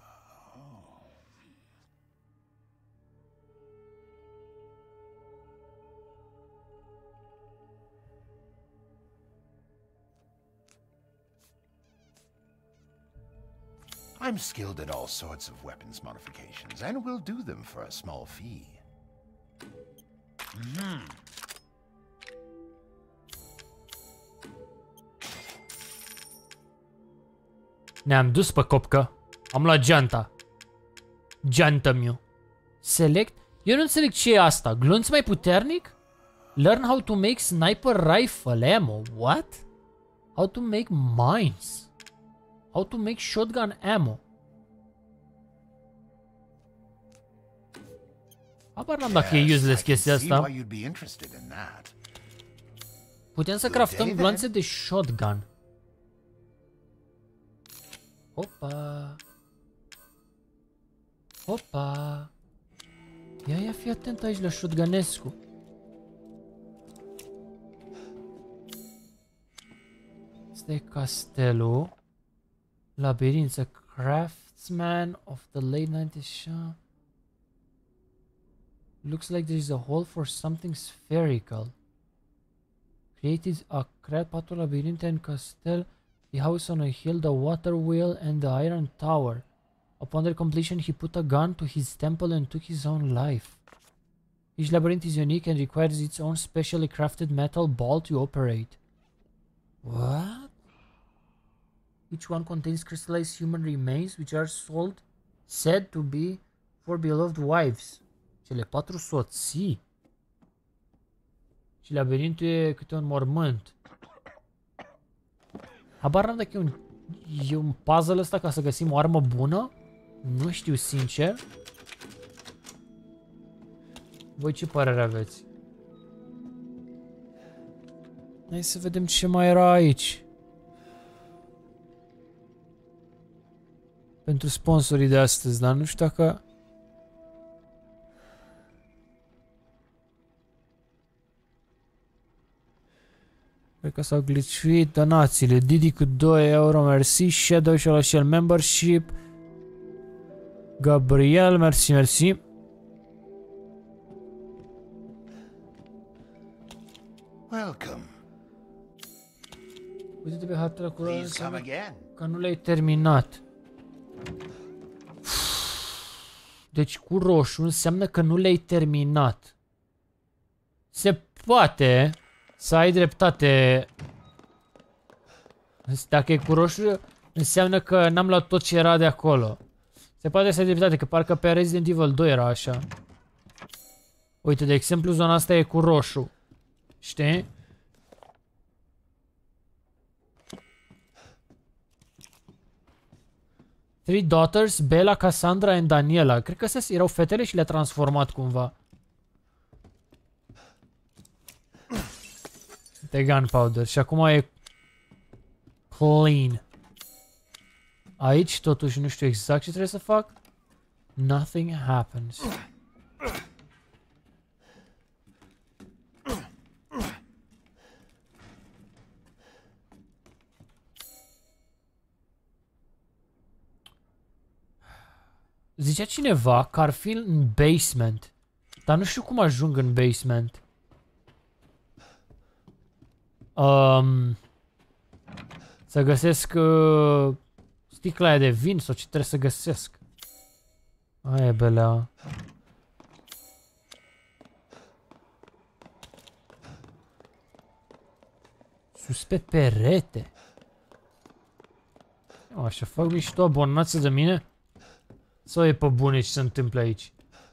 [SPEAKER 15] I'm skilled at all sorts of weapons modifications, and will do them for a small fee. Mm-hmm.
[SPEAKER 1] Ne-am dus pe copcă. Am luat geanta. Geantă miu. Select? Eu nu înțeleg ce e asta. Glonț mai puternic? Learn how to make sniper rifle ammo. What? How to make mines. How to make shotgun ammo. Habar n-am dacă e useless chestia asta. Putem să craftăm gloanțe de shotgun. Opa. Opa. Ia, ia, fii atent aici la shotgunescu. Asta e castelul. Labirință. Craftsman of the late nineties. Looks like there is a hole for something spherical. Created a creat patru labirinte în castel. the house on a hill, the water wheel, and the iron tower. Upon their completion, he put a gun to his temple and took his own life. Each labyrinth is unique and requires its own specially crafted metal ball to operate. What? Each one contains crystallized human remains which are sold, said to be for beloved wives. Cele patru soții. Și labirintul e câte un mormânt. Habar n-am dacă e un, e un puzzle ăsta ca să găsim o armă bună. Nu știu sincer. Voi ce părere aveți? Hai să vedem ce mai era aici. Pentru sponsorii de astăzi, dar nu știu dacă... Cred că s-au glitchuit donațiile. Didi cu doi euro, mersi. Shadow și la Shell Membership. Gabriel, mersi, mersi.
[SPEAKER 15] Welcome.
[SPEAKER 1] Uite-te pe hartele culoare că nu le-ai terminat. Deci cu roșu înseamnă că nu le-ai terminat. Se poate să ai dreptate. Dacă e cu roșu înseamnă că n-am luat tot ce era de acolo. Se poate să ai dreptate, că parcă pe Resident Evil doi era așa. Uite, de exemplu, zona asta e cu roșu. Știi? Three daughters, Bella, Cassandra and Daniela. Cred că astea erau fetele și le-a transformat cumva. De gunpowder. Și acum e clean. Aici totuși nu știu exact ce trebuie să fac. Nothing happens. Zicea cineva că ar fi în basement. Dar nu știu cum ajung în basement. Um, să găsesc uh, sticla aia de vin sau ce trebuie să găsesc. Aia e belea. Sus pe perete. O, așa fac mișto abonață de mine? Sau e pe bune ce se întâmplă aici?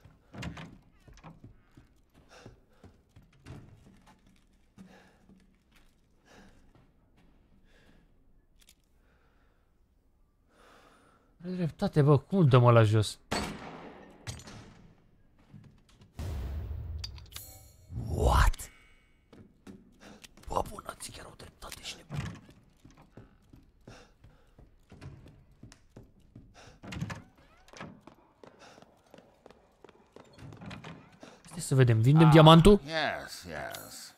[SPEAKER 1] Are dreptate, bă, cum dă-mă la jos? What? Bă, abonații chiar au dreptate și nebun. Să vedem, vindem
[SPEAKER 15] ah,
[SPEAKER 1] diamantul?
[SPEAKER 15] Yes, yes.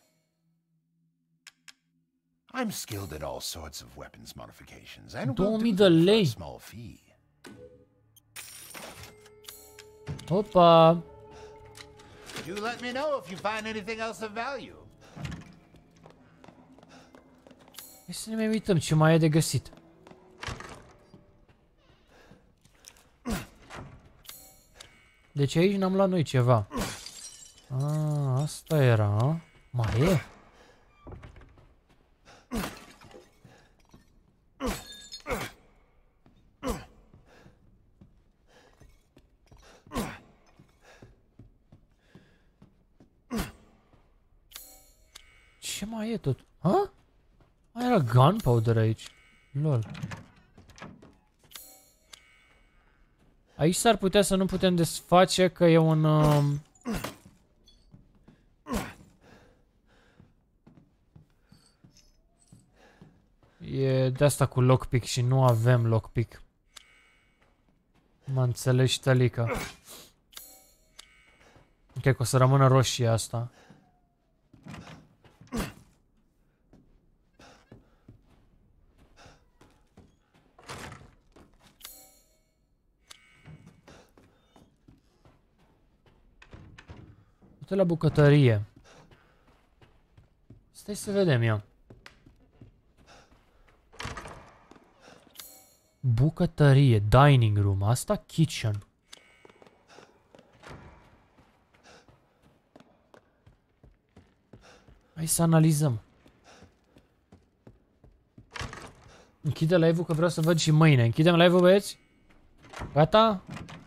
[SPEAKER 15] I'm skilled at all sorts of weapons modifications and
[SPEAKER 1] două mii de lei.
[SPEAKER 15] Small fee.
[SPEAKER 1] Opa.
[SPEAKER 15] Do let me know if you find anything else of value.
[SPEAKER 1] Hai să ne mai uităm ce mai e de găsit. Deci aici n-am luat noi ceva. Ah, asta era. Mai e? Ce mai e tot? Ha? Mai era gunpowder aici. Lol. Aici s-ar putea să nu putem desface că e un... Um... E de asta cu lockpick și nu avem lockpick. Mă înțelegi, tălică. Ok, că o să rămână roșie asta. Uite la bucătărie. Stai să vedem eu. bucătărie, dining room, asta kitchen. Hai să analizăm. Închide live-ul că vreau să văd și mâine. Închidem live-ul, băieți? Gata?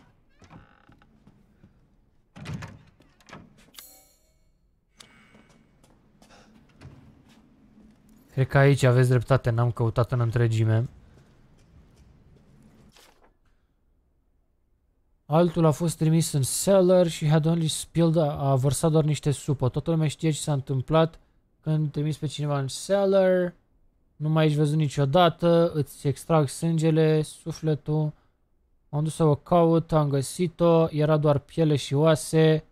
[SPEAKER 1] Cred că aici aveți dreptate, n-am căutat în întregime. Altul a fost trimis în cellar și had only spilled, a vărsat doar niște supă. Toată lumea știe ce s-a întâmplat când trimis pe cineva în cellar. Nu mai ești văzut niciodată, îți extrag sângele, sufletul. M-am dus să o caut, am găsit-o, era doar piele și oase.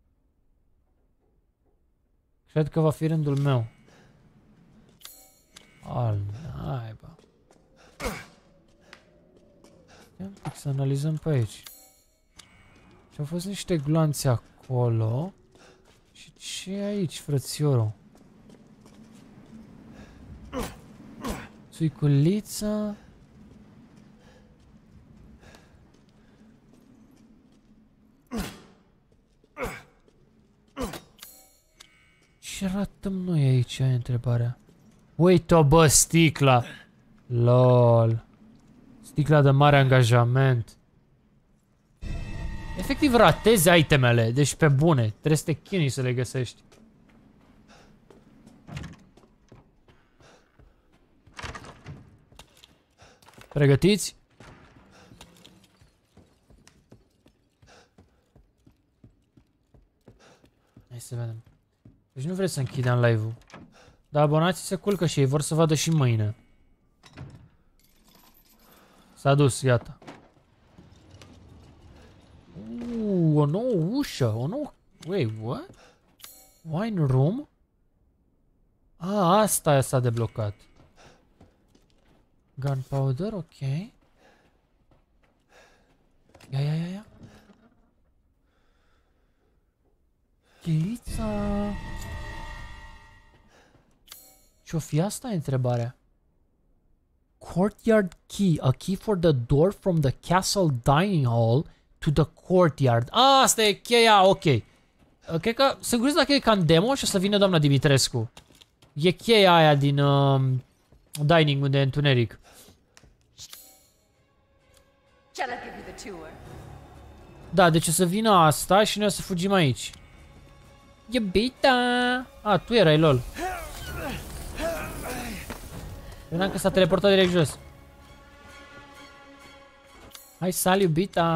[SPEAKER 1] Cred că va fi rândul meu. Al naiba. Ia un pic să analizăm pe aici. Și au fost niște gloanțe acolo. Și ce e aici, frățiorul? Țuiculiță. Ce ratăm noi aici, e întrebarea. Uite-o, bă, sticla. Lol. Sticla de mare angajament. Efectiv ratezi itemele, deci pe bune. Trebuie să te chinui să le găsești. Pregătiți? Hai să vedem. Deci nu vreți să închidem live-ul. Dar abonații se culcă și ei vor să vadă și mâine. S-a dus, iată. Uuu, o nouă ușă, o nouă... Wait, what? Wine room? Ah, asta s-a deblocat. Gunpowder, ok. Ia, ia, ia, ia. Cheița. Ce-o fi asta e întrebarea? Courtyard key. A key for the door from the castle dining hall to the courtyard. Ah, asta e cheia, ok. Cred că, sunt curios dacă e ca în demo și o să vină doamna Dimitrescu. E cheia aia din uh, dining-ul de întuneric. Da, deci o să vină asta și noi o să fugim aici. Iubita! A, tu erai, lol. Vedeam că s-a teleportat direct jos. Hai, sal, iubita!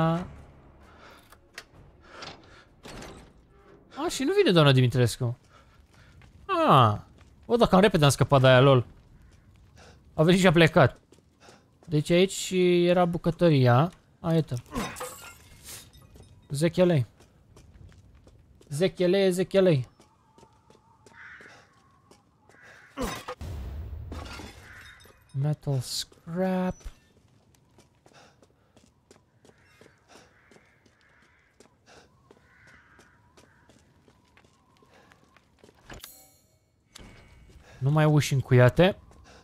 [SPEAKER 1] A, și nu vine doamna Dimitrescu. A, o, da, cam repede am scăpat de aia, lol. A venit și a plecat. Deci aici era bucătăria. A, iată. Zechelei. Zechelei, zechelei. Metal scrap. Nu mai uși încuiate.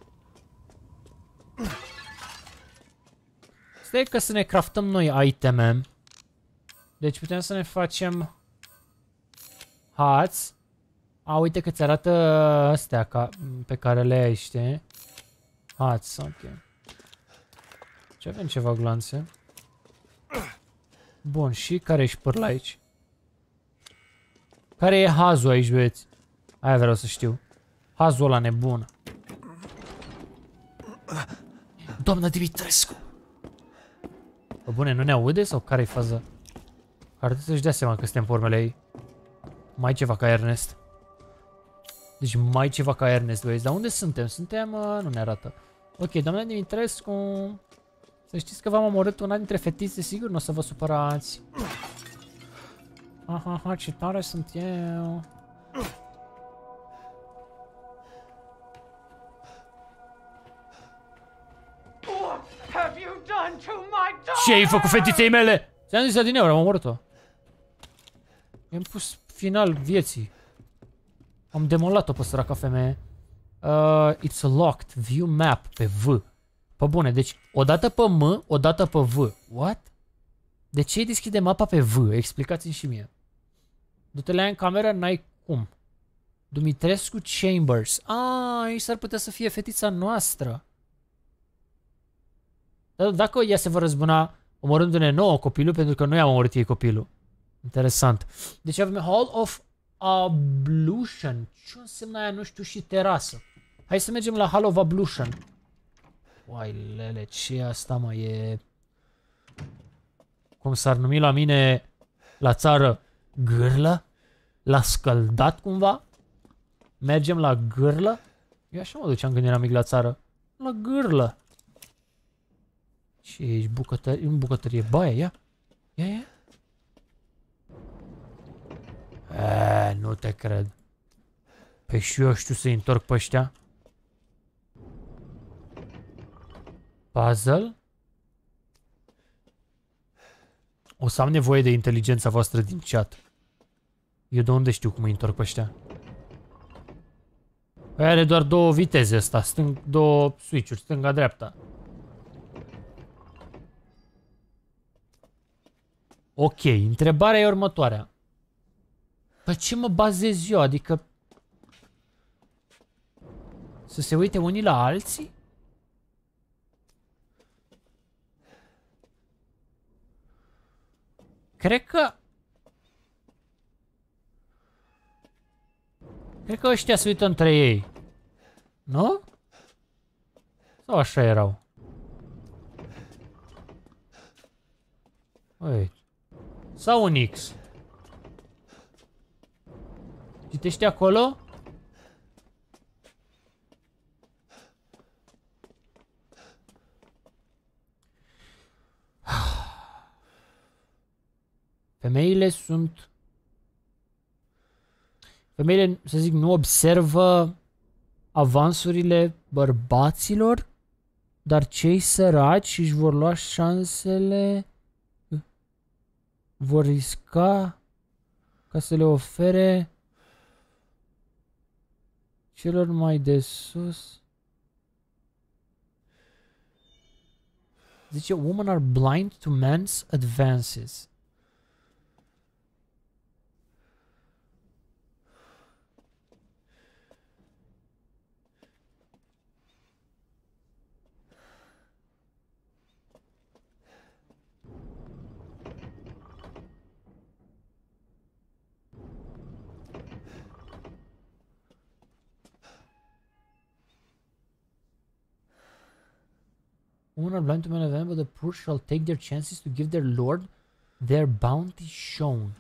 [SPEAKER 1] Stai că să ne craftăm noi iteme. Deci putem să ne facem hats. A, uite că ți arată astea ca, pe care le ai, știi? Hats, ok. Ce avem ceva glanțe? Bun, și care e șpârla aici? Care e hazul aici, băieți? Aia vreau să știu. Hazul ăla nebun. Doamna Dimitrescu! Bă, bune, nu ne aude sau care-i faza? Ar trebui să-și dea seama că suntem pe urmele ei. Mai ceva ca Ernest. Deci mai ceva ca Ernest, băieți. Dar unde suntem? Suntem... Uh, nu ne arată. Ok, doamna Dimitrescu... Să știți că v-am omorât una dintre fetițe, sigur nu o să vă supărați. Aha, aha, ce tare sunt eu. Ce ai făcut fetiței mele? Ți-am zis adineori, am omorât-o. I-am pus final vieții. Am demolat-o pe săraca femeie. Uh, it's locked. View map pe V. Pe bune, deci o dată pe M, o dată pe V. What? De ce îi deschide mapa pe V? Explicați-mi și mie. Du-te la ea în cameră, n-ai cum. Dumitrescu Chambers. Ah, aici s-ar putea să fie fetița noastră. Dar dacă ea se va răzbuna omorându-ne nouă copilul, pentru că noi am omorât ei copilul. Interesant. Deci avem Hall of Ablution. Ce înseamnă aia? Nu știu, și terasă. Hai să mergem la Hall of Ablution. Uai, lele, ce asta, mă, e... Cum s-ar numi la mine la țară? Gârlă? L-a scăldat cumva? Mergem la gârlă? Eu așa mă duceam când eram mic la țară. La gârlă. Ce ești? Bucătărie? În bucătărie? Baie, ia? Ia, ia? Eee, nu te cred. Păi și eu știu să-i întorc pe ăștia. Puzzle? O să am nevoie de inteligența voastră din chat. Eu de unde știu cum îi întorc pe ăștia? Păi are doar două viteze ăsta, stâng, două switch-uri, stânga-dreapta. Ok, întrebarea e următoarea. Pe ce mă bazez eu? Adică... Să se uite unii la alții? Cred că... Cred că ăștia se uită între ei. Nu? Sau așa erau? Uite. Sau un X. Citește acolo? Femeile sunt... Femeile, să zic, nu observă avansurile bărbaților, dar cei săraci își vor lua șansele, vor risca ca să le ofere celor mai de sus. Zice, women are blind to man's advances. Women are blind to man's advances, but the poor shall take their chances to give their lord their bounty shown.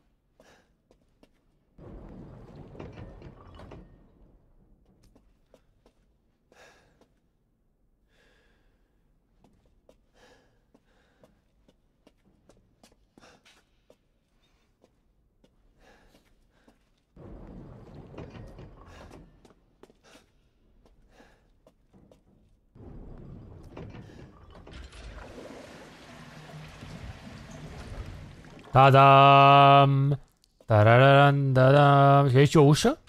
[SPEAKER 1] Ta-dam! Tararan, da-dam! Și aici o ușă?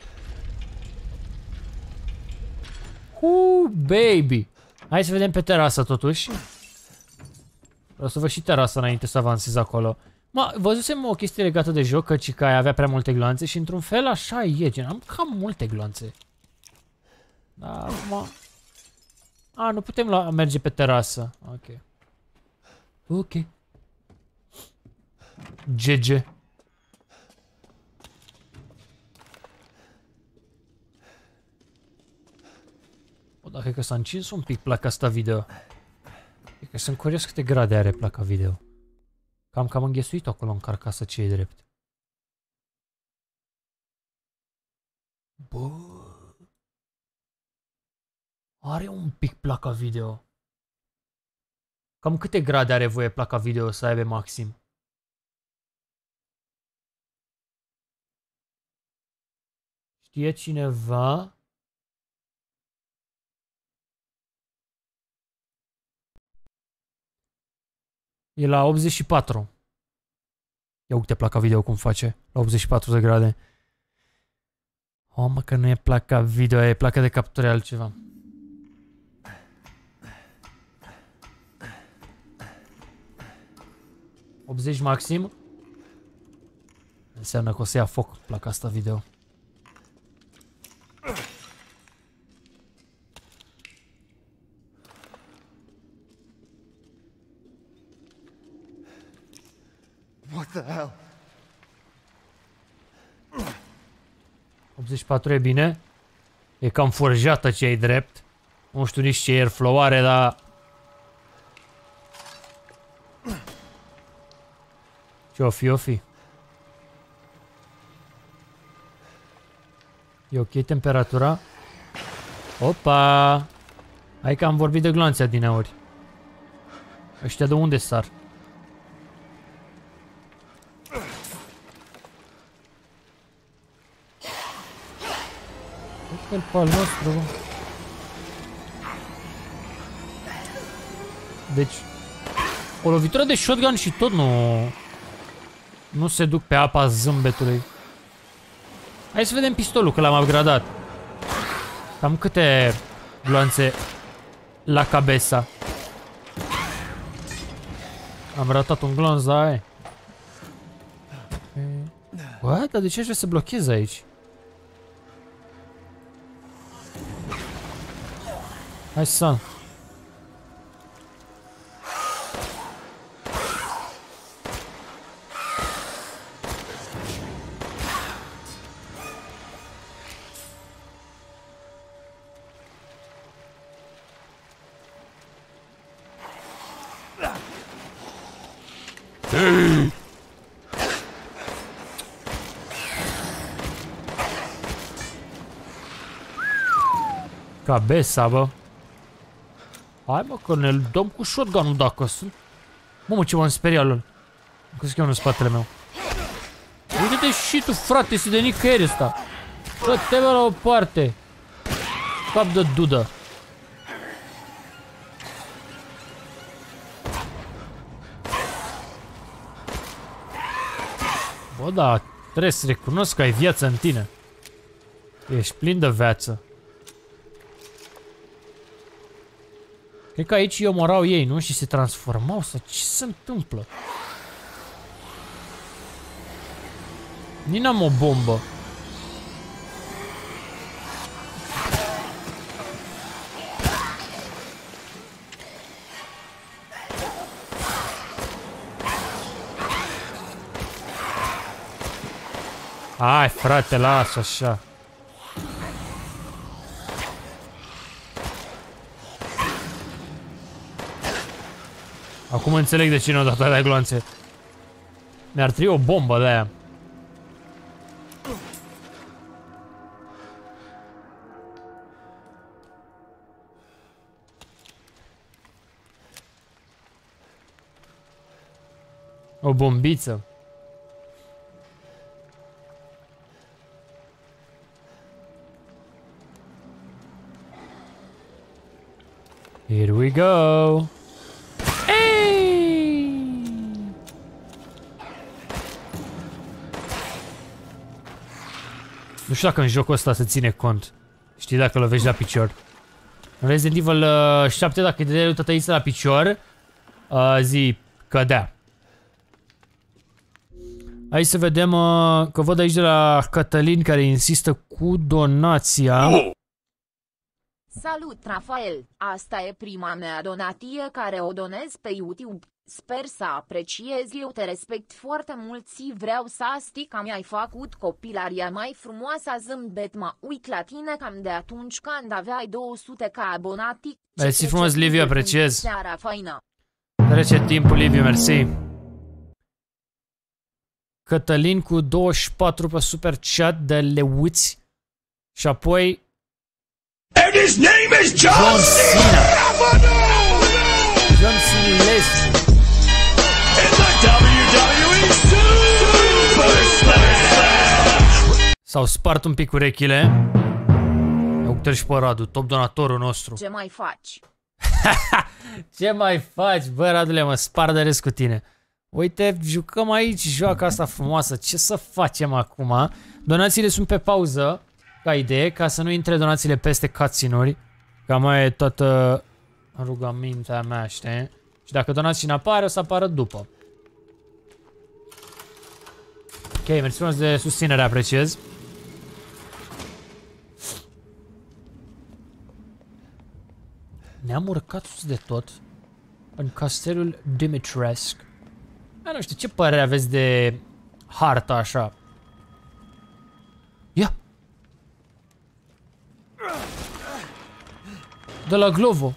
[SPEAKER 1] Uh, baby! Hai să vedem pe terasă totuși. Vreau să văd și terasa înainte să avansez acolo. Mă, văzusem o chestie legată de joc, căci că avea prea multe gloanțe și într-un fel așa e, gen, am cam multe gloanțe. Da, acum... A, nu putem la merge pe terasă. Ok. Ok. G G. O, dacă că s-a încins un pic placa asta video. E că sunt curios câte grade are placa video. Cam cam înghesuit acolo în carcasă, ce e drept. Bă. Are un pic placa video. Cam câte grade are voie placa video să aibă maxim? Știe cineva? E la optzeci și patru. Ia uite placa video cum face. La optzeci și patru de grade. O, mă, că nu e placa video, e placa de captură altceva. optzeci maxim. Înseamnă că o să ia foc placa asta video.
[SPEAKER 3] What the hell?
[SPEAKER 1] optzeci și patru e bine. E cam forjată, ce-i drept. Nu știu nici ce airflow are, dar... Ce-o fi, o fi? E ok temperatura? Opa! Hai că am vorbit de gloanțe adineauri. Ăștia de unde sar? Uite-l pe al nostru. Deci, o lovitură de shotgun și tot nu... Nu se duc pe apa zâmbetului. Hai să vedem pistolul, că l-am upgradat. Cam câte gloanțe la cabeza. Am ratat un glonț, da, aia. Bă, dar de ce aș vrea să blochez aici? Hai să... Cabeza, bă. Hai, mă, că ne dăm cu shotgun-ul dacă sunt. Mamă, ce m-am speriat, lol. Că se cheamă în spatele meu. Uite-te și tu, frate, este de nicăieri ăsta. Dă-te la o parte. Cap de dudă. Bă, da, trebuie să recunosc că ai viață în tine. Ești plin de viață. Cred că aici îi omorau ei, nu? Și se transformau sau ce se întâmplă? Nici n-am o bombă. Hai, frate, lasă așa. Acum înțeleg de ce nu au dat alea gloanțe. Mi-ar trebui o bombă de aia. O bombiță. Here we go. Nu știu dacă în jocul ăsta se ține cont. Știi, dacă lovești la picior. În Resident Evil uh, șapte, dacă te dai tătăiță la picior, uh, zi cădea. Hai să vedem uh, că văd aici de la Cătălin care insistă cu donația.
[SPEAKER 16] Salut, Rafael! Asta e prima mea donație care o donez pe YouTube. Sper să apreciezi, eu te respect foarte mult și vreau să știi că mi-ai făcut copilăria mai frumoasă, zâmbet, mă uit la tine cam de atunci când aveai două sute ca abonati.
[SPEAKER 1] Mersi frumos, Liviu, apreciez.
[SPEAKER 16] Seara faină!
[SPEAKER 1] Trece timpul, Liviu, mersi. Cătălin cu douăzeci și patru pe super chat de leuți. Și apoi
[SPEAKER 14] And his name is John,
[SPEAKER 1] John Cena. John Cena Leslie.
[SPEAKER 14] In the W W E Super Slam.
[SPEAKER 1] S-au spart un pic urechile. Uite-l și pe Radu, top donatorul nostru.
[SPEAKER 16] Ce mai faci?
[SPEAKER 1] Ce mai faci? Bă, Radule, mă spar de râs cu tine. Uite, jucăm aici joaca asta frumoasă. Ce să facem acum? Donațiile sunt pe pauză, ca idee, ca să nu intre donațiile peste cutscene-uri. Cam aia e toată rugămintea mea, știi? Și dacă donații apare, o să apară după. mersi frumos de susținere, apreciez. Ne-am urcat sus de tot în castelul Dimitrescu. A, nu știu, ce părere aveți de harta așa? Ia! De la Glovo.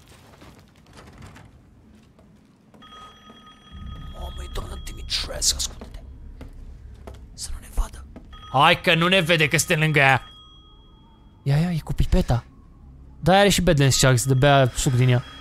[SPEAKER 1] Mamă, e doamna Dimitrescu, ascultă-te. Să nu ne vadă. Hai că nu ne vede că suntem lângă ea. Ia, ia, e cu pipeta. Da, are și Badlands Sharks de bea suc din ea.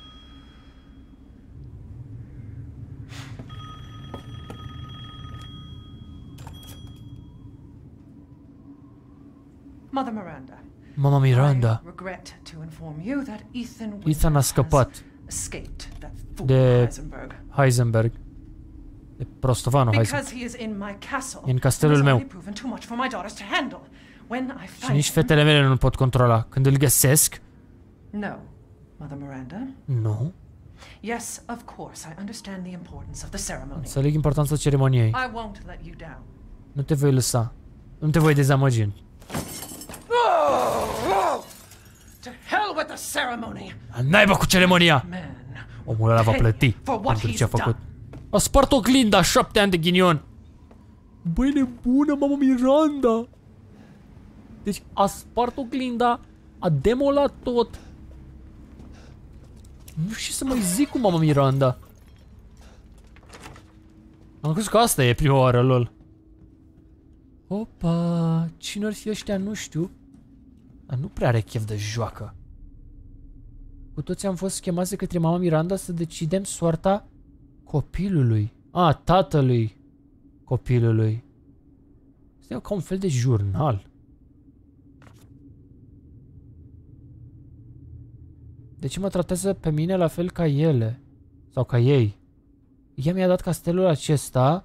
[SPEAKER 12] Mother Miranda.
[SPEAKER 1] Mama Miranda.
[SPEAKER 12] I regret to inform you that Ethan
[SPEAKER 1] Ethan a scăpat
[SPEAKER 12] escaped that fool
[SPEAKER 1] de
[SPEAKER 12] Heisenberg.
[SPEAKER 1] Heisenberg. De prostovanul Heisenberg.
[SPEAKER 12] Because he is in my castle.
[SPEAKER 1] E în castelul meu.
[SPEAKER 12] Proven too much for my daughters to handle. When I
[SPEAKER 1] Și
[SPEAKER 12] find
[SPEAKER 1] nici fetele mele nu pot controla. Când îl găsesc...
[SPEAKER 12] No, Mother Miranda.
[SPEAKER 1] Nu.
[SPEAKER 12] Yes, of course, I understand the importance of the ceremony.
[SPEAKER 1] Înțeleg importanța ceremoniei.
[SPEAKER 12] I won't let you down.
[SPEAKER 1] Nu te voi lăsa. Nu te voi dezamăgi.
[SPEAKER 12] To hell with the ceremony.
[SPEAKER 1] Naiba cu ceremonia! Omul ăla va plăti pentru ce a făcut. A spart oglinda, șapte ani de ghinion. Băi, nebună, mama Miranda! Deci a spart oglinda, a demolat tot. Nu știu să mai zic cu mama Miranda. Am crezut că asta e prima oară, lol. Opa, cine ar fi ăștia, nu știu. Dar nu prea are chef de joacă. Cu toți am fost chemați de către mama Miranda să decidem soarta copilului. A, tatălui copilului. Asta e ca un fel de jurnal. De ce mă tratează pe mine la fel ca ele? Sau ca ei? Ea mi-a dat castelul acesta.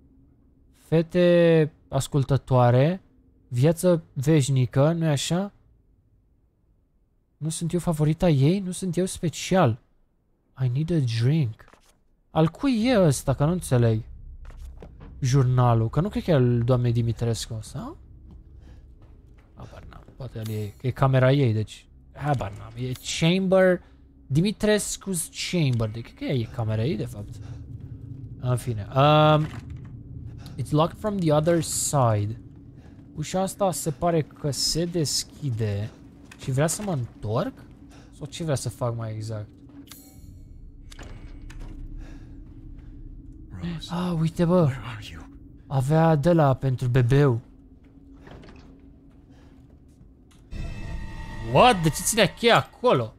[SPEAKER 1] Fete ascultătoare. Viață veșnică, nu-i așa? Nu sunt eu favorita ei? Nu sunt eu special? I need a drink. Al cui e ăsta? Că nu înțeleg. Jurnalul. Că nu cred că e al doamnei Dimitrescu, sau? Habar n-am. Poate el e, e camera ei, deci... Habar n-am. E chamber... Dimitrescu's chamber. Deci cred că e camera ei, de fapt. În fine. Um, it's locked from the other side. Ușa asta se pare că se deschide. Și vrea să mă întorc? Sau ce vrea să fac mai exact? Rose, ah, uite bă. Avea de la pentru bebeu. What? De ce ținea cheia acolo?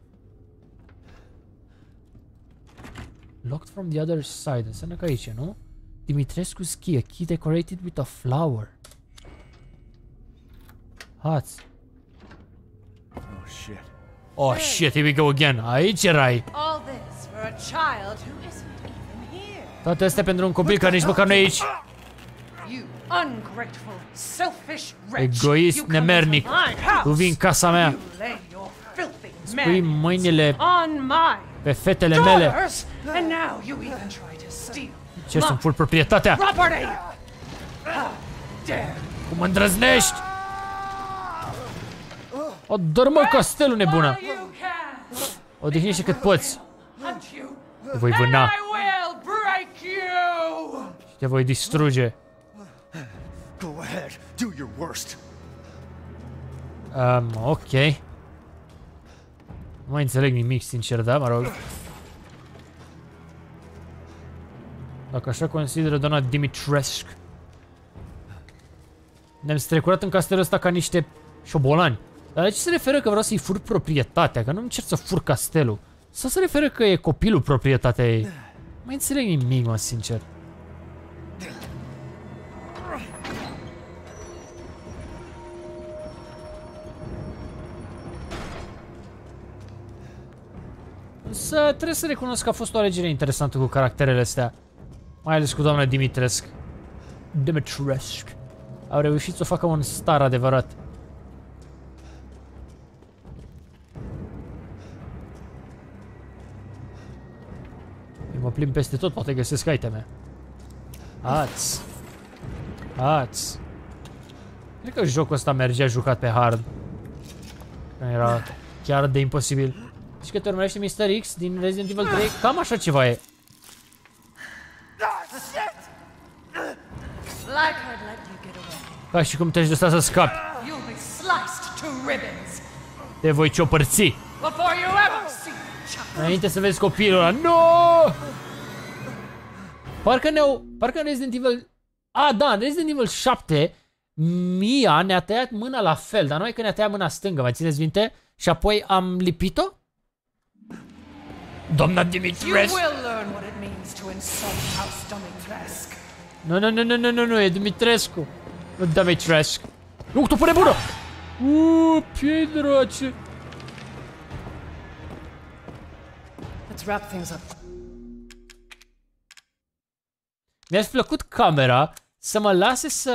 [SPEAKER 1] Locked from the other side. Înseamnă că aici, nu? Dimitrescu's key. A key decorated with a flower. Hați.
[SPEAKER 3] Oh shit.
[SPEAKER 1] Oh shit, here we go again. Aici erai.
[SPEAKER 8] All this for a child who isn't even here.
[SPEAKER 1] Toate astea pentru un copil care nici măcar nu e aici.
[SPEAKER 12] You ungrateful, selfish wretch.
[SPEAKER 1] Egoist, nemernic. Tu vii în casa mea. Îți pui mâinile pe fetele mele. Ce să-mi fur proprietatea? Cum îndrăznești? O, dă-mă castelul, nebună! Odihnește cât poți. Te voi vâna. Și te voi distruge.
[SPEAKER 3] Go ahead, do your worst.
[SPEAKER 1] Um, ok. Nu mai înțeleg nimic, sincer, da, mă rog. Dacă așa consideră doamna Dimitrescu. Ne-am strecurat în castelul ăsta ca niște șobolani. Dar la ce se referă că vreau să-i fur proprietatea? Că nu încerc să fur castelul. Sau se referă că e copilul proprietatea ei? Nu mai înțeleg nimic, mă, sincer. Însă trebuie să recunosc că a fost o alegere interesantă cu caracterele astea. Mai ales cu doamna Dimitrescu. Dimitrescu. Au reușit să o facă un star adevărat. Eu mă plimb peste tot, poate găsesc iteme. Ați. Ați. Cred că jocul ăsta mergea jucat pe hard. Era chiar de imposibil. Și că te urmărește mister X din Resident Evil trei? Cam așa ceva e. Ca și cum te-aș lăsa să scapi. Te voi ciopărți. Înainte să vezi copilul ăla. No! Parcă ne-au... Parcă în Resident Evil... A, da, în Resident Evil șapte Mia ne-a tăiat mâna la fel, dar noi că ne-a tăiat mâna stângă, mai țineți minte? Și apoi am lipit-o? Doamna Dimitrescu! Nu, nu, nu, nu, nu, nu, nu, e Dimitrescu. Nu Dimitrescu. Nu, tu pune bună! Uuu, piedrace!
[SPEAKER 12] Let's wrap things up.
[SPEAKER 1] Mi-a plăcut camera să mă lase să...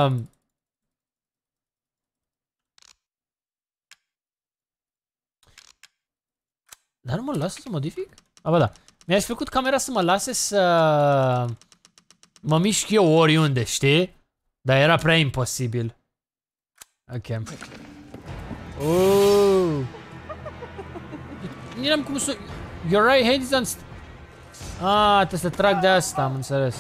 [SPEAKER 1] Dar nu mă lasă să modific? A, bă, da. Mi-a plăcut camera să mă lase să... Mă mișc eu oriunde, știi? Dar era prea imposibil. Ok. Uuuu. Nu am cum să... Your right hand is on... Ah, trebuie să trag de asta, am înțeles.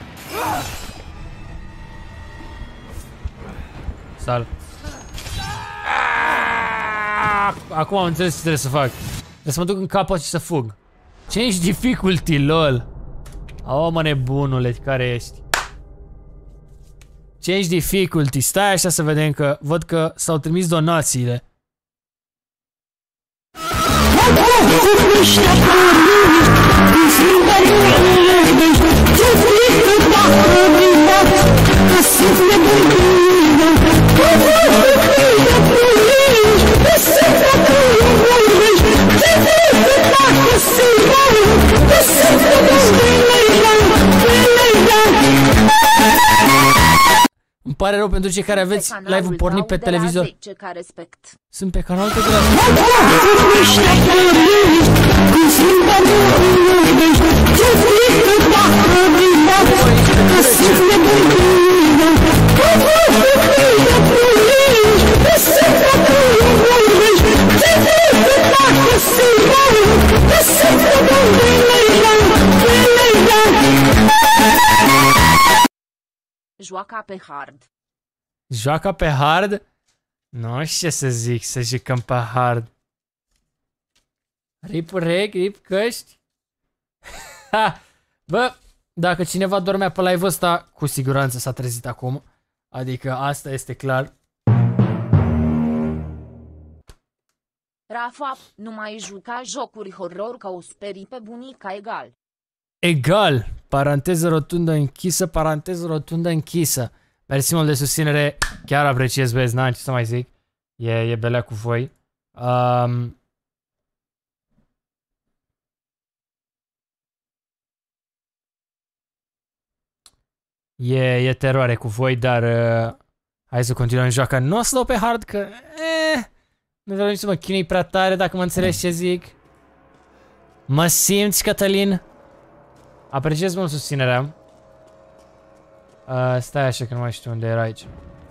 [SPEAKER 1] Sal. Acum am înțeles ce trebuie să fac. Trebuie să mă duc în capăt și să fug. Change difficulty, lol. Oh, mă, nebunule, care ești? Change difficulty. Stai așa să vedem că... Văd că s-au trimis donațiile. Îmi pare rău pentru cei care aveți live-ul pornit pe televizor. Sunt pe canalul pe care...
[SPEAKER 16] Joaca pe hard.
[SPEAKER 1] Joaca pe hard? Nu știu ce să zic, să jucăm pe hard. Rip urec, rip căști. Bă, dacă cineva dormea pe live-ul ăsta, cu siguranță s-a trezit acum. Adică asta este clar.
[SPEAKER 16] Rafa, nu mai juca jocuri horror că o sperii pe bunica egal.
[SPEAKER 1] Egal. Paranteză rotundă închisă, paranteză rotundă închisă. Mersi mult de susținere. Chiar apreciez, băieți, n-am ce să mai zic. E, e belea cu voi. Um... E, e teroare cu voi, dar uh, hai să continuăm joaca. Nu o să dau pe hard, că eh, nu vreau nici să mă chinui prea tare, dacă mă înțelegi ce zic. Mă simți, Cătălin? Apreciez mult susținerea. Uh, stai așa că nu mai știu unde era aici.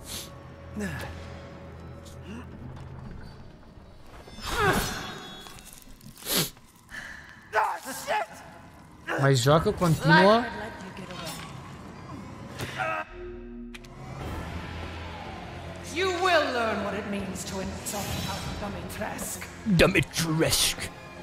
[SPEAKER 1] Mai joacă, continuă.
[SPEAKER 12] You will learn what it means to insult Dimitrescu.
[SPEAKER 1] Dimitrescu.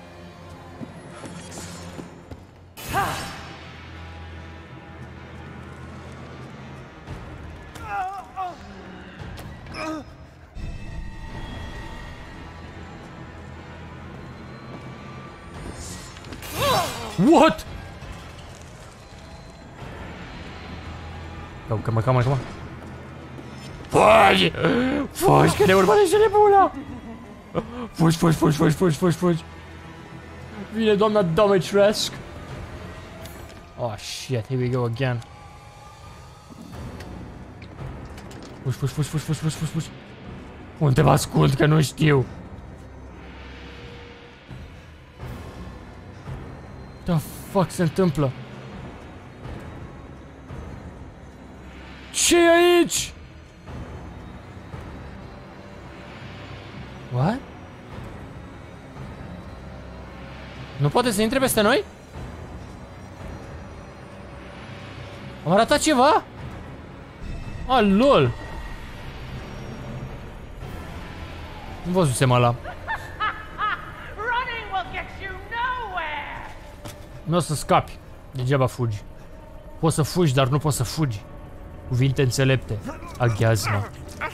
[SPEAKER 1] What? Come, come on, come on, come on. Fugi! Fugi, că ne urmărește nebuna! Fugi, fugi, fugi, fugi, fugi, fugi, fugi. Vine doamna Dimitrescu. Oh, shit, here we go again. Fugi, fugi, fugi, fugi, fugi, fugi, fugi, fugi. Unde mă ascult, că nu știu. The fuck se întâmplă? Ce e aici? What? Nu poate să intre peste noi? Am arătat ceva? Ah, lol. Nu văzusem ăla. Nu o să scapi. Degeaba fugi. Poți să fugi, dar nu poți să fugi. Cuvinte înțelepte. Aghiazmă.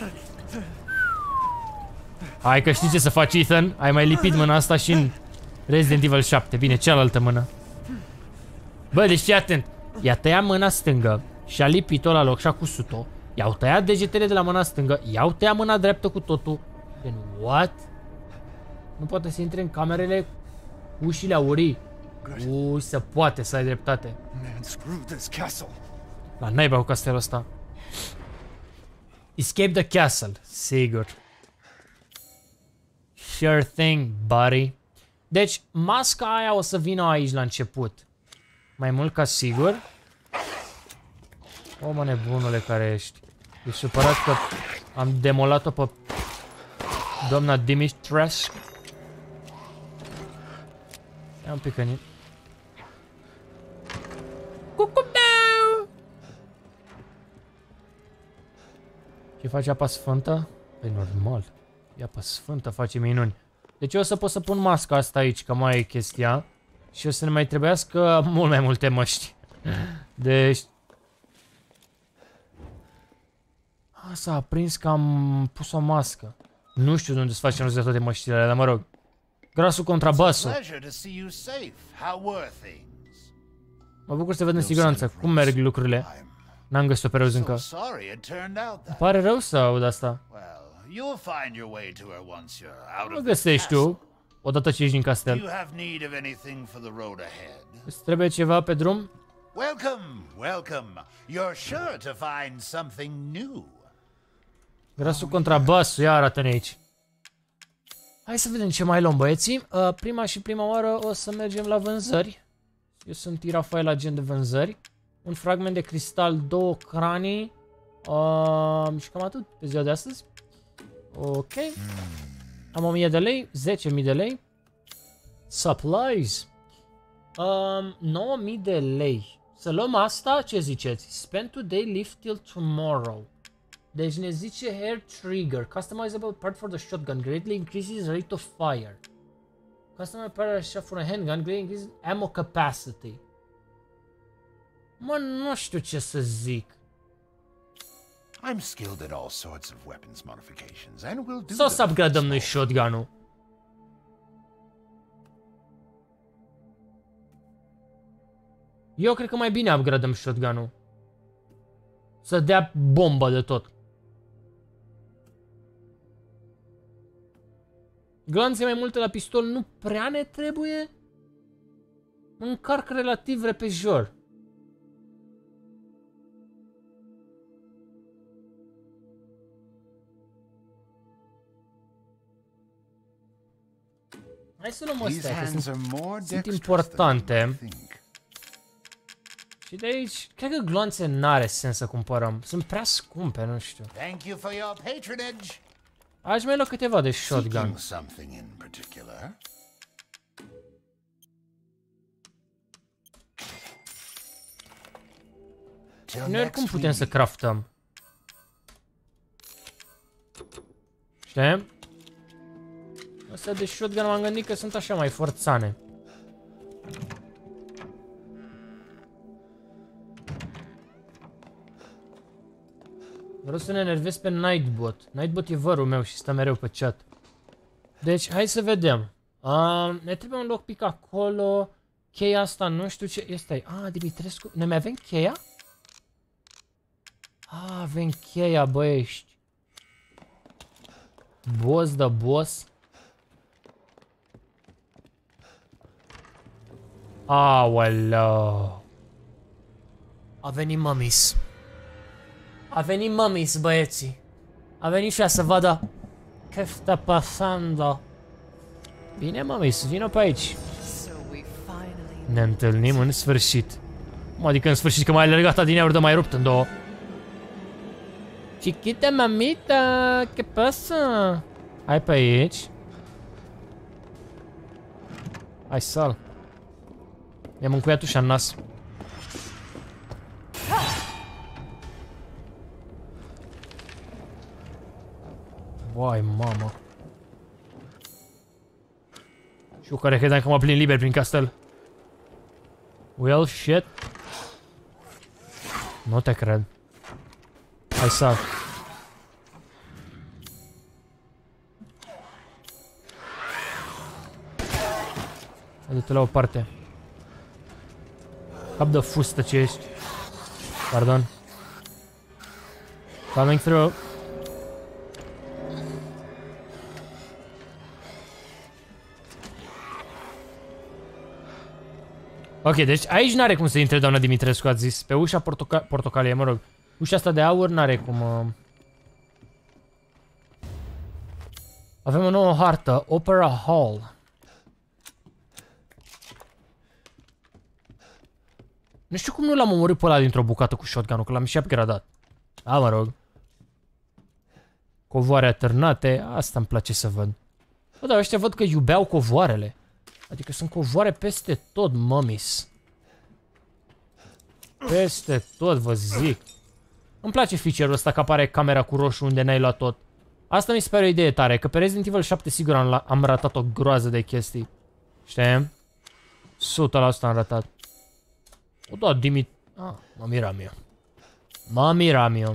[SPEAKER 1] Hai că știi ce să faci, Ethan. Ai mai lipit mâna asta și în Resident Evil șapte. Bine, cealaltă mână. Bă, deci fii atent. I-a tăiat mâna stângă și a lipit-o la loc și a cusut-o. I-au tăiat degetele de la mâna stângă. I-au tăiat mâna dreaptă cu totul. Then what? Nu poate să intre în camerele cu ușile aurii. Ui, se poate să ai dreptate. La naiba cu castelul ăsta. Escape the castle. Sigur. Sure thing, buddy. Deci, masca aia o să vină aici la început. Mai mult ca sigur. O, mă, nebunule care ești. E supărat că am demolat-o pe doamna Dimitrescu. Ia un pic în el. Cucumeu! Ce face apa sfântă? E normal. E apa sfântă, face minuni. Deci eu o să pot să pun masca asta aici, că mai e chestia. Și o să ne mai trebuiască mult mai multe măști. Deci... A, s-a aprins că am pus o mască. Nu știu de unde se face rost de toate măștile alea, dar mă rog. Grasul contra basul. Mă bucur să văd în siguranță. Cum merg lucrurile? N-am găsit-o pe rost încă. Îmi pare rău să aud asta. Nu găsești tu, odată ce ești din castel. Îți trebuie ceva pe drum?
[SPEAKER 15] Welcome, welcome. You're sure to find something new.
[SPEAKER 1] Grasul contra basul, ia arată-ne aici. Hai să vedem ce mai luăm, băieții. Uh, prima și prima oară o să mergem la vânzări. Eu sunt Rafael, agent de vânzări. Un fragment de cristal, două cranii. Uh, și cam atât pe ziua de astăzi. Ok. Am o mie de lei, zece mii de lei. Supplies. Um, nouă mii de lei. Să luăm asta? Ce ziceți? Spend today, live till tomorrow. Deci ne zice hair trigger. Customizable part for the shotgun. Greatly increases rate of fire. Customizable part for a handgun. Greatly increases ammo capacity. Mă, nu știu ce să zic.
[SPEAKER 15] I'm skilled at all sorts of weapons modifications and will do.
[SPEAKER 1] Sau să upgradăm noi shotgun-ul. Eu cred că mai bine upgradăm shotgun-ul. Să dea bombă de tot. Glanțe mai multe la pistol nu prea ne trebuie. Încarc relativ repejor. Hai să luăm astea, că sunt, sunt importante. Și de aici, cred că gloanțe n-are sens să cumpărăm. Sunt prea scumpe, nu știu. Aș mai lua câteva de shotgun. Noi oricum putem să craftăm. Știi? Astea de shotgun m-am gândit că sunt așa mai forțane. Vreau să ne enervez pe Nightbot. Nightbot e vărul meu și stă mereu pe chat. Deci, hai să vedem. Uh, ne trebuie un lockpick acolo. Cheia asta, nu știu ce este. Ah, Dimitrescu. Ne mai avem cheia? Ah, avem cheia, băiești. Boss de boss. Aoleu. A venit mămis. A venit mămis, băieții. A venit și a să vadă ce stă pasando. Bine, mămis, vină pe aici. Ne întâlnim în sfârșit. Mă, adică în sfârșit, că mai alergat adineauri de mai rupt în două. Chiquita mamita, ce pasă? Hai pe aici. Hai sal. Mi-am încuiat ușa în nas. Vai, mamă. Și eu care credeam că mă plin liber prin castel. Well, shit. Nu te cred. Hai sal. Du-te la o parte. Cap de fustă ce ești. Pardon. Coming through. Ok, deci aici n-are cum să intre doamna Dimitrescu, ați zis. Pe ușa portoca portocalie, mă rog. Ușa asta de aur n-are cum... Uh... Avem o nouă hartă. Opera Hall. Nu știu cum nu l-am omorât pe ăla dintr-o bucată cu shotgun-ul, că l-am și upgradat. Da, mă rog. Covoare atârnate, asta îmi place să văd. Bă, dar ăștia văd că iubeau covoarele. Adică sunt covoare peste tot, mămis. Peste tot, vă zic. Îmi place feature-ul ăsta că apare camera cu roșu unde n-ai luat tot. Asta mi se pare o idee tare, că pe Resident Evil șapte sigur am, am ratat o groază de chestii. Știi? o sută la sută am ratat. O, da, Dimit... Ah, mă miram eu. Mă miram eu.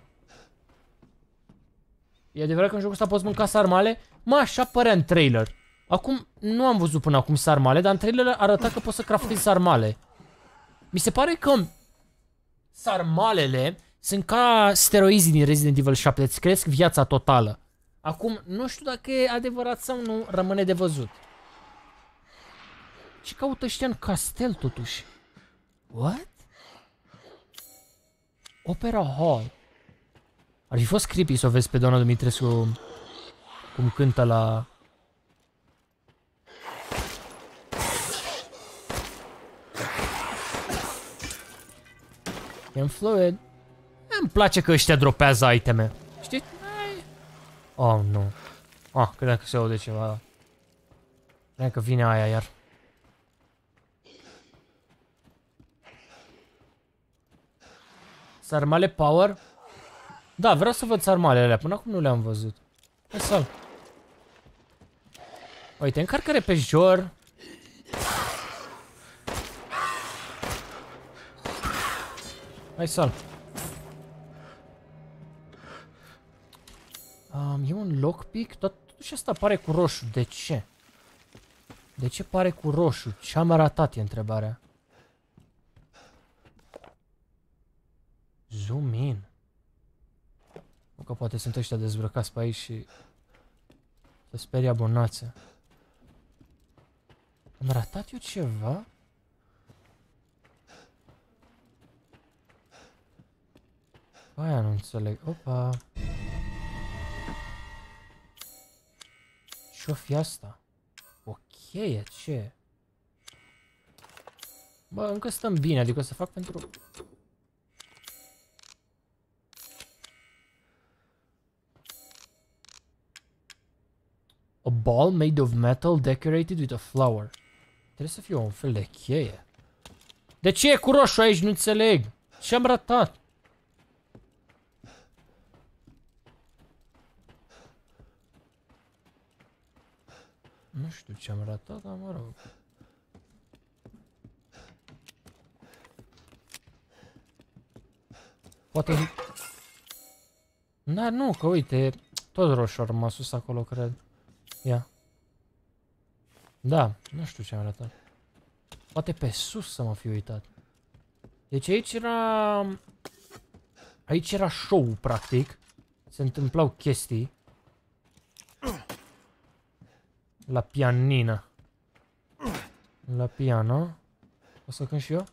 [SPEAKER 1] E adevărat că în jocul ăsta poți mânca sarmale? Mă, așa părea în trailer. Acum, nu am văzut până acum sarmale, dar în trailer arăta că poți să craftezi sarmale. Mi se pare că sarmalele sunt ca steroizii din Resident Evil șapte, îți cresc viața totală. Acum, nu știu dacă e adevărat sau nu, rămâne de văzut. Ce caută ăștia în castel, totuși? What? Opera Hall. Ar fi fost creepy să o vezi pe doamna Dumitrescu cum cântă la... Game fluid. Îmi place că ăștia dropează iteme. Știi? Oh, nu. Ah, credeam că se aude ceva. Credeam că vine aia iar. Sarmale power? Da, vreau să văd sarmalele alea. Până acum nu le-am văzut. Hai sal. Uite, încarcă repejor. Hai sal. Um, e un lockpick? Totuși asta pare cu roșu. De ce? De ce pare cu roșu? Ce-am ratat e întrebarea. Zoom in. Nu că poate sunt ăștia dezbrăcați pe aici și să sperie abonațe. Am ratat eu ceva? Aia nu înțeleg. Opa. Ce-o fi asta? O cheie, ce? Bă, încă stăm bine, adică o să fac pentru... A ball made of metal decorated with a flower. Trebuie să fie un fel de cheie. De ce e cu roșu aici? Nu înțeleg. Ce-am ratat? Nu știu ce am ratat, dar mă rog. Poate... Da, nu, că uite, tot roșu a rămas sus acolo, cred. Ia. Da, nu știu ce am ratat. Poate pe sus să mă fi uitat. Deci aici era... Aici era show, practic. Se întâmplau chestii. La pianină. La piano. O să cânt și eu?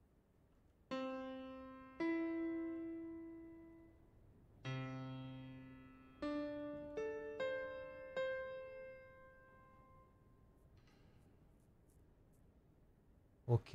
[SPEAKER 1] Ok.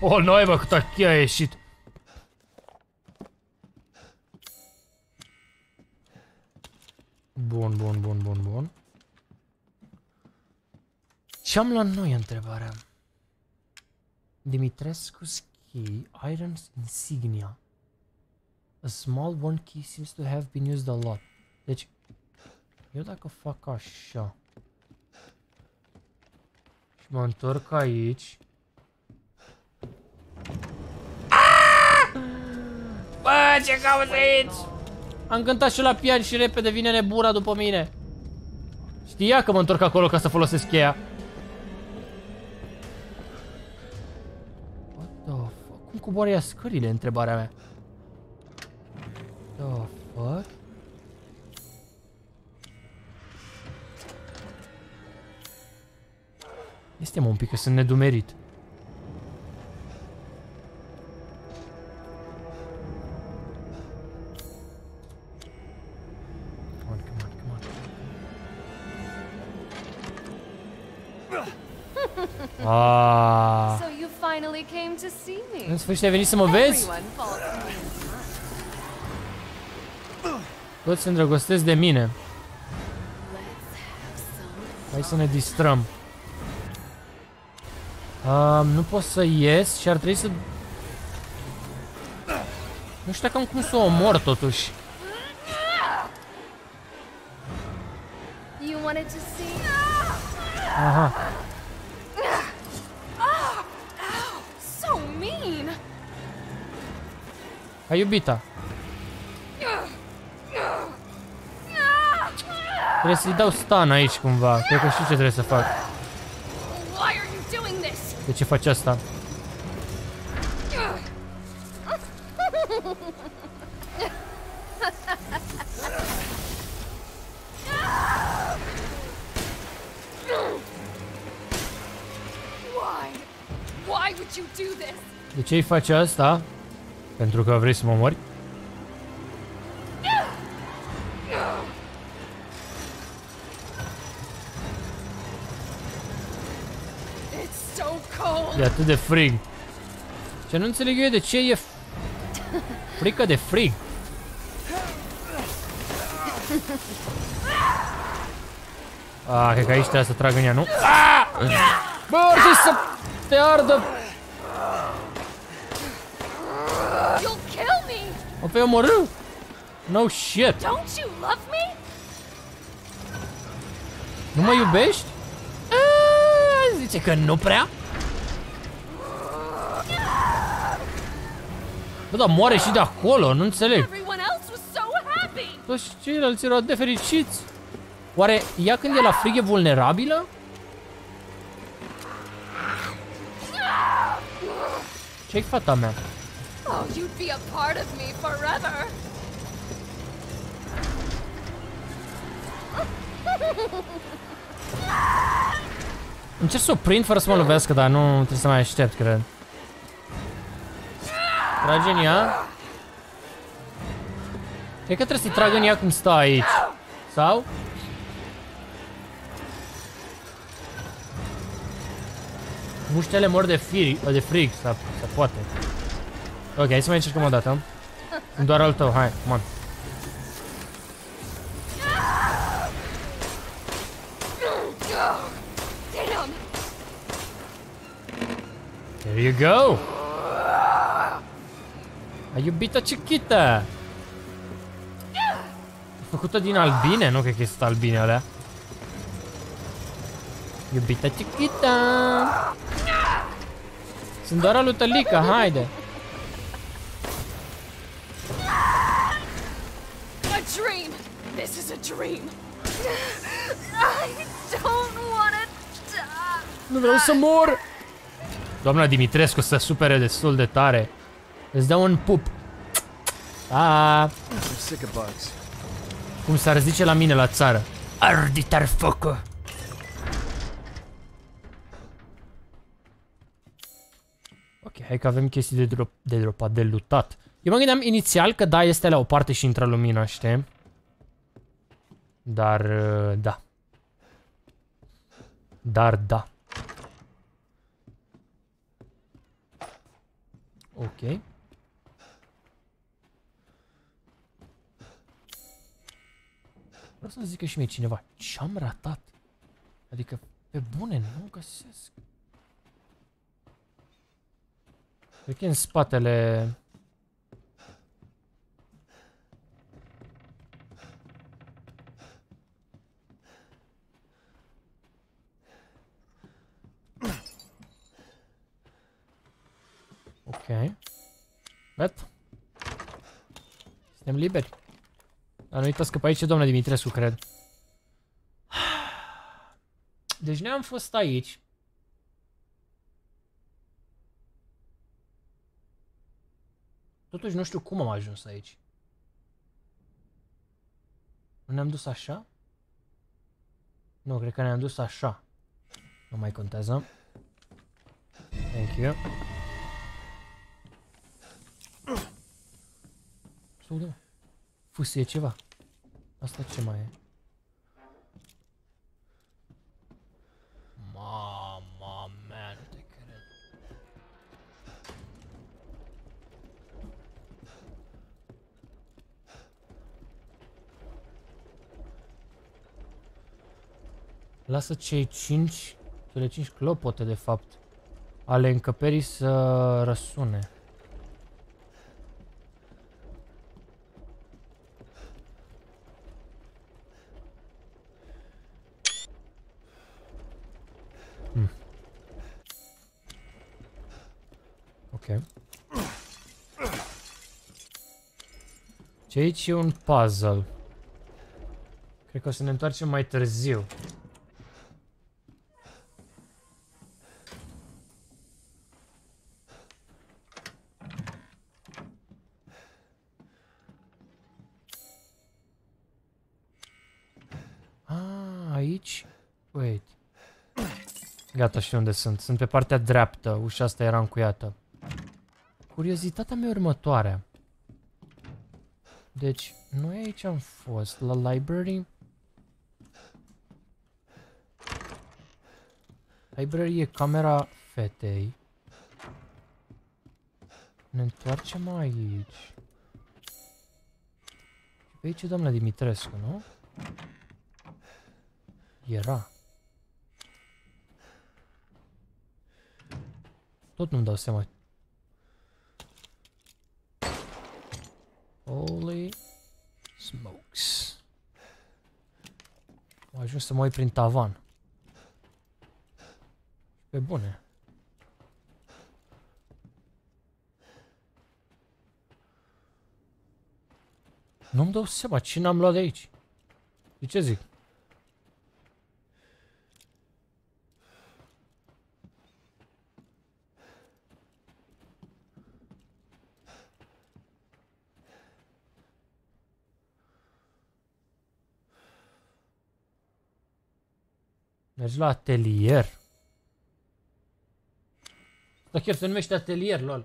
[SPEAKER 1] Oh, noi bă, câtă cheia a ieșit. Bun, bun, bun, bun, bun. Ce-am la noi întrebarea? Dimitrescu's key, Iron's insignia. A small one key seems to have been used a lot. Deci, eu dacă fac așa și mă întorc aici. Bă, ce cauți aici? Am cântat și la pian și repede vine nebuna după mine. Știa că mă întorc acolo ca să folosesc cheia. What the fuck? Cum coboară ea scările, întrebarea mea? The fuck? Este mă un pic că sunt nedumerit. Ah.
[SPEAKER 6] So you finally came to see me.
[SPEAKER 1] În sfârșit ai venit să mă vezi? Toți se îndrăgostesc de mine. Hai să ne distrăm. Um, nu pot să ies și ar trebui să... Nu știu dacă am cum să o omor totuși.
[SPEAKER 6] You wanted to see?
[SPEAKER 1] Aha.
[SPEAKER 6] So mean.
[SPEAKER 1] Hai, iubita. Trebuie să-i dau stun aici cumva. Cred că știu ce trebuie să fac.
[SPEAKER 6] Why are you doing this?
[SPEAKER 1] De ce faci asta?
[SPEAKER 6] Why? Why would you do this?
[SPEAKER 1] De ce îi faci asta? Pentru că vrei să mă mori?
[SPEAKER 6] It's so cold.
[SPEAKER 1] E atât de frig. Ce nu înțeleg eu de ce e frică de frig. Ah, cred că aici trebuie să trag în ea, nu? Ah! Bă, ar trebui să te ardă!
[SPEAKER 6] You'll kill me.
[SPEAKER 1] O pe omorâ? No shit!
[SPEAKER 6] Don't you love me?
[SPEAKER 1] Nu mă iubești? Ah, zice că nu prea? Bă, dar moare și de acolo, nu înțeleg.
[SPEAKER 6] Everyone else was so happy.
[SPEAKER 1] Toți ceilalți erau de fericiți. Oare ea când e la frig e vulnerabilă? Ce-i fata mea?
[SPEAKER 6] Oh, you'd be a part of me forever.
[SPEAKER 1] Încerc să o prind fără să mă lovească, dar nu trebuie să mai aștept, cred. Trage în ea. Cred că trebuie să-i trag în ea cum stă aici. Sau? Muștele mor de frig, de frig, să poate. Ok, hai să mai încercăm o dată. Doar al tău, hai, come on. There you go. Ai iubit-o chiquita. Făcută din albine, nu cred că sunt albine alea. Iubita chiquita. Sunt doar alu Tălica, haide.
[SPEAKER 6] A dream. This is a dream. I don't want to die.
[SPEAKER 1] Nu vreau să mor. Doamna Dimitrescu se supere destul de tare. Îți dau un pup. Ah. Cum s-ar zice la mine la țară. Arditar focă. Ok, hai că avem chestii de, drop, de dropat, de lutat. Eu mă gândeam inițial că da, este la o parte și intră lumina, știi? Dar, da. Dar, da. Ok. Vreau să zică și mie cineva. Ce-am ratat? Adică, pe bune, nu găsesc. Cred că e în spatele... Ok. Bet. Suntem liberi. Dar nu uitați că pe aici e doamna Dimitrescu, cred. Deci noi am fost aici. Totuși nu știu cum am ajuns aici. Nu ne-am dus așa? Nu, cred că ne-am dus așa. Nu mai contează. Thank you. Sulă. Fusie ceva. Asta ce mai e? Mama mea, nu te cred. Lasă cei cinci, cele cinci clopote de fapt ale încăperii să răsune. Hmm. Ok. Ce aici e un puzzle. Cred că o să ne întoarcem mai târziu. Ah, aici? Wait. Gata, știu unde sunt. Sunt pe partea dreaptă. Ușa asta era încuiată. Curiozitatea mea următoarea. Deci, noi aici am fost. La library. Library e camera fetei. Ne întoarcem aici. Pe aici e doamna Dimitrescu, nu? Era. Tot nu-mi dau seama. Holy smokes. Am ajuns să mă uit prin tavan. Pe bune. Nu-mi dau seama ce n-am luat de aici. De ce zic? Mergi la atelier. Dar chiar se numește atelier, lol.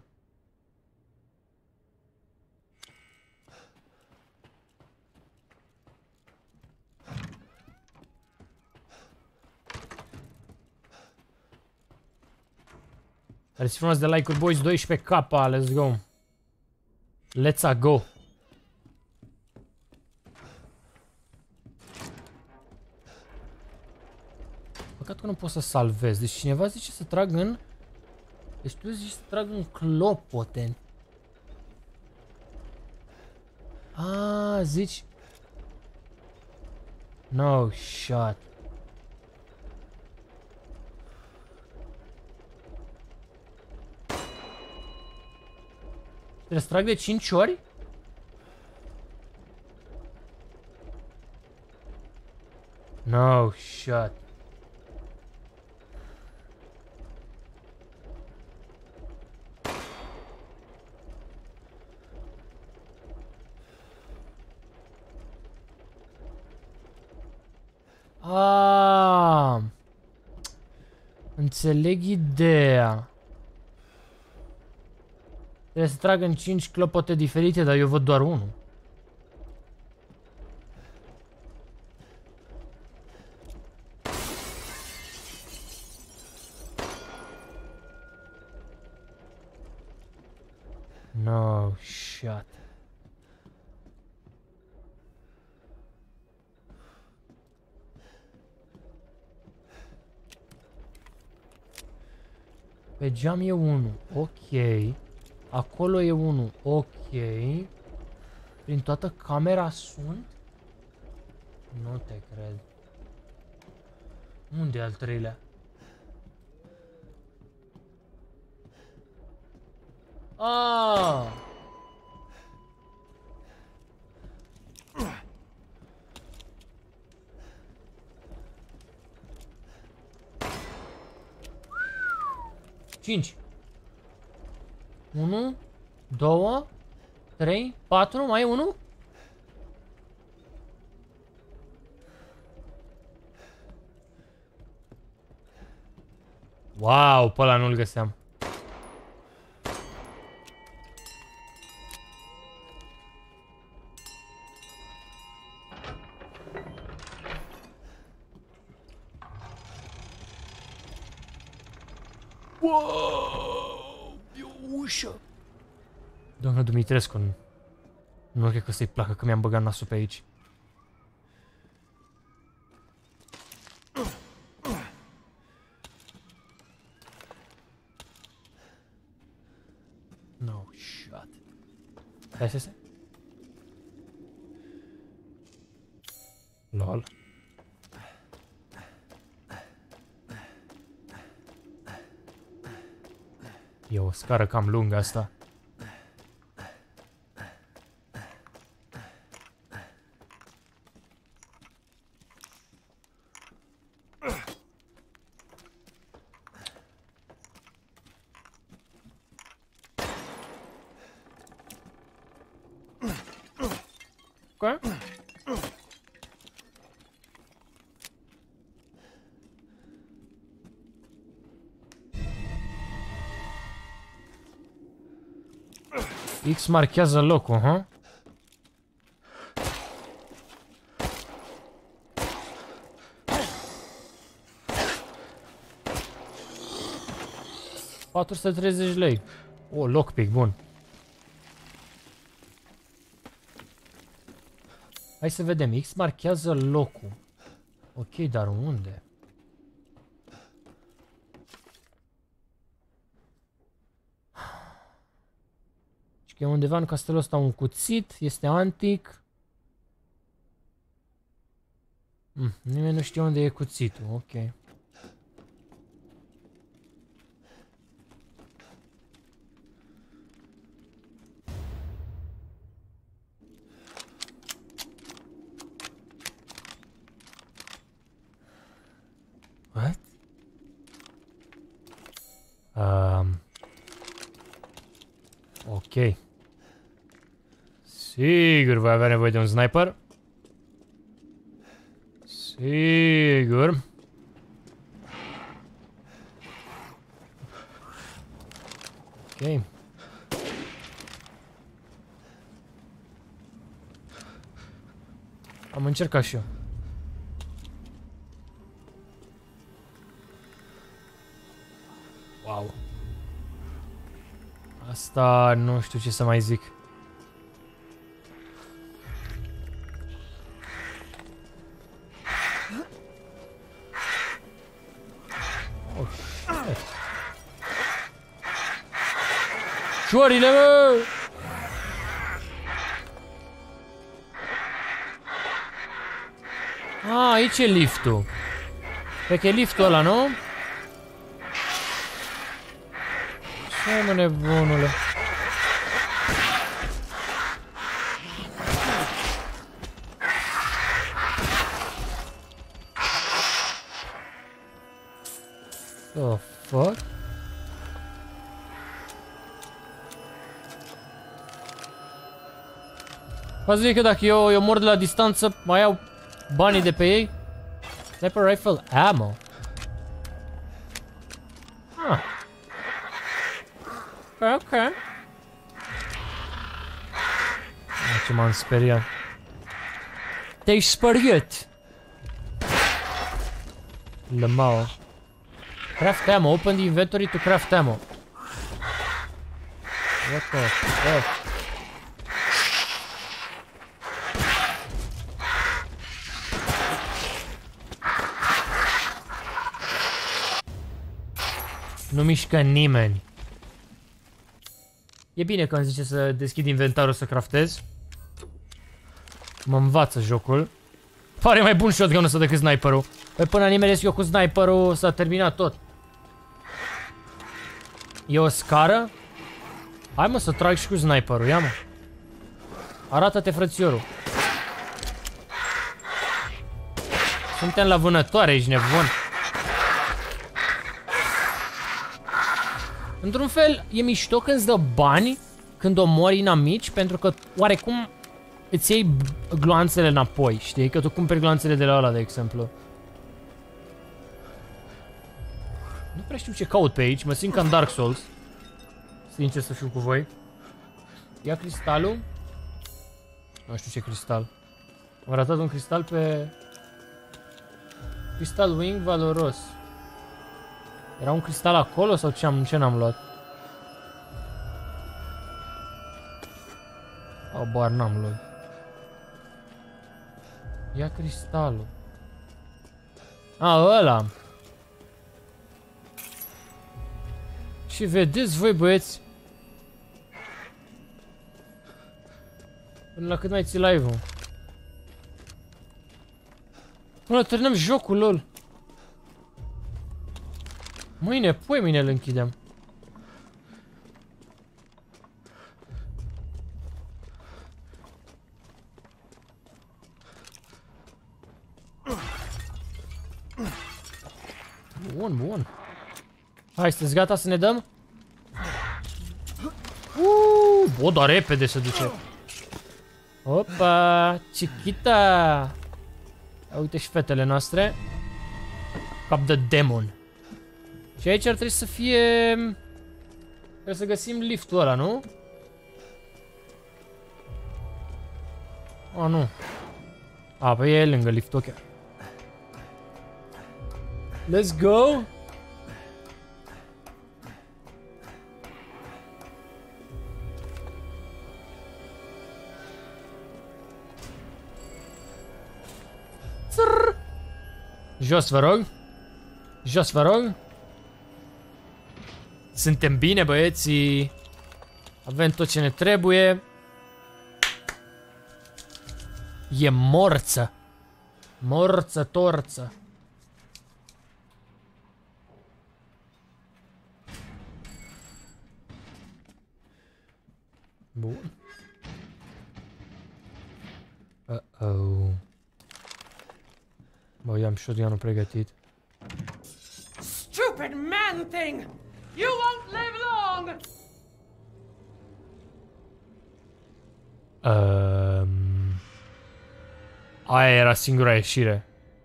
[SPEAKER 1] Mersi frumos de like-uri, boys. doisprezece K, let's go. Let's go. Păcat că nu pot să salvez. Deci cineva zice să trag în... Deci tu zici să trag în clopote. Ah, zici... No shot. Trebuie să trag de cinci ori? No shot. Ah, înțeleg ideea. Trebuie să trag în cinci clopote diferite, dar eu văd doar unul. shit. Pe geam e unul, ok. Acolo e unul, ok. Prin toată camera sunt? Nu te cred. Unde e al treilea? Ah! Cinci. Unu, două, trei, patru, mai e unul? Wow, pe ăla nu-l găseam. Wow, e o ușă. Domnul Dumitrescu, nu, nu cred că să-i placă că mi-am băgat nasul pe aici. No shot. Hai să se. Lol. E o scară cam lungă asta. Ok. X marchează locul, ha? patru sute treizeci lei. O, lockpick, bun. Hai să vedem. X marchează locul. Ok, dar unde? Că e undeva în castelul ăsta un cuțit, este antic. Mm, nimeni nu știe unde e cuțitul, ok. What? Um. Ok. Sigur voi avea nevoie de un sniper. Sigur. Ok. Am încercat și eu. Wow. Asta nu știu ce să mai zic. Oh, shit. Ciorile, bă! Ah, aici e liftul. Cred că e liftul ăla, nu? Ce mă, nebunule? The fuck? Poți zic că dacă eu, eu mor de la distanță, mai iau banii de pe ei? Sniper rifle ammo. Ah. Ok, ok. Ce m-am speriat. Te-ai speriat. Lămau. Craft ammo. Open the inventory to craft ammo. What the fuck? Nu mișcă nimeni. E bine că îmi zice să deschid inventarul să craftez. Mă învață jocul. Pare mai bun shotgun-ul ăsta decât sniperul. Păi până nimeresc eu cu sniperul s-a terminat tot. E o scară? Hai mă să trag și cu sniperul, ia mă. Arată-te frățiorul. Suntem la vânătoare, ești nebun. Într-un fel, e mișto când îți dă bani când omori inamici, pentru că oarecum îți iei gloanțele înapoi, știi? Că tu cumperi gloanțele de la ăla, de exemplu. Nu prea știu ce caut pe aici, mă simt ca în Dark Souls. Sincer să fiu cu voi. Ia cristalul. Nu știu ce cristal. Am ratat un cristal pe... Cristal Wing valoros. Era un cristal acolo sau ce am, ce n-am luat? O, bar n-am luat. Ia cristalul. A, ăla. Și vedeți voi, băieți, până la cât mai ții live-ul. Până terminăm jocul, lol. Mâine, poi mâine îl închidem. Bun, bun. Hai, sunteți gata să ne dăm? Uuu, bă, dar repede se duce. Opa, Chiquita. Uite și fetele noastre. Cap de demon. Și aici ar trebui să fie... Trebuie să găsim liftul ăla, nu? A, nu. A, păi e lângă lift, ok. Let's go! Srrr. Jos, vă rog. Jos, vă rog. Suntem bine, băieții. Avem tot ce ne trebuie. E morță. Morță, torță. Bun. Uh-oh. Bă, i-am shotgun-ul pregătit.
[SPEAKER 12] Stupid man thing! You won't live long!
[SPEAKER 1] Um, aia era singura ieșire.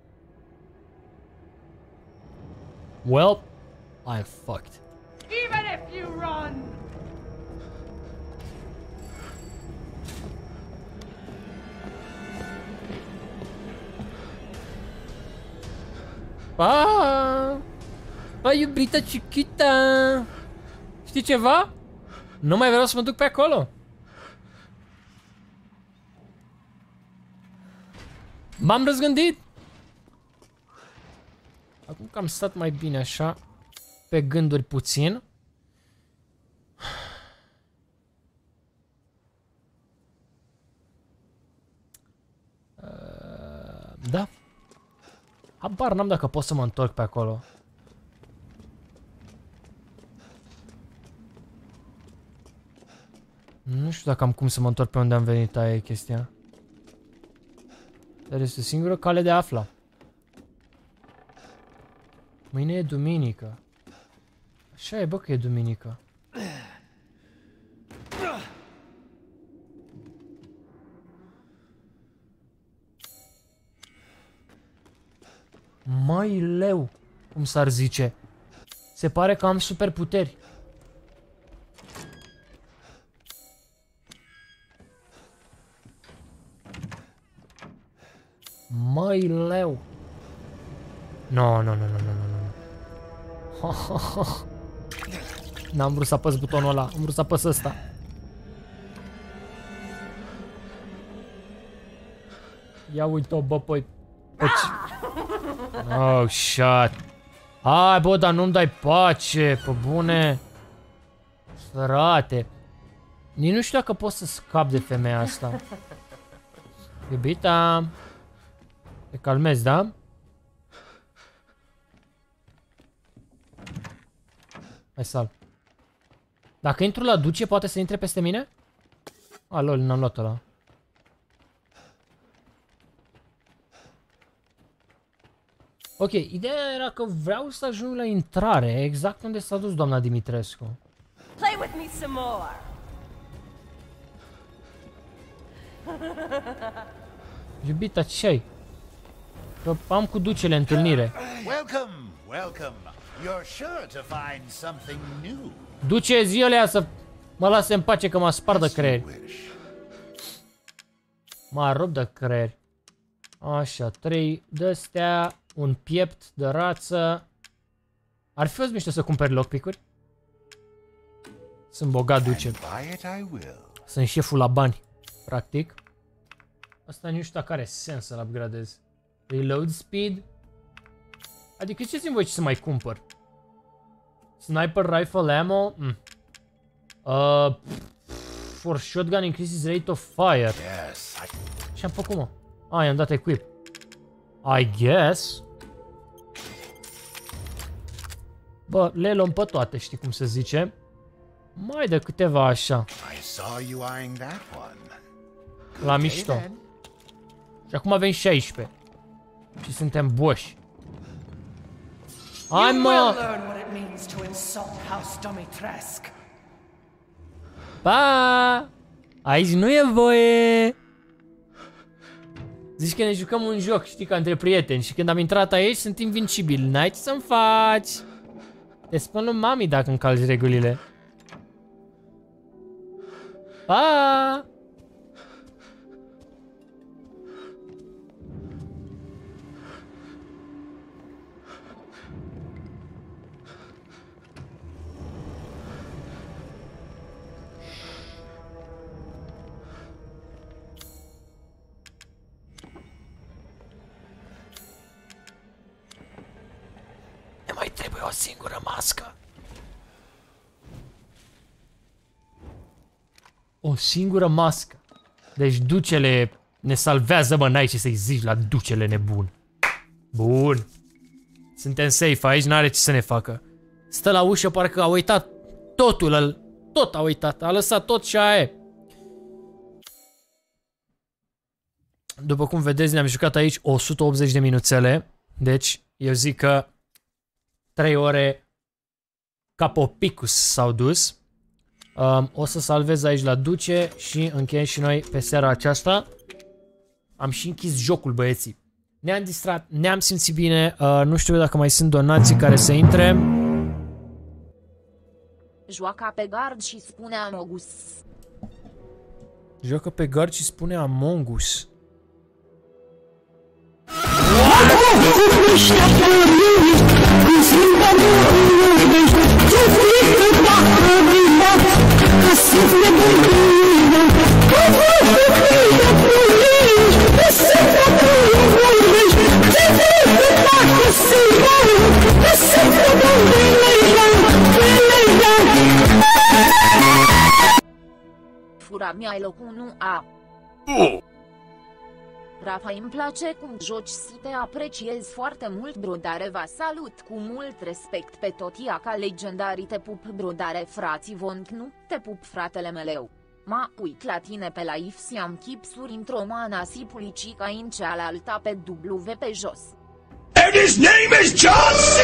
[SPEAKER 1] Well, I'm fucked.
[SPEAKER 12] Even if you run!
[SPEAKER 1] Pa! Pa, iubita Chiquita! Știi ceva? Nu mai vreau să mă duc pe acolo. M-am răzgândit. Acum că am stat mai bine așa, pe gânduri puțin. Uh, da. Habar n-am dacă pot să mă întorc pe acolo. Nu știu dacă am cum să mă întorc pe unde am venit, aia e chestia. Dar este singura cale de a afla. Mâine e duminică. Așa e, bă, că e duminică. Mai leu, cum s-ar zice. Se pare că am superputeri. Mai leu. No, no, no, no, no, no, no. N-am vrut să apăs butonul ăla, am vrut să apăs ăsta. Ia uite-o, bă, păi... Oh, shit. Hai, bă, dar nu-mi dai pace, pe bune. Sărate. Nici nu știu dacă pot să scap de femeia asta. Iubita. Te calmezi, da? Hai, sal. Dacă intru la duce, poate să intre peste mine? A, lol, n-am luat ăla. Ok, ideea era că vreau să ajung la intrare, exact unde s-a dus doamna Dimitrescu.
[SPEAKER 5] Play with me some more.
[SPEAKER 1] Iubita, ce-ai? Că am cu ducele întâlnire.
[SPEAKER 15] Welcome, welcome. You're sure to find something new.
[SPEAKER 1] Duce zilea să mă lase în pace că m-a spart de creier. M-a rupt de creier. Așa, trei de-astea, un piept de rață. Ar fi fost mișto să cumperi lockpick-uri? Sunt bogat, duce. Sunt șeful la bani, practic. Asta nu știu dacă are sens să-l upgradez. Reload speed. Adică ce simt voi ce să mai cumpăr? Sniper rifle ammo? Mm. Uh, for shotgun increases rate of fire. Ce-am făcut, mă? Ah, i-am dat equip. I guess. Bă, le luăm pe toate, știi cum se zice. Mai de câteva așa. La mișto. Și acum avem șaisprezece. Și suntem boși. Hai, mă! Pa! Aici nu e voie! Zici că ne jucăm un joc, știi, ca între prieteni. Și când am intrat aici, sunt invincibil. N-ai ce să-mi faci. Te spun lui mami dacă încalci regulile. Pa! Ne mai trebuie o singură mască. O singură mască. Deci ducele ne salvează, mă, n-ai ce să-i zici la ducele nebun. Bun. Suntem safe aici, n-are ce să ne facă. Stă la ușă, parcă a uitat totul, tot a uitat, a lăsat tot și aia e. După cum vedeți, ne-am jucat aici o sută optzeci de minuțele. Deci, eu zic că trei ore ca popicus s-au dus. Um, o să salvez aici la duce și încheiem și noi pe seara aceasta. Am și închis jocul, băieții. Ne-am distrat, ne-am simțit bine. Uh, nu știu dacă mai sunt donații care să intre.
[SPEAKER 16] Joacă pe gard și spune Amogus.
[SPEAKER 1] Joacă pe gard și spune Amongus.
[SPEAKER 16] Fura mi-ai locul unu A. Rafa, îmi place cum joci și te apreciez foarte mult, brodare, vă salut cu mult respect pe totia ca legendarii, te pup, brodare, frații von Knu, te pup, fratele meu. Mă uit la tine pe live și am chipsuri într-o mana si pulicica în cealaltă pe W pe jos.
[SPEAKER 14] And his name is John C.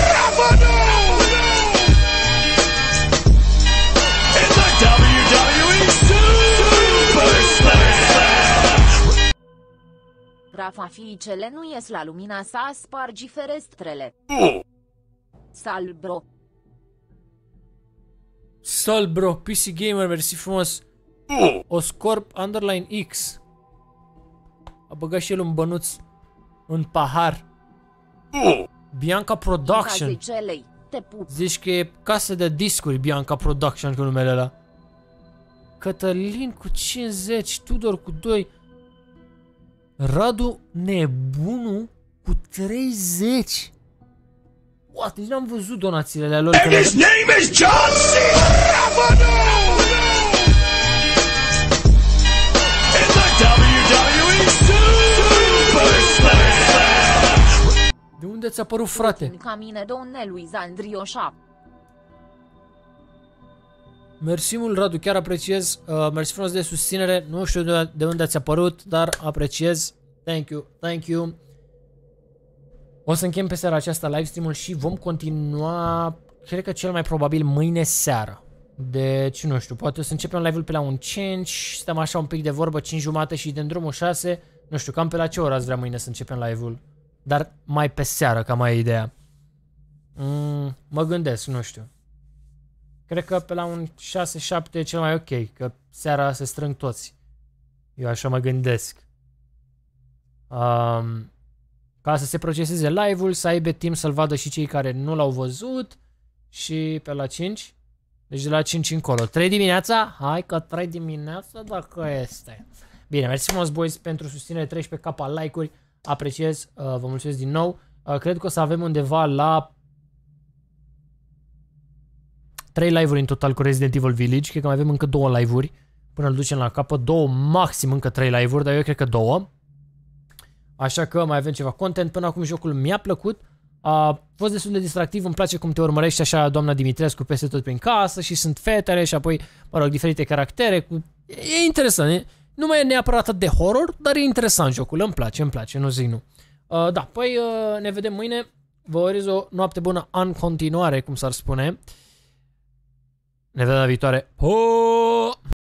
[SPEAKER 14] In the W W E Super Slam!
[SPEAKER 16] Rafa, fiicele nu ies la lumina sa, spargi ferestrele. Sal, bro.
[SPEAKER 1] Sal, bro, P C Gamer, mersi frumos. Oscorp underline X. A băgat și el un bănuț în pahar. Bianca Production. Zici că e casă de discuri, Bianca Production cu numele ăla. Cătălin cu cincizeci, Tudor cu doi. Radu Nebunu cu treizeci. What? Deci n-am văzut donațiile lor.
[SPEAKER 14] And his name is John C. In the W W E Super Slam!
[SPEAKER 1] De unde ți-a apărut, frate?
[SPEAKER 16] Ca mine, domne Luiza Andrioșa.
[SPEAKER 1] Mersi mult, Radu, chiar apreciez. Uh, mersi frumos de susținere. Nu știu de, de unde ți-a apărut, dar apreciez. Thank you, thank you. O să închem pe seara aceasta livestream-ul și vom continua, cred că cel mai probabil mâine seară. Deci, nu știu, poate o să începem live-ul pe la un cinci, stăm așa un pic de vorbă, cinci jumate și din drumul șase. Nu știu, cam pe la ce oră ați vrea mâine să începem live-ul. Dar mai pe seară, cam mai e ideea. Mm, mă gândesc, nu știu. Cred că pe la un șase șapte e cel mai ok, că seara se strâng toți. Eu așa mă gândesc. Um, ca să se proceseze live-ul, să aibă timp să-l vadă și cei care nu l-au văzut. Și pe la cinci. Deci de la cinci încolo. trei dimineața? Hai că trei dimineața dacă este. Bine, mersi frumos, boys, pentru susținere. treisprezece k like-uri. Apreciez. Uh, vă mulțumesc din nou. Uh, cred că o să avem undeva la trei live-uri în total cu Resident Evil Village. Cred că mai avem încă două live-uri până îl ducem la capăt. Două, maxim încă trei live-uri, dar eu cred că două. Așa că mai avem ceva content. Până acum jocul mi-a plăcut. A fost destul de distractiv. Îmi place cum te urmărește așa doamna Dimitrescu peste tot prin casă și sunt fetele și apoi, mă rog, diferite caractere. Cu... E interesant. E... Nu mai e neapărat atât de horror, dar e interesant jocul. Îmi place, îmi place, nu zic nu. Uh, da, păi uh, ne vedem mâine. Vă urez o noapte bună în continuare, cum s-ar spune. Ne vedem la viitoare. Po!